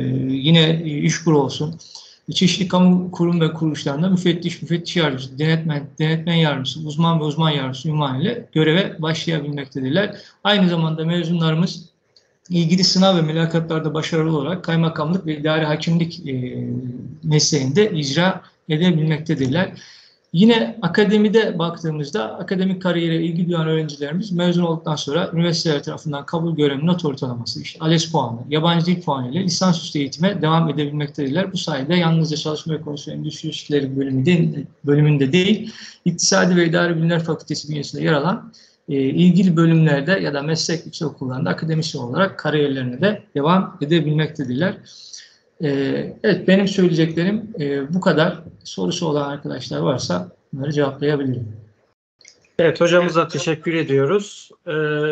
yine İşkur olsun, çeşitli kamu kurum ve kuruluşlarında müfettiş, müfettiş yardımcısı, denetmen, denetmen yardımcısı, uzman ve uzman yardımcısı ünvanı ile göreve başlayabilmektedirler. Aynı zamanda mezunlarımız ilgili sınav ve mülakatlarda başarılı olarak kaymakamlık ve idari hakimlik e, mesleğinde icra edebilmektedirler. Yine akademide baktığımızda akademik kariyere ilgi duyan öğrencilerimiz mezun olduktan sonra üniversiteler tarafından kabul gören not ortalaması, işte ALES puanı, yabancı dil puanı ile lisansüstü eğitime devam edebilmektedirler. Bu sayede yalnızca çalışma ekonomisi ve endüstri ilişkileri bölümünde, bölümünde değil, İktisadi ve İdari Bilimler Fakültesi bünyesinde yer alan E, ilgili bölümlerde ya da meslek yüksek okullarında akademisyen olarak kariyerlerine de devam edebilmektedirler. E, evet, benim söyleyeceklerim e, bu kadar. Sorusu olan arkadaşlar varsa bunları cevaplayabilirim. Evet, hocamıza teşekkür ediyoruz. Ee,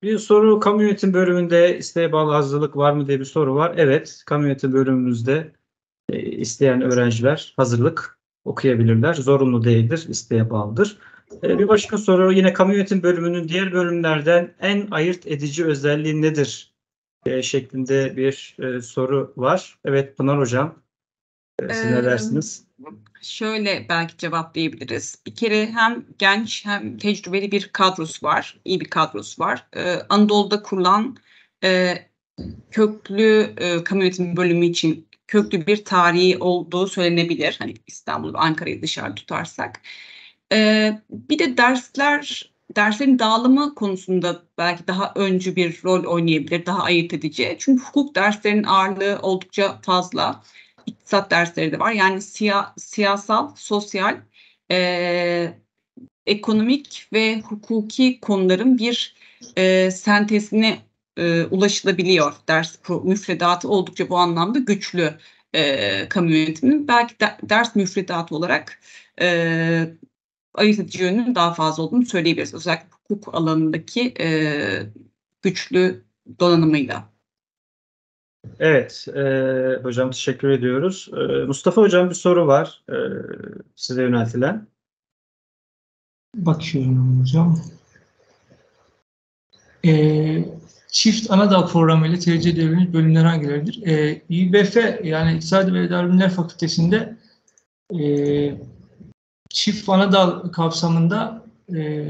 Bir soru kamu yönetim bölümünde isteğe bağlı hazırlık var mı diye bir soru var. Evet, kamu yönetim bölümümüzde e, isteyen öğrenciler hazırlık okuyabilirler. Zorunlu değildir, isteğe bağlıdır. E, bir başka soru yine kamu yönetim bölümünün diğer bölümlerden en ayırt edici özelliği nedir? E, şeklinde bir e, soru var. Evet Pınar Hocam, e, siz ne dersiniz? Şöyle belki cevaplayabiliriz. Bir kere hem genç hem tecrübeli bir kadrosu var, iyi bir kadrosu var. Ee, Anadolu'da kurulan e, köklü e, kamu yönetimi bölümü için köklü bir tarihi olduğu söylenebilir. Hani İstanbul ve Ankara'yı dışarı tutarsak. Ee, bir de dersler, derslerin dağılımı konusunda belki daha öncü bir rol oynayabilir, daha ayırt edici. Çünkü hukuk derslerinin ağırlığı oldukça fazla. İktisat dersleri de var. Yani siya, siyasal, sosyal, e, ekonomik ve hukuki konuların bir e, sentezine e, ulaşılabiliyor. Ders müfredatı oldukça bu anlamda güçlü e, kamu yönetiminin. Belki de, ders müfredatı olarak e, ayırt edici yönünün daha fazla olduğunu söyleyebiliriz. Özellikle hukuk alanındaki e, güçlü donanımıyla. Evet, e, hocam teşekkür ediyoruz. E, Mustafa Hocam bir soru var e, size yöneltilen. Bakıyorum hocam. Ee, çift anadal programı ile tercih edilebilir bölümler hangileridir? Ee, İBF yani İktisadi ve İdari Bilimler Fakültesi'nde e, çift anadal kapsamında e,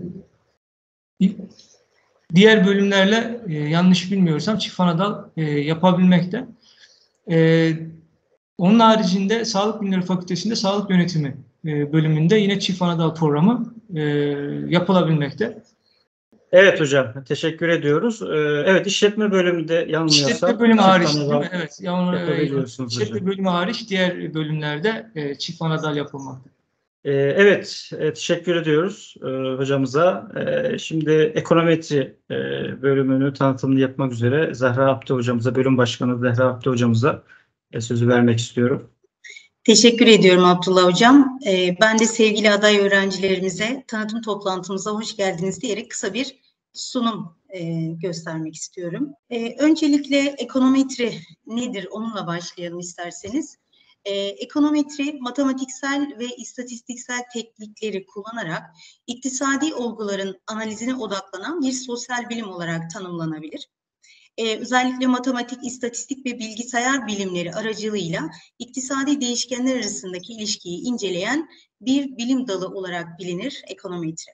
diğer bölümlerle e, yanlış bilmiyorsam çift anadal e, yapabilmekte. E, onun haricinde Sağlık Bilimleri Fakültesi'nde Sağlık Yönetimi e, bölümünde yine çift anadal programı e, yapılabilmekte. Evet hocam, teşekkür ediyoruz. Ee, evet, işletme bölümünde yanılmıyorsam İşletme bölümü çift hariç, anadal değil mi? Evet, yani, yapabiliyorsunuz işletme hocam. bölümü hariç diğer bölümlerde e, çift anadal yapılmakta. Ee, evet, e, teşekkür ediyoruz e, hocamıza. E, şimdi ekonometri e, bölümünü tanıtımını yapmak üzere Zehra Abdi hocamıza, bölüm başkanı Zehra Abdi hocamıza e, sözü vermek istiyorum. Teşekkür ediyorum Abdullah Hocam. Ee, ben de sevgili aday öğrencilerimize tanıtım toplantımıza hoş geldiniz diyerek kısa bir sunum e, göstermek istiyorum. E, öncelikle ekonometri nedir onunla başlayalım isterseniz. E, ekonometri matematiksel ve istatistiksel teknikleri kullanarak iktisadi olguların analizine odaklanan bir sosyal bilim olarak tanımlanabilir. Ee, özellikle matematik, istatistik ve bilgisayar bilimleri aracılığıyla iktisadi değişkenler arasındaki ilişkiyi inceleyen bir bilim dalı olarak bilinir ekonometri.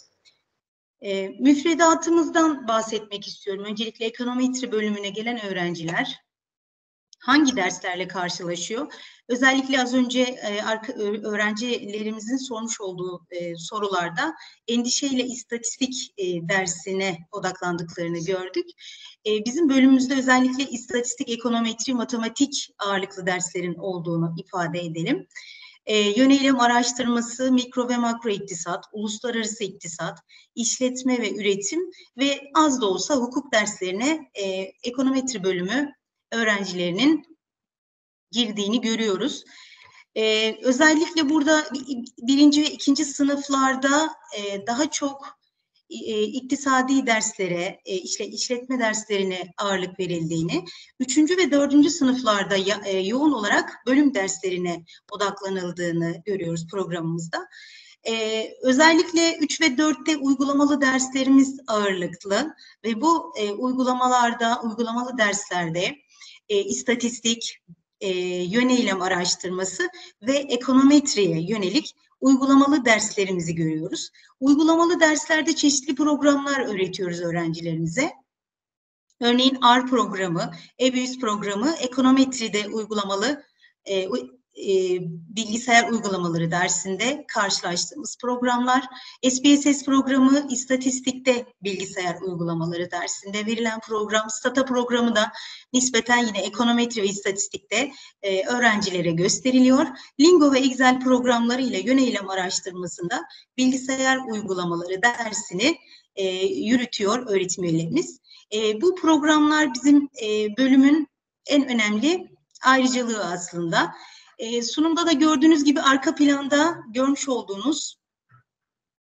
Ee, müfredatımızdan bahsetmek istiyorum. Öncelikle ekonometri bölümüne gelen öğrenciler hangi derslerle karşılaşıyor? Özellikle az önce e, arka, öğrencilerimizin sormuş olduğu e, sorularda endişeyle istatistik e, dersine odaklandıklarını gördük. E, bizim bölümümüzde özellikle istatistik, ekonometri, matematik ağırlıklı derslerin olduğunu ifade edelim. E, yönelim araştırması, mikro ve makro iktisat, uluslararası iktisat, işletme ve üretim ve az da olsa hukuk derslerine e, ekonometri bölümü öğrencilerinin girdiğini görüyoruz. Ee, özellikle burada birinci ve ikinci sınıflarda e, daha çok e, iktisadi derslere, e, işte işletme derslerine ağırlık verildiğini, üçüncü ve dördüncü sınıflarda ya, e, yoğun olarak bölüm derslerine odaklanıldığını görüyoruz programımızda. Ee, özellikle üç ve dörtte uygulamalı derslerimiz ağırlıklı ve bu e, uygulamalarda, uygulamalı derslerde E, istatistik, e, yöneylem araştırması ve ekonometriye yönelik uygulamalı derslerimizi görüyoruz. Uygulamalı derslerde çeşitli programlar öğretiyoruz öğrencilerimize. Örneğin R programı, E B U S programı, ekonometride uygulamalı e, E, bilgisayar uygulamaları dersinde karşılaştığımız programlar, S P S S programı istatistikte bilgisayar uygulamaları dersinde verilen program, STATA programı da nispeten yine ekonometri ve istatistikte e, öğrencilere gösteriliyor. Lingo ve Excel programları ile yöneylem araştırmasında bilgisayar uygulamaları dersini e, yürütüyor öğretim üyelerimiz. E, bu programlar bizim e, bölümün en önemli ayrıcalığı aslında. E, sunumda da gördüğünüz gibi arka planda görmüş olduğunuz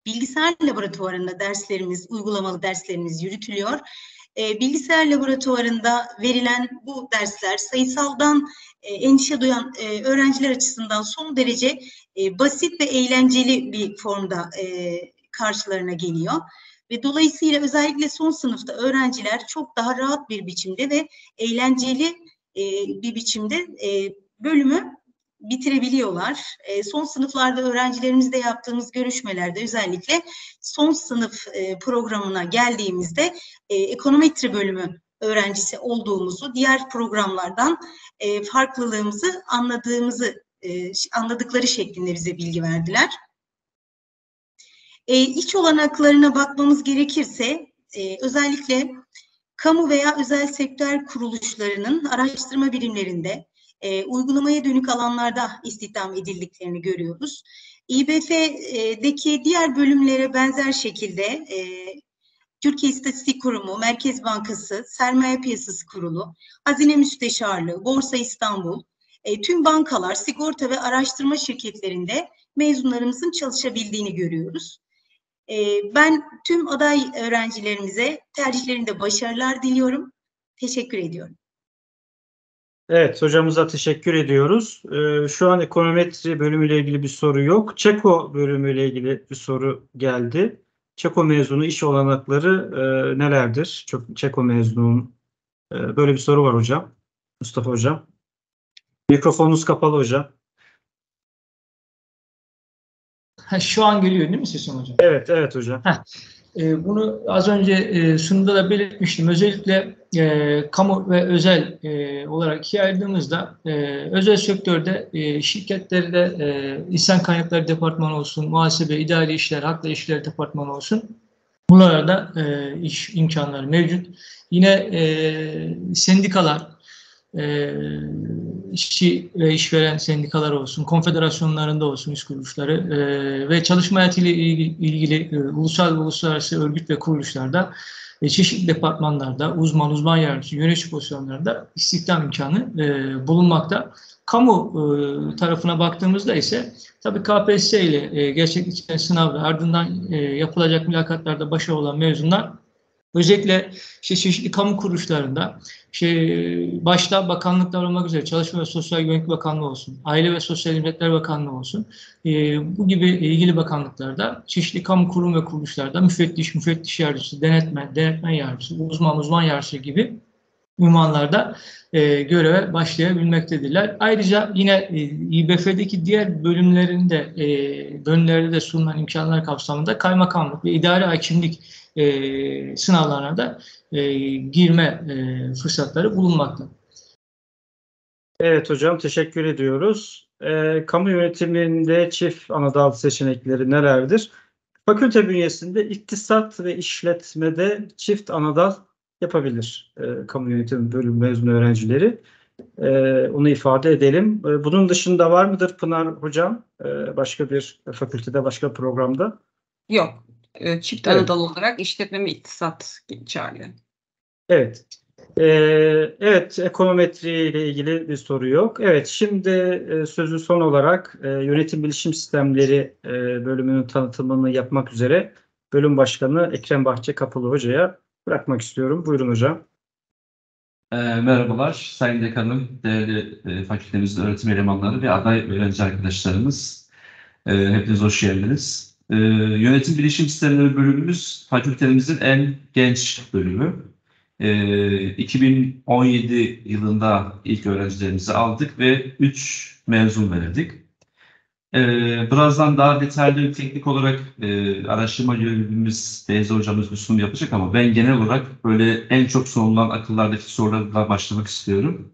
bilgisayar laboratuvarında derslerimiz, uygulamalı derslerimiz yürütülüyor. E, bilgisayar laboratuvarında verilen bu dersler sayısaldan e, endişe duyan e, öğrenciler açısından son derece e, basit ve eğlenceli bir formda e, karşılarına geliyor. Ve dolayısıyla özellikle son sınıfta öğrenciler çok daha rahat bir biçimde ve eğlenceli e, bir biçimde e, bölümü bitirebiliyorlar. E, son sınıflarda öğrencilerimizle yaptığımız görüşmelerde özellikle son sınıf e, programına geldiğimizde e, ekonometri bölümü öğrencisi olduğumuzu, diğer programlardan e, farklılığımızı anladığımızı e, anladıkları şeklinde bize bilgi verdiler. E, iç olanaklarına bakmamız gerekirse e, özellikle kamu veya özel sektör kuruluşlarının araştırma birimlerinde e, uygulamaya dönük alanlarda istihdam edildiklerini görüyoruz. İBF'deki diğer bölümlere benzer şekilde e, Türkiye İstatistik Kurumu, Merkez Bankası, Sermaye Piyasası Kurulu, Hazine Müsteşarlığı, Borsa İstanbul, e, tüm bankalar, sigorta ve araştırma şirketlerinde mezunlarımızın çalışabildiğini görüyoruz. E, ben tüm aday öğrencilerimize tercihlerinde başarılar diliyorum. Teşekkür ediyorum. Evet, hocamıza teşekkür ediyoruz. Ee, şu an ekonometri bölümüyle ilgili bir soru yok. Çeko bölümüyle ilgili bir soru geldi. Çeko mezunu iş olanakları e, nelerdir? Çok Çeko mezunun e, böyle bir soru var hocam. Mustafa hocam. Mikrofonunuz kapalı hocam. Ha, şu an geliyor değil mi sesim hocam? Evet, evet hocam. Heh. E, bunu az önce e, sunumda da belirtmiştim. Özellikle e, kamu ve özel e, olarak ikiye ayırdığımızda e, özel sektörde e, şirketlerde e, insan kaynakları departmanı olsun, muhasebe, idari işler, haklı işler departmanı olsun. Bunlarda e, iş imkanları mevcut. Yine e, sendikalar, e, işçi ve işveren sendikalar olsun, konfederasyonlarında olsun iş kuruluşları e, ve çalışma hayatıyla ilgili, ilgili e, ulusal ve uluslararası örgüt ve kuruluşlarda e, çeşitli departmanlarda uzman, uzman yardımcısı, yönetici pozisyonlarında istihdam imkanı e, bulunmakta. Kamu e, tarafına baktığımızda ise tabii K P S S ile e, gerçekleşen sınavda ardından e, yapılacak mülakatlarda başarılı olan mezunlar özellikle işte çeşitli kamu kuruluşlarında şey, başta bakanlıklar olmak üzere Çalışma ve Sosyal Güvenlik Bakanlığı olsun, Aile ve Sosyal Hizmetler Bakanlığı olsun, e, bu gibi ilgili bakanlıklarda çeşitli kamu kurum ve kuruluşlarda müfettiş, müfettiş yardımcısı, denetmen, denetmen yardımcısı, uzman, uzman yardımcısı gibi ünvanlarda e, göreve başlayabilmektedirler. Ayrıca yine e, İBF'deki diğer bölümlerinde, e, bölümlerde de sunulan imkanlar kapsamında kaymakamlık ve idari hakimlik e, sınavlarına da e, girme e, fırsatları bulunmakta. Evet hocam, teşekkür ediyoruz. E, kamu yönetiminde çift anadal seçenekleri nelerdir? Fakülte bünyesinde iktisat ve işletmede çift anadal yapabilir e, kamu yönetimi bölüm mezun öğrencileri. E, onu ifade edelim. E, bunun dışında var mıdır Pınar hocam? E, başka bir fakültede, başka bir programda? Yok. E, çift Evet. anadal olarak işletme ve iktisat geçerli. Evet. Ee, evet, ekonometri ile ilgili bir soru yok. Evet, şimdi e, sözü son olarak e, yönetim bilişim sistemleri e, bölümünün tanıtımını yapmak üzere bölüm başkanı Ekrem Bahçe Kapılı Hoca'ya bırakmak istiyorum. Buyurun hocam. E, merhabalar Sayın Dekanım, değerli e, fakültemizin öğretim elemanları ve aday öğrenci arkadaşlarımız. E, hepiniz hoş geldiniz. E, yönetim bilişim sistemleri bölümümüz fakültemizin en genç bölümü. iki bin on yedi yılında ilk öğrencilerimizi aldık ve üç mezun verdik. Birazdan daha detaylı teknik olarak araştırma yönetmenimiz Beyza hocamız bir sunum yapacak ama ben genel olarak böyle en çok sorulan akıllardaki sorularla başlamak istiyorum.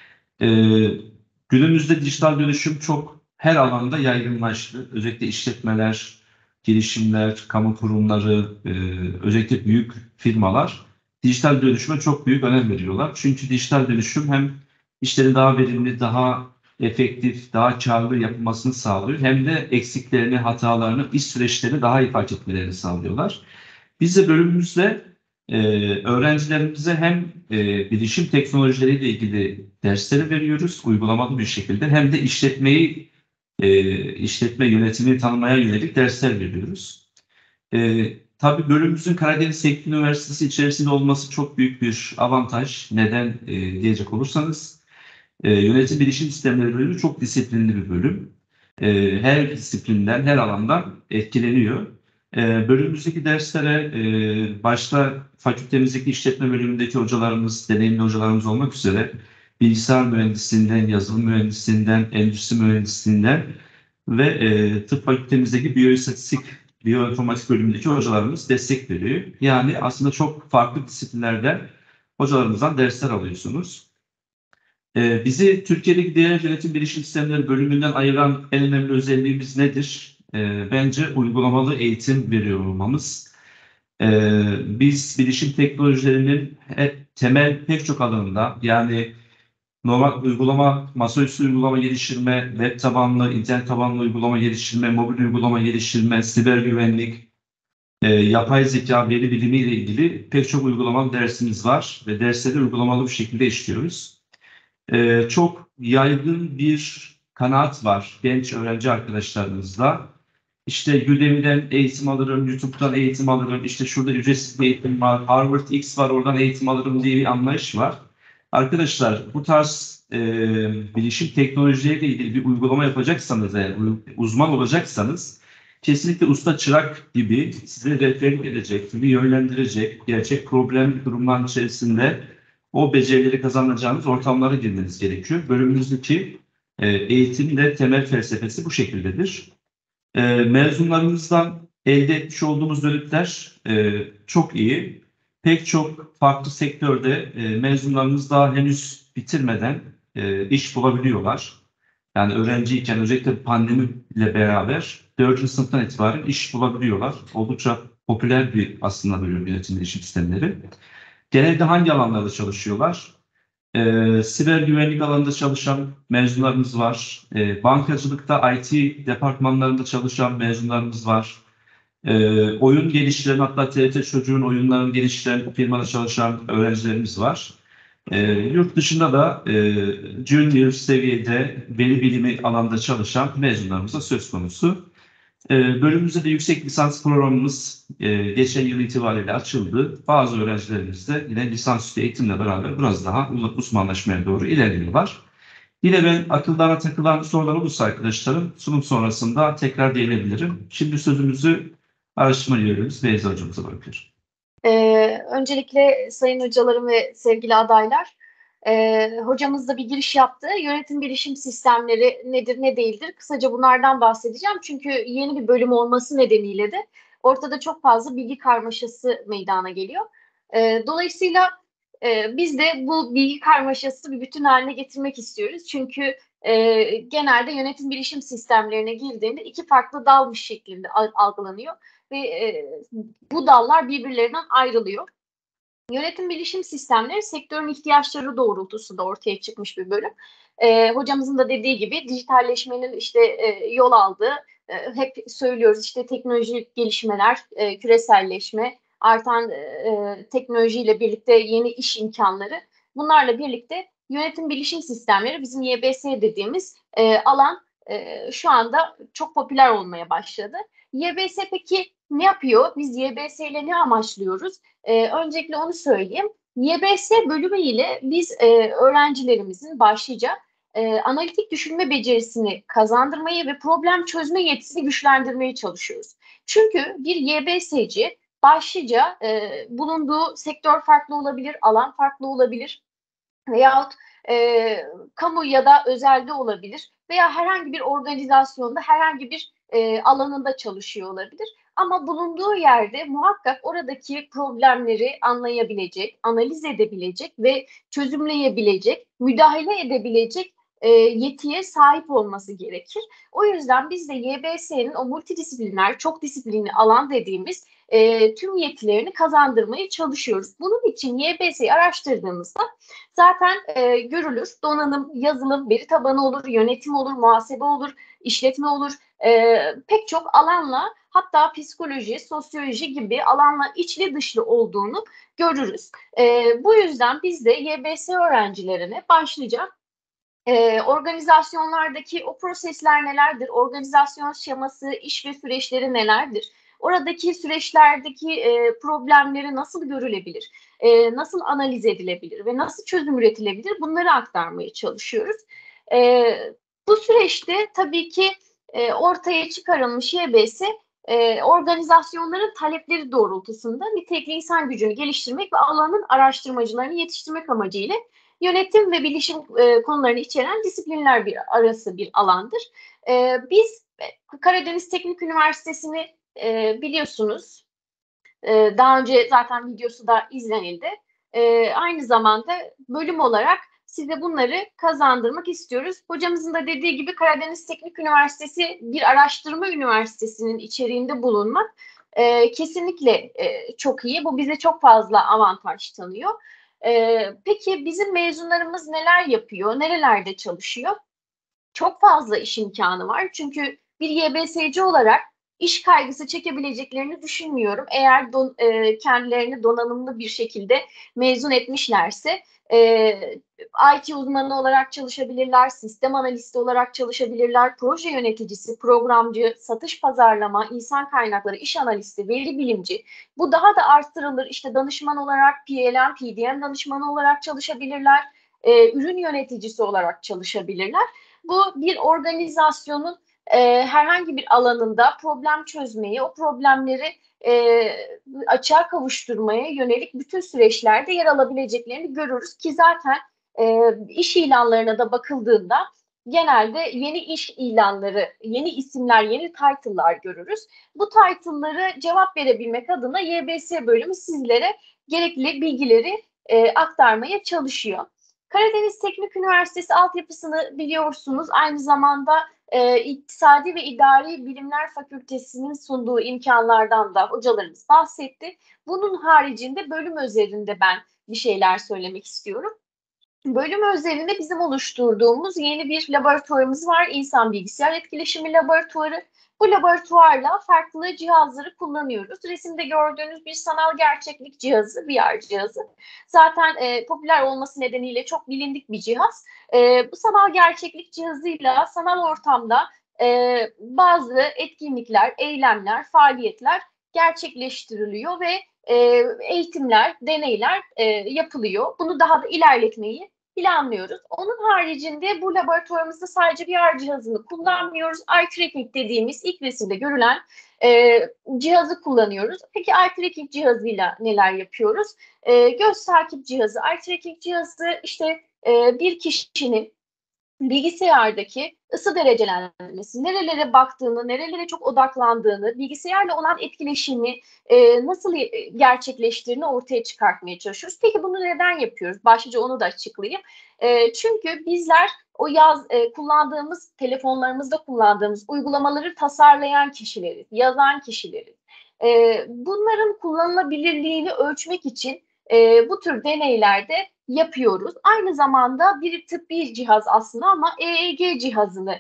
Günümüzde dijital dönüşüm çok her alanda yaygınlaştı. Özellikle işletmeler, girişimler, kamu kurumları, özellikle büyük firmalar dijital dönüşüme çok büyük önem veriyorlar. Çünkü dijital dönüşüm hem işleri daha verimli, daha efektif, daha karlı yapılmasını sağlıyor. Hem de eksiklerini, hatalarını, iş süreçlerini daha iyi fark etmelerini sağlıyorlar. Biz de bölümümüzde e, öğrencilerimize hem e, bilişim teknolojileriyle ilgili dersleri veriyoruz uygulamalı bir şekilde, hem de işletmeyi, e, işletme yönetimini tanımaya yönelik dersler veriyoruz. E, tabii bölümümüzün Karadeniz Teknik Üniversitesi içerisinde olması çok büyük bir avantaj. Neden e, diyecek olursanız, e, yönetim bilişim sistemleri bölümü çok disiplinli bir bölüm. E, her disiplinden, her alandan etkileniyor. E, bölümümüzdeki derslere e, başta fakültemizdeki işletme bölümündeki hocalarımız, deneyimli hocalarımız olmak üzere bilgisayar mühendisliğinden, yazılım mühendisliğinden, endüstri mühendisliğinden ve e, tıp fakültemizdeki biyoistatistik, biyoinformatik bölümündeki hocalarımız destek veriyor. Yani aslında çok farklı disiplinlerden hocalarımızdan dersler alıyorsunuz. E, bizi Türkiye'deki diğer yönetim bilişim sistemleri bölümünden ayıran en önemli özelliğimiz nedir? E, bence uygulamalı eğitim veriyor olmamız. E, biz bilişim teknolojilerinin hep, temel pek çok alanında, yani normal uygulama, masaüstü uygulama geliştirme, web tabanlı, internet tabanlı uygulama geliştirme, mobil uygulama geliştirme, siber güvenlik, e, yapay zeka, veri bilimi ile ilgili pek çok uygulamalı dersimiz var ve dersleri uygulamalı bir şekilde işliyoruz. E, çok yaygın bir kanaat var genç öğrenci arkadaşlarımızda. İşte Udemy'den eğitim alırım, YouTube'dan eğitim alırım, işte şurada ücretsiz bir eğitim var, Harvard X var, oradan eğitim alırım diye bir anlayış var. Arkadaşlar, bu tarz e, bilişim teknolojileriyle ilgili bir uygulama yapacaksanız, eğer uzman olacaksanız, kesinlikle usta çırak gibi size rehberlik edecek, sizi yönlendirecek, gerçek problem durumların içerisinde o becerileri kazanacağınız ortamlara girmeniz gerekiyor. Bölümümüzdeki e, eğitim de temel felsefesi bu şekildedir. E, mezunlarımızdan elde etmiş olduğumuz dönütler e, çok iyi. Pek çok farklı sektörde e, mezunlarımız daha henüz bitirmeden e, iş bulabiliyorlar. Yani öğrenciyken, özellikle pandemiyle beraber dördüncü sınıftan itibaren iş bulabiliyorlar. Oldukça popüler bir aslında bölüm yönetim bilişim sistemleri. Genelde hangi alanlarda çalışıyorlar? E, siber güvenlik alanında çalışan mezunlarımız var. E, bankacılıkta I T departmanlarında çalışan mezunlarımız var. E, oyun geliştiren, hatta T R T Çocuğun oyunlarını geliştiren firmada çalışan öğrencilerimiz var. E, yurt dışında da e, junior seviyede veri bilimi alanda çalışan mezunlarımız da söz konusu. E, bölümümüzde de yüksek lisans programımız e, geçen yıl itibariyle açıldı. Bazı öğrencilerimiz de yine lisansüstü eğitimle beraber biraz daha uzmanlaşmaya doğru ilerliyorlar. Yine ben akıllarına takılan sorular olursa arkadaşlarım sunum sonrasında tekrar değinebilirim. Şimdi sözümüzü araştırma üyelerimiz Beyza hocamıza bırakıyorum. Ee, öncelikle sayın hocalarım ve sevgili adaylar, e, hocamız da bir giriş yaptı. Yönetim bilişim sistemleri nedir, ne değildir? Kısaca bunlardan bahsedeceğim. Çünkü yeni bir bölüm olması nedeniyle de ortada çok fazla bilgi karmaşası meydana geliyor. E, dolayısıyla e, biz de bu bilgi karmaşası bir bütün haline getirmek istiyoruz. Çünkü e, genelde yönetim bilişim sistemlerine girdiğinde iki farklı dalmış şeklinde algılanıyor. Ve e, bu dallar birbirlerinden ayrılıyor. Yönetim bilişim sistemleri sektörün ihtiyaçları doğrultusunda ortaya çıkmış bir bölüm. E, hocamızın da dediği gibi dijitalleşmenin işte e, yol aldığı, e, hep söylüyoruz işte teknolojik gelişmeler, e, küreselleşme, artan e, teknolojiyle birlikte yeni iş imkanları, bunlarla birlikte yönetim bilişim sistemleri, bizim Y B S dediğimiz e, alan e, şu anda çok popüler olmaya başladı. Y B S peki ne yapıyor? Biz Y B S ile ne amaçlıyoruz? Ee, öncelikle onu söyleyeyim. Y B S bölümü ile biz e, öğrencilerimizin başlıca e, analitik düşünme becerisini kazandırmayı ve problem çözme yetisini güçlendirmeye çalışıyoruz. Çünkü bir Y B S'ci başlıca e, bulunduğu sektör farklı olabilir, alan farklı olabilir veyahut e, kamu ya da özelde olabilir veya herhangi bir organizasyonda herhangi bir e, alanında çalışıyor olabilir. Ama bulunduğu yerde muhakkak oradaki problemleri anlayabilecek, analiz edebilecek ve çözümleyebilecek, müdahale edebilecek e, yetiye sahip olması gerekir. O yüzden biz de Y B S'nin o multidisipliner, çok disiplinli alan dediğimiz e, tüm yetilerini kazandırmaya çalışıyoruz. Bunun için Y B S'yi araştırdığımızda zaten e, görülür. Donanım, yazılım, veri tabanı olur, yönetim olur, muhasebe olur, işletme olur. E, pek çok alanla, hatta psikoloji, sosyoloji gibi alanla içli dışlı olduğunu görürüz. E, bu yüzden biz de Y B S öğrencilerine başlayacağım. E, organizasyonlardaki o prosesler nelerdir? Organizasyon şeması, iş ve süreçleri nelerdir? oradaki süreçlerdeki e, problemleri nasıl görülebilir, e, nasıl analiz edilebilir ve nasıl çözüm üretilebilir, bunları aktarmaya çalışıyoruz. E, bu süreçte tabii ki e, ortaya çıkarılmış Y B S, e, organizasyonların talepleri doğrultusunda nitekli insan gücünü geliştirmek ve alanın araştırmacılarını yetiştirmek amacıyla yönetim ve bilişim e, konularını içeren disiplinler bir arası bir alandır. E, biz Karadeniz Teknik Üniversitesi'ni e, biliyorsunuz. E, daha önce zaten videosu da izlenildi. E, aynı zamanda bölüm olarak size bunları kazandırmak istiyoruz. Hocamızın da dediği gibi Karadeniz Teknik Üniversitesi bir araştırma üniversitesinin içeriğinde bulunmak e, kesinlikle e, çok iyi. Bu bize çok fazla avantaj tanıyor. E, peki bizim mezunlarımız neler yapıyor, nerelerde çalışıyor? Çok fazla iş imkanı var. Çünkü bir Y B S'ci olarak iş kaygısı çekebileceklerini düşünmüyorum. Eğer don, e, kendilerini donanımlı bir şekilde mezun etmişlerse e, I T uzmanı olarak çalışabilirler, sistem analisti olarak çalışabilirler, proje yöneticisi, programcı, satış pazarlama, insan kaynakları, iş analisti, veri bilimci. Bu daha da arttırılır. İşte danışman olarak P L M, P D M danışmanı olarak çalışabilirler, e, ürün yöneticisi olarak çalışabilirler. Bu bir organizasyonun e, herhangi bir alanında problem çözmeyi, o problemleri e, açığa kavuşturmaya yönelik bütün süreçlerde yer alabileceklerini görürüz ki zaten e, iş ilanlarına da bakıldığında genelde yeni iş ilanları, yeni isimler, yeni title'lar görürüz. Bu title'ları cevap verebilmek adına Y B S bölümü sizlere gerekli bilgileri e, aktarmaya çalışıyor. Karadeniz Teknik Üniversitesi altyapısını biliyorsunuz. Aynı zamanda e, İktisadi ve İdari Bilimler Fakültesi'nin sunduğu imkanlardan da hocalarımız bahsetti. Bunun haricinde bölüm özelinde ben bir şeyler söylemek istiyorum. Bölüm özelinde bizim oluşturduğumuz yeni bir laboratuvarımız var. İnsan Bilgisayar Etkileşimi Laboratuvarı. Bu laboratuvarla farklı cihazları kullanıyoruz. Resimde gördüğünüz bir sanal gerçeklik cihazı, V R cihazı. Zaten e, popüler olması nedeniyle çok bilindik bir cihaz. E, bu sanal gerçeklik cihazıyla sanal ortamda e, bazı etkinlikler, eylemler, faaliyetler gerçekleştiriliyor ve e, eğitimler, deneyler e, yapılıyor. Bunu daha da ilerletmeyi planlıyoruz. Onun haricinde bu laboratuvarımızda sadece V R cihazını kullanmıyoruz. Eye tracking dediğimiz ilk resimde görülen e, cihazı kullanıyoruz. Peki eye tracking cihazıyla neler yapıyoruz? E, göz takip cihazı, eye tracking cihazı işte e, bir kişinin bilgisayardaki ısı derecelendirmesi, nerelere baktığını, nerelere çok odaklandığını, bilgisayarla olan etkileşimi e, nasıl gerçekleştiğini ortaya çıkartmaya çalışıyoruz. Peki bunu neden yapıyoruz? Başlıca onu da açıklayayım. E, çünkü bizler o yaz e, kullandığımız, telefonlarımızda kullandığımız uygulamaları tasarlayan kişileriz, yazan kişileriz. E, bunların kullanılabilirliğini ölçmek için e, bu tür deneylerde yapıyoruz. Aynı zamanda bir tıbbi cihaz aslında ama E E G cihazını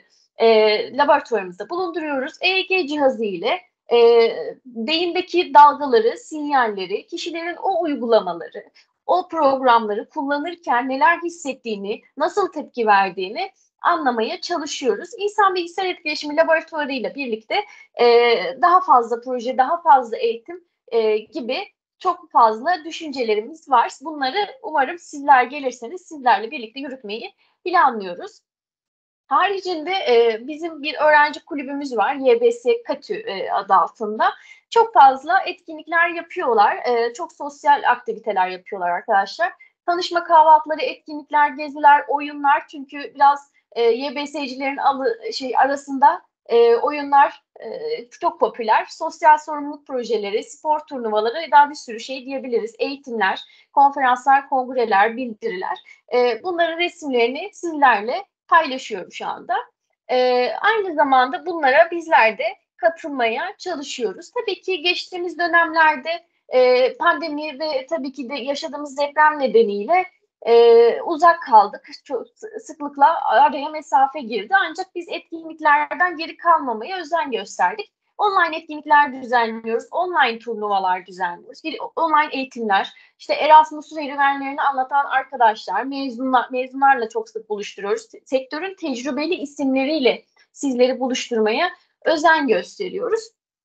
e, laboratuvarımızda bulunduruyoruz. E E G cihazı ile e, beyindeki dalgaları, sinyalleri, kişilerin o uygulamaları, o programları kullanırken neler hissettiğini, nasıl tepki verdiğini anlamaya çalışıyoruz. İnsan Bilgisayar Etkileşimi Laboratuvarı ile birlikte e, daha fazla proje, daha fazla eğitim e, gibi çok fazla düşüncelerimiz var. Bunları umarım sizler gelirseniz sizlerle birlikte yürütmeyi planlıyoruz. Haricinde e, bizim bir öğrenci kulübümüz var. Y B S KATÜ e, adı altında. Çok fazla etkinlikler yapıyorlar. E, çok sosyal aktiviteler yapıyorlar arkadaşlar. Tanışma kahvaltıları, etkinlikler, geziler, oyunlar. Çünkü biraz e, Y B S'cilerin alı, şey, arasında e, oyunlar e, çok popüler. Sosyal sorumluluk projeleri, spor turnuvaları, daha bir sürü şey diyebiliriz. Eğitimler, konferanslar, kongreler, bildiriler. E, bunların resimlerini sizlerle paylaşıyorum şu anda. E, aynı zamanda bunlara bizler de katılmaya çalışıyoruz. Tabii ki geçtiğimiz dönemlerde e, pandemi ve tabii ki de yaşadığımız deprem nedeniyle e, uzak kaldık. Çok sıklıkla araya mesafe girdi. Ancak biz etkinliklerden geri kalmamaya özen gösterdik. Online etkinlikler düzenliyoruz, online turnuvalar düzenliyoruz, bir online eğitimler, işte Erasmus serüvenlerini anlatan arkadaşlar, mezunlar, mezunlarla çok sık buluşturuyoruz. Sektörün tecrübeli isimleriyle sizleri buluşturmaya özen gösteriyoruz.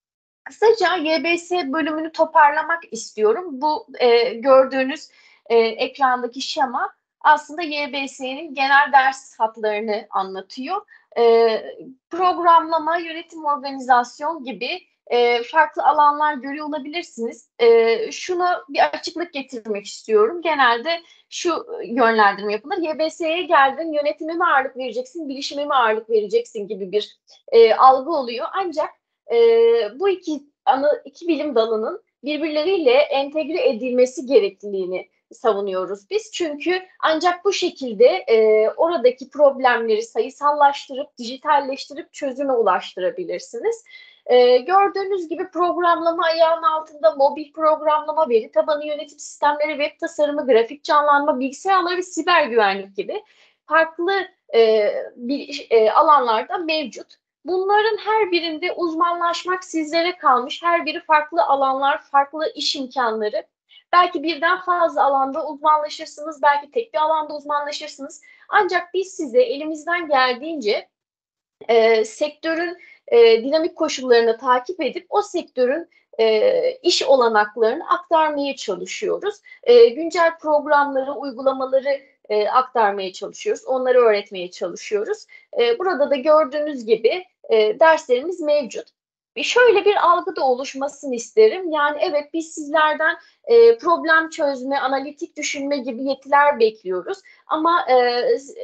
Kısaca Y B S bölümünü toparlamak istiyorum. Bu e, gördüğünüz e, ekrandaki şema aslında Y B S'nin genel ders hatlarını anlatıyor. E, programlama, yönetim, organizasyon gibi e, farklı alanlar görüyor olabilirsiniz. E, şuna bir açıklık getirmek istiyorum. Genelde şu yönlendirme yapılır. Y B S'ye geldin, yönetime mi ağırlık vereceksin, bilişime mi ağırlık vereceksin gibi bir e, algı oluyor. Ancak e, bu iki ana iki bilim dalının birbirleriyle entegre edilmesi gerekliliğini savunuyoruz biz. Çünkü ancak bu şekilde e, oradaki problemleri sayısallaştırıp, dijitalleştirip çözüme ulaştırabilirsiniz. E, gördüğünüz gibi programlama ayağının altında mobil programlama, veri tabanı yönetim sistemleri, web tasarımı, grafik canlanma, bilgisayar ağları ve siber güvenlik gibi farklı e, bir, e, alanlarda mevcut. Bunların her birinde uzmanlaşmak sizlere kalmış. Her biri farklı alanlar, farklı iş imkanları. Belki birden fazla alanda uzmanlaşırsınız, belki tek bir alanda uzmanlaşırsınız. Ancak biz size elimizden geldiğince e, sektörün e, dinamik koşullarını takip edip o sektörün e, iş olanaklarını aktarmaya çalışıyoruz. E, güncel programları, uygulamaları e, aktarmaya çalışıyoruz. Onları öğretmeye çalışıyoruz. E, burada da gördüğünüz gibi e, derslerimiz mevcut. Ve şöyle bir algı da oluşmasını isterim. Yani evet biz sizlerden e, problem çözme, analitik düşünme gibi yetiler bekliyoruz. Ama e,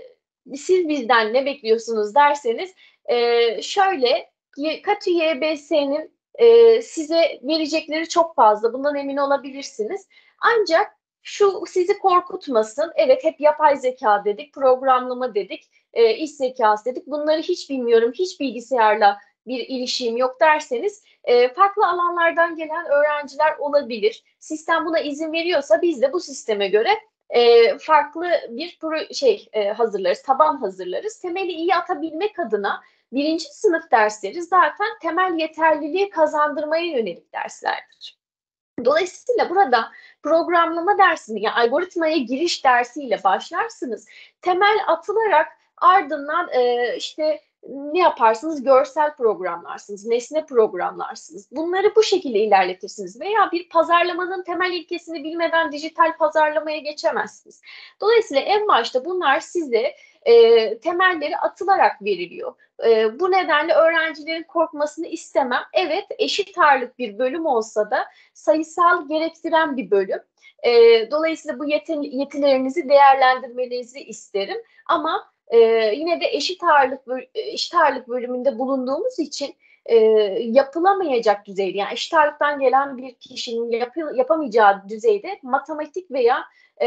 siz bizden ne bekliyorsunuz derseniz e, şöyle Katü Y B S'nin e, size verecekleri çok fazla. Bundan emin olabilirsiniz. Ancak şu sizi korkutmasın. Evet hep yapay zeka dedik, programlama dedik, e, iş zekası dedik. Bunları hiç bilmiyorum, hiç bilgisayarla bir ilişkim yok derseniz e, farklı alanlardan gelen öğrenciler olabilir. Sistem buna izin veriyorsa biz de bu sisteme göre e, farklı bir pro- şey e, hazırlarız, taban hazırlarız. Temeli iyi atabilmek adına birinci sınıf dersleri zaten temel yeterliliği kazandırmaya yönelik derslerdir. Dolayısıyla burada programlama dersini, yani algoritmaya giriş dersiyle başlarsınız. Temel atılarak ardından e, işte ne yaparsınız? Görsel programlarsınız, nesne programlarsınız. Bunları bu şekilde ilerletirsiniz. Veya bir pazarlamanın temel ilkesini bilmeden dijital pazarlamaya geçemezsiniz. Dolayısıyla en başta bunlar size e, temelleri atılarak veriliyor. E, bu nedenle öğrencilerin korkmasını istemem. Evet, eşit ağırlık bir bölüm olsa da sayısal gerektiren bir bölüm. E, dolayısıyla bu yeti, yetilerinizi değerlendirmenizi isterim. Ama Ee, yine de eşit ağırlık eşit ağırlık bölümünde bulunduğumuz için e, yapılamayacak düzeyde, yani eşit ağırlıktan gelen bir kişinin yap, yapamayacağı düzeyde matematik veya e,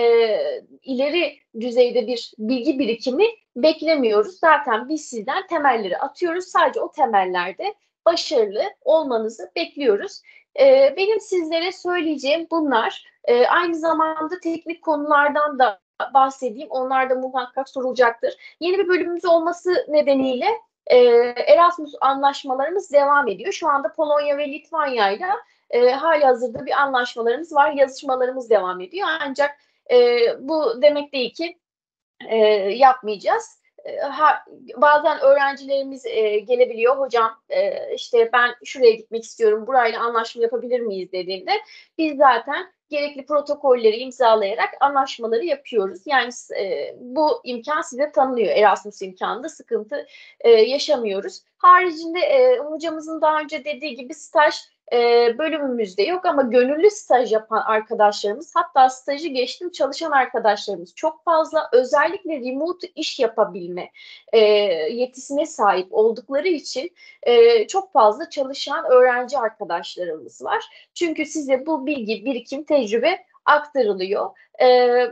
ileri düzeyde bir bilgi birikimi beklemiyoruz. Zaten biz sizden temelleri atıyoruz. Sadece o temellerde başarılı olmanızı bekliyoruz. E, benim sizlere söyleyeceğim bunlar. E, aynı zamanda teknik konulardan da bahsedeyim. Onlar da muhakkak sorulacaktır. Yeni bir bölümümüz olması nedeniyle e, Erasmus anlaşmalarımız devam ediyor. Şu anda Polonya ve Litvanya ile e, halihazırda bir anlaşmalarımız var. Yazışmalarımız devam ediyor. Ancak e, bu demek değil ki e, yapmayacağız. E, ha, bazen öğrencilerimiz e, gelebiliyor. Hocam e, işte ben şuraya gitmek istiyorum. Burayla anlaşma yapabilir miyiz dediğinde biz zaten gerekli protokolleri imzalayarak anlaşmaları yapıyoruz. Yani e, bu imkan size tanınıyor. Erasmus imkanında sıkıntı e, yaşamıyoruz. Haricinde e, hocamızın daha önce dediği gibi staj e, bölümümüzde yok ama gönüllü staj yapan arkadaşlarımız, hatta stajı geçtim çalışan arkadaşlarımız çok fazla. Özellikle remote iş yapabilme e, yetisine sahip oldukları için e, çok fazla çalışan öğrenci arkadaşlarımız var. Çünkü size bu bilgi, birikim, tecrübe aktarılıyor. Ee,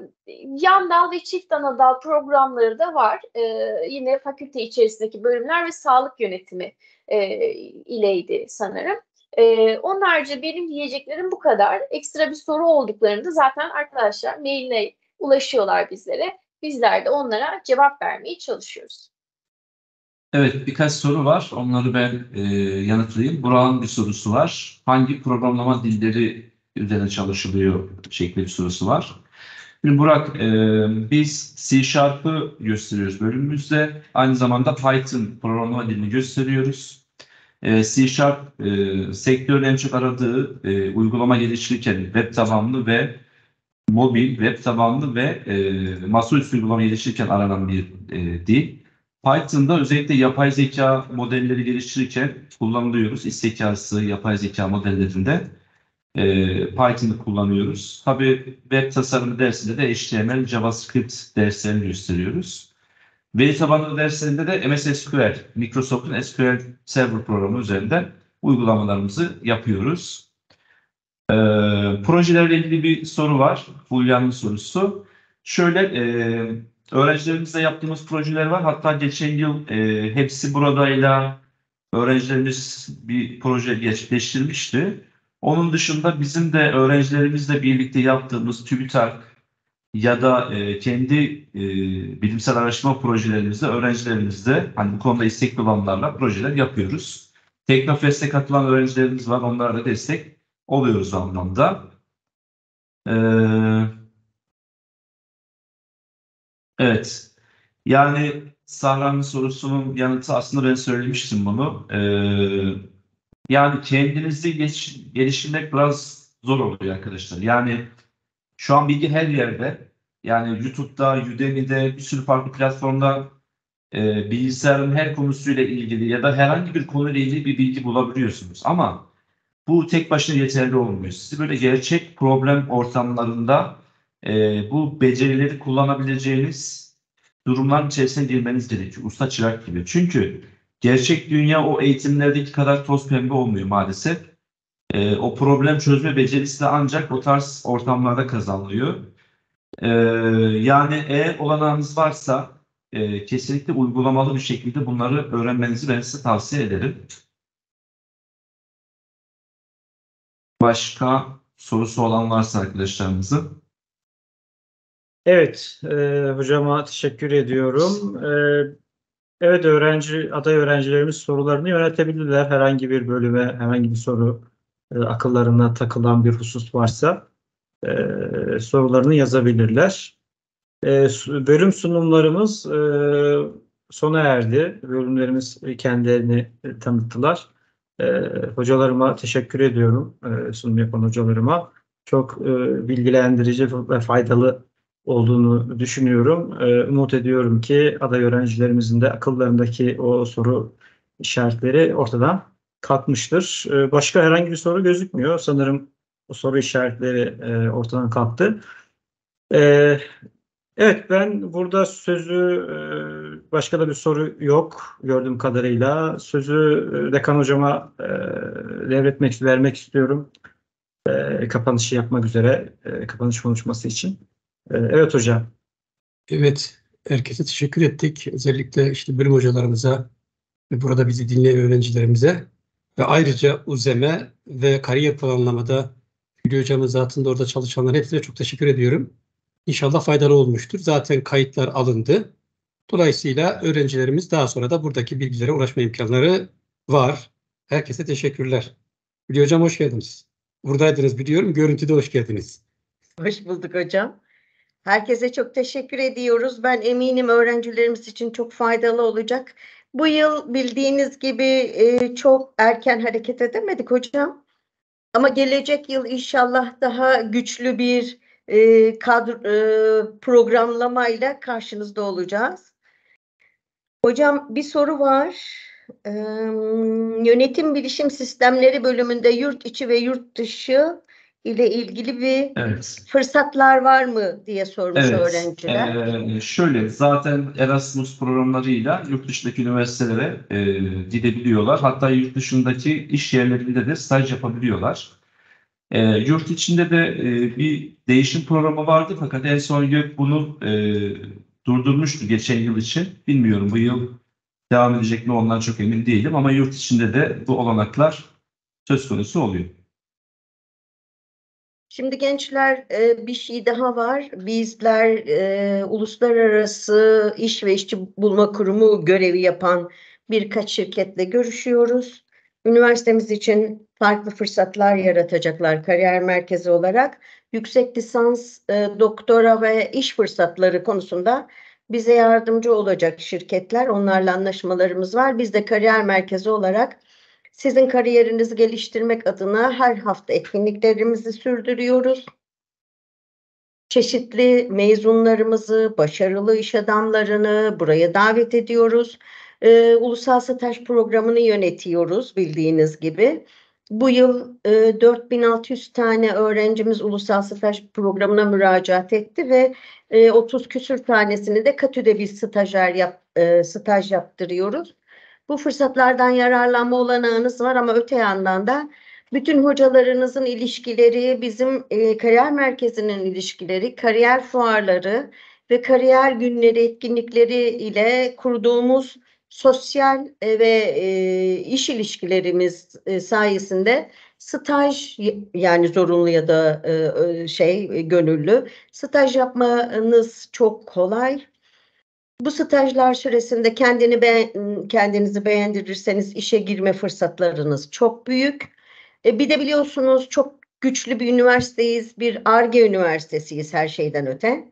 yan dal ve çift ana dal programları da var. Ee, yine fakülte içerisindeki bölümler ve sağlık yönetimi e, ileydi sanırım. Ee, onlarca benim diyeceklerim bu kadar. Ekstra bir soru olduklarında zaten arkadaşlar mailine ulaşıyorlar bizlere. Bizler de onlara cevap vermeye çalışıyoruz. Evet, birkaç soru var. Onları ben e, yanıtlayayım. Burak'ın bir sorusu var. Hangi programlama dilleri üzerine çalışılıyor şeklinde bir sorusu var. Şimdi Burak, e, biz C Sharp'ı gösteriyoruz bölümümüzde. Aynı zamanda Python programlama dilini gösteriyoruz. E, C Sharp e, sektörün en çok aradığı e, uygulama geliştirirken web tabanlı ve mobil, web tabanlı ve e, masaüstü uygulama geliştirirken aranan bir e, dil. Python'da özellikle yapay zeka modelleri geliştirirken kullanılıyoruz. İş zekası, yapay zeka modellerinde e, Python'ı kullanıyoruz. Tabii web tasarımı dersinde de H T M L, JavaScript derslerini gösteriyoruz. Veri tabanlı derslerinde de M S S Q L, Microsoft'un S Q L Server programı üzerinden uygulamalarımızı yapıyoruz. Ee, projelerle ilgili bir soru var. Fulya'nın sorusu. Şöyle e, öğrencilerimizle yaptığımız projeler var. Hatta geçen yıl e, hepsi buradayla öğrencilerimiz bir proje gerçekleştirmişti. Onun dışında bizim de öğrencilerimizle birlikte yaptığımız TÜBİTAK ya da e, kendi e, bilimsel araştırma projelerimizde öğrencilerimizle hani bu konuda istekli olanlarla projeler yapıyoruz. Teknofest'e katılan öğrencilerimiz var. Onlara da destek oluyoruz o anlamda. Ee, evet. Yani Sahra'nın sorusunun yanıtı aslında ben söylemiştim bunu. Ee, yani kendinizi geç, geliştirmek biraz zor oluyor arkadaşlar. Yani şu an bilgi her yerde. Yani YouTube'da, Udemy'de, bir sürü farklı platformda e, bilgisayarın her konusuyla ilgili ya da herhangi bir konuyla ilgili bir bilgi bulabiliyorsunuz. Ama bu tek başına yeterli olmuyor. Sizi böyle gerçek problem ortamlarında e, bu becerileri kullanabileceğiniz durumların içerisine girmeniz gerekiyor. Usta çırak gibi. Çünkü gerçek dünya o eğitimlerdeki kadar toz pembe olmuyor maalesef. E, o problem çözme becerisi de ancak o tarz ortamlarda kazanılıyor. E, yani eğer olanağınız varsa e, kesinlikle uygulamalı bir şekilde bunları öğrenmenizi ben size tavsiye ederim. Başka sorusu olan varsa arkadaşlarımızın. Evet, e, hocama teşekkür ediyorum. E, evet, öğrenci aday öğrencilerimiz sorularını yöneltebilirler. Herhangi bir bölüme, herhangi bir soru e, akıllarına takılan bir husus varsa e, sorularını yazabilirler. E, bölüm sunumlarımız e, sona erdi. Bölümlerimiz kendilerini e, tanıttılar. E, hocalarıma teşekkür ediyorum, e, sunum yapan hocalarıma. Çok e, bilgilendirici ve faydalı olduğunu düşünüyorum. E, umut ediyorum ki aday öğrencilerimizin de akıllarındaki o soru işaretleri ortadan kalkmıştır. E, başka herhangi bir soru gözükmüyor. Sanırım o soru işaretleri e, ortadan kalktı. E, evet, ben burada sözü, e, başka da bir soru yok gördüğüm kadarıyla. Sözü e, Dekan hocama e, devretmek, vermek istiyorum. E, kapanışı yapmak üzere, e, kapanış konuşması için. E, evet hocam. Evet, herkese teşekkür ettik. Özellikle işte bölüm hocalarımıza ve burada bizi dinleyen öğrencilerimize ve ayrıca UZEM'e ve kariyer planlamada Hülya hocamın zatında orada çalışanlara hepsine çok teşekkür ediyorum. İnşallah faydalı olmuştur. Zaten kayıtlar alındı. Dolayısıyla öğrencilerimiz daha sonra da buradaki bilgilere ulaşma imkanları var. Herkese teşekkürler. Hülya hocam hoş geldiniz. Buradaydınız biliyorum. Görüntüde hoş geldiniz. Hoş bulduk hocam. Herkese çok teşekkür ediyoruz. Ben eminim öğrencilerimiz için çok faydalı olacak. Bu yıl bildiğiniz gibi e, çok erken hareket edemedik hocam. Ama gelecek yıl inşallah daha güçlü bir e, kadro, e, programlamayla karşınızda olacağız. Hocam bir soru var. Ee, yönetim bilişim sistemleri bölümünde yurt içi ve yurt dışı ile ilgili bir Evet. fırsatlar var mı diye sormuş Evet, öğrenciler. e, şöyle zaten Erasmus programlarıyla yurt dışındaki üniversitelere e, gidebiliyorlar. Hatta yurt dışındaki iş yerlerinde de staj yapabiliyorlar. E, yurt içinde de e, bir değişim programı vardı fakat en son YÖK bunu e, durdurmuştu geçen yıl için. Bilmiyorum bu yıl devam edecek mi ondan çok emin değilim ama yurt içinde de bu olanaklar söz konusu oluyor. Şimdi gençler e, bir şey daha var. Bizler e, uluslararası iş ve işçi bulma kurumu görevi yapan birkaç şirketle görüşüyoruz. Üniversitemiz için farklı fırsatlar yaratacaklar kariyer merkezi olarak. Yüksek lisans, e, doktora ve iş fırsatları konusunda bize yardımcı olacak şirketler. Onlarla anlaşmalarımız var. Biz de kariyer merkezi olarak Sizin kariyerinizi geliştirmek adına her hafta etkinliklerimizi sürdürüyoruz. Çeşitli mezunlarımızı, başarılı iş adamlarını buraya davet ediyoruz. Ee, Ulusal Staj Programı'nı yönetiyoruz bildiğiniz gibi. Bu yıl e, dört bin altı yüz tane öğrencimiz Ulusal Staj Programı'na müracaat etti ve e, otuz küsür tanesini de KATÜ'de bir stajyer yap, e, staj yaptırıyoruz. Bu fırsatlardan yararlanma olanağınız var ama öte yandan da bütün hocalarınızın ilişkileri, bizim e, kariyer merkezinin ilişkileri, kariyer fuarları ve kariyer günleri etkinlikleri ile kurduğumuz sosyal e, ve e, iş ilişkilerimiz e, sayesinde staj, yani zorunlu ya da e, şey e, gönüllü staj yapmanız çok kolay. Bu stajlar süresinde kendini be kendinizi beğendirirseniz işe girme fırsatlarınız çok büyük. E, bir de biliyorsunuz çok güçlü bir üniversiteyiz, bir Ar-Ge üniversitesiyiz her şeyden öte.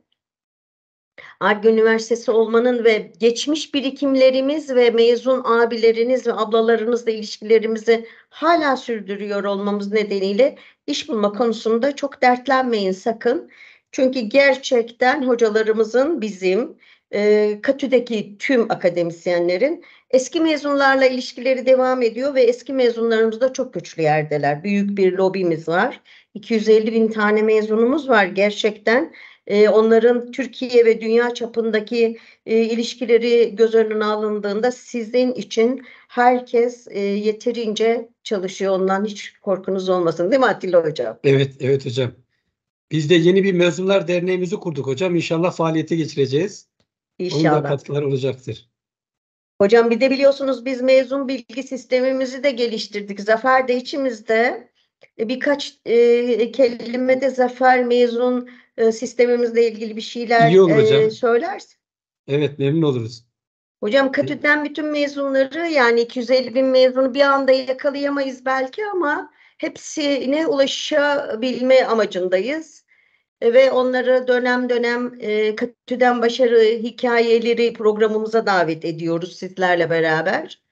Ar-Ge üniversitesi olmanın ve geçmiş birikimlerimiz ve mezun abileriniz ve ablalarınızla ilişkilerimizi hala sürdürüyor olmamız nedeniyle iş bulma konusunda çok dertlenmeyin sakın. Çünkü gerçekten hocalarımızın, bizim e, KATÜ'deki tüm akademisyenlerin eski mezunlarla ilişkileri devam ediyor ve eski mezunlarımız da çok güçlü yerdeler. Büyük bir lobimiz var. iki yüz elli bin tane mezunumuz var gerçekten. Ee, onların Türkiye ve dünya çapındaki e, ilişkileri göz önüne alındığında sizin için herkes e, yeterince çalışıyor. Ondan hiç korkunuz olmasın, değil mi Atilla Hocam? Evet, evet hocam. Biz de yeni bir Mezunlar Derneğimizi kurduk hocam. İnşallah faaliyete geçireceğiz. İnşallah. Onun da katkıları olacaktır. Hocam bir de biliyorsunuz biz mezun bilgi sistemimizi de geliştirdik. Zafer de içimizde. Birkaç e, kelime de Zafer mezun e, sistemimizle ilgili bir şeyler İyi olur hocam. e, söylersin. Evet, memnun oluruz. Hocam KATÜ'den bütün mezunları, yani iki yüz elli bin mezunu bir anda yakalayamayız belki ama hepsine ulaşabilme amacındayız. E, ve onları dönem dönem e, KATÜ'den başarı hikayeleri programımıza davet ediyoruz sizlerle beraber.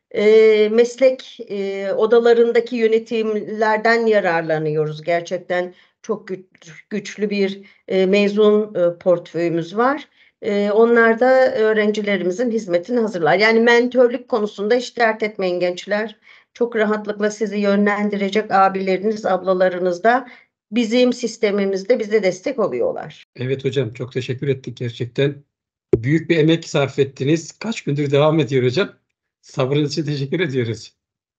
E, meslek e, odalarındaki yönetimlerden yararlanıyoruz. Gerçekten çok güç, güçlü bir e, mezun e, portföyümüz var. E, onlar da öğrencilerimizin hizmetini hazırlar. Yani mentörlük konusunda hiç dert etmeyin gençler. Çok rahatlıkla sizi yönlendirecek abileriniz, ablalarınız da bizim sistemimizde bize destek oluyorlar. Evet hocam, çok teşekkür ettik gerçekten. Büyük bir emek sarf ettiniz. Kaç gündür devam ediyor hocam. Sabrınız için teşekkür ediyoruz.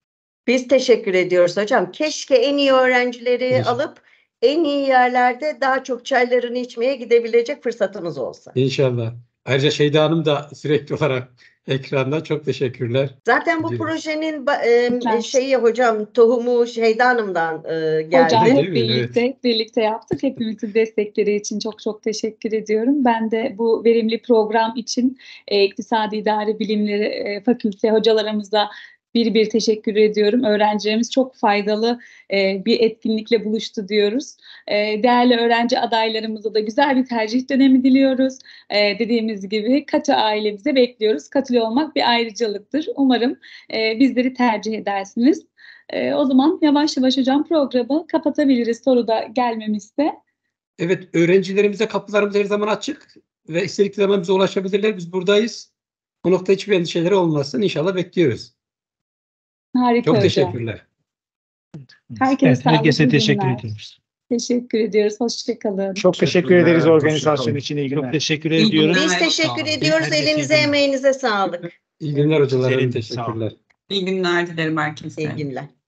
Biz teşekkür ediyoruz hocam. Keşke en iyi öğrencileri İnşallah. alıp en iyi yerlerde daha çok çaylarını içmeye gidebilecek fırsatımız olsa. İnşallah. Ayrıca Şeyda Hanım da sürekli olarak ekranda, çok teşekkürler. Zaten bu Diyoruz. projenin e, şeyi hocam, tohumu Şeyda Hanım'dan e, geldi. Hocam Değil hep mi? birlikte, hep birlikte yaptık. Hepimizin destekleri için çok çok teşekkür ediyorum. Ben de bu verimli program için e, İktisadi İdari Bilimleri e, Fakülte hocalarımıza bir bir teşekkür ediyorum. Öğrencilerimiz çok faydalı e, bir etkinlikle buluştu diyoruz. E, değerli öğrenci adaylarımıza da güzel bir tercih dönemi diliyoruz. E, dediğimiz gibi KATÜ ailemize bekliyoruz. KATÜ'lü olmak bir ayrıcalıktır. Umarım e, bizleri tercih edersiniz. E, o zaman yavaş yavaş hocam programı kapatabiliriz soru da gelmemişse. Evet, öğrencilerimize kapılarımız her zaman açık ve istedikleri zaman bize ulaşabilirler. Biz buradayız. Bu noktada hiçbir endişeleri olmasın. İnşallah bekliyoruz. Harika Çok hocam. teşekkürler. Herkese Evet, sağlıklı herkese teşekkür günler. ediyoruz. Teşekkür ediyoruz. Hoşçakalın. Çok teşekkür Teşekkürler, ederiz hoşça organizasyon kalın. için. İyi günler. Çok teşekkür İyi ediyoruz. günler. Biz teşekkür ediyoruz. Herkese Elinize, iyi günler. emeğinize sağlık. İyi günler hocalarım. Senin- sağ olun. Teşekkürler. İyi günler dilerim herkese. İyi günler.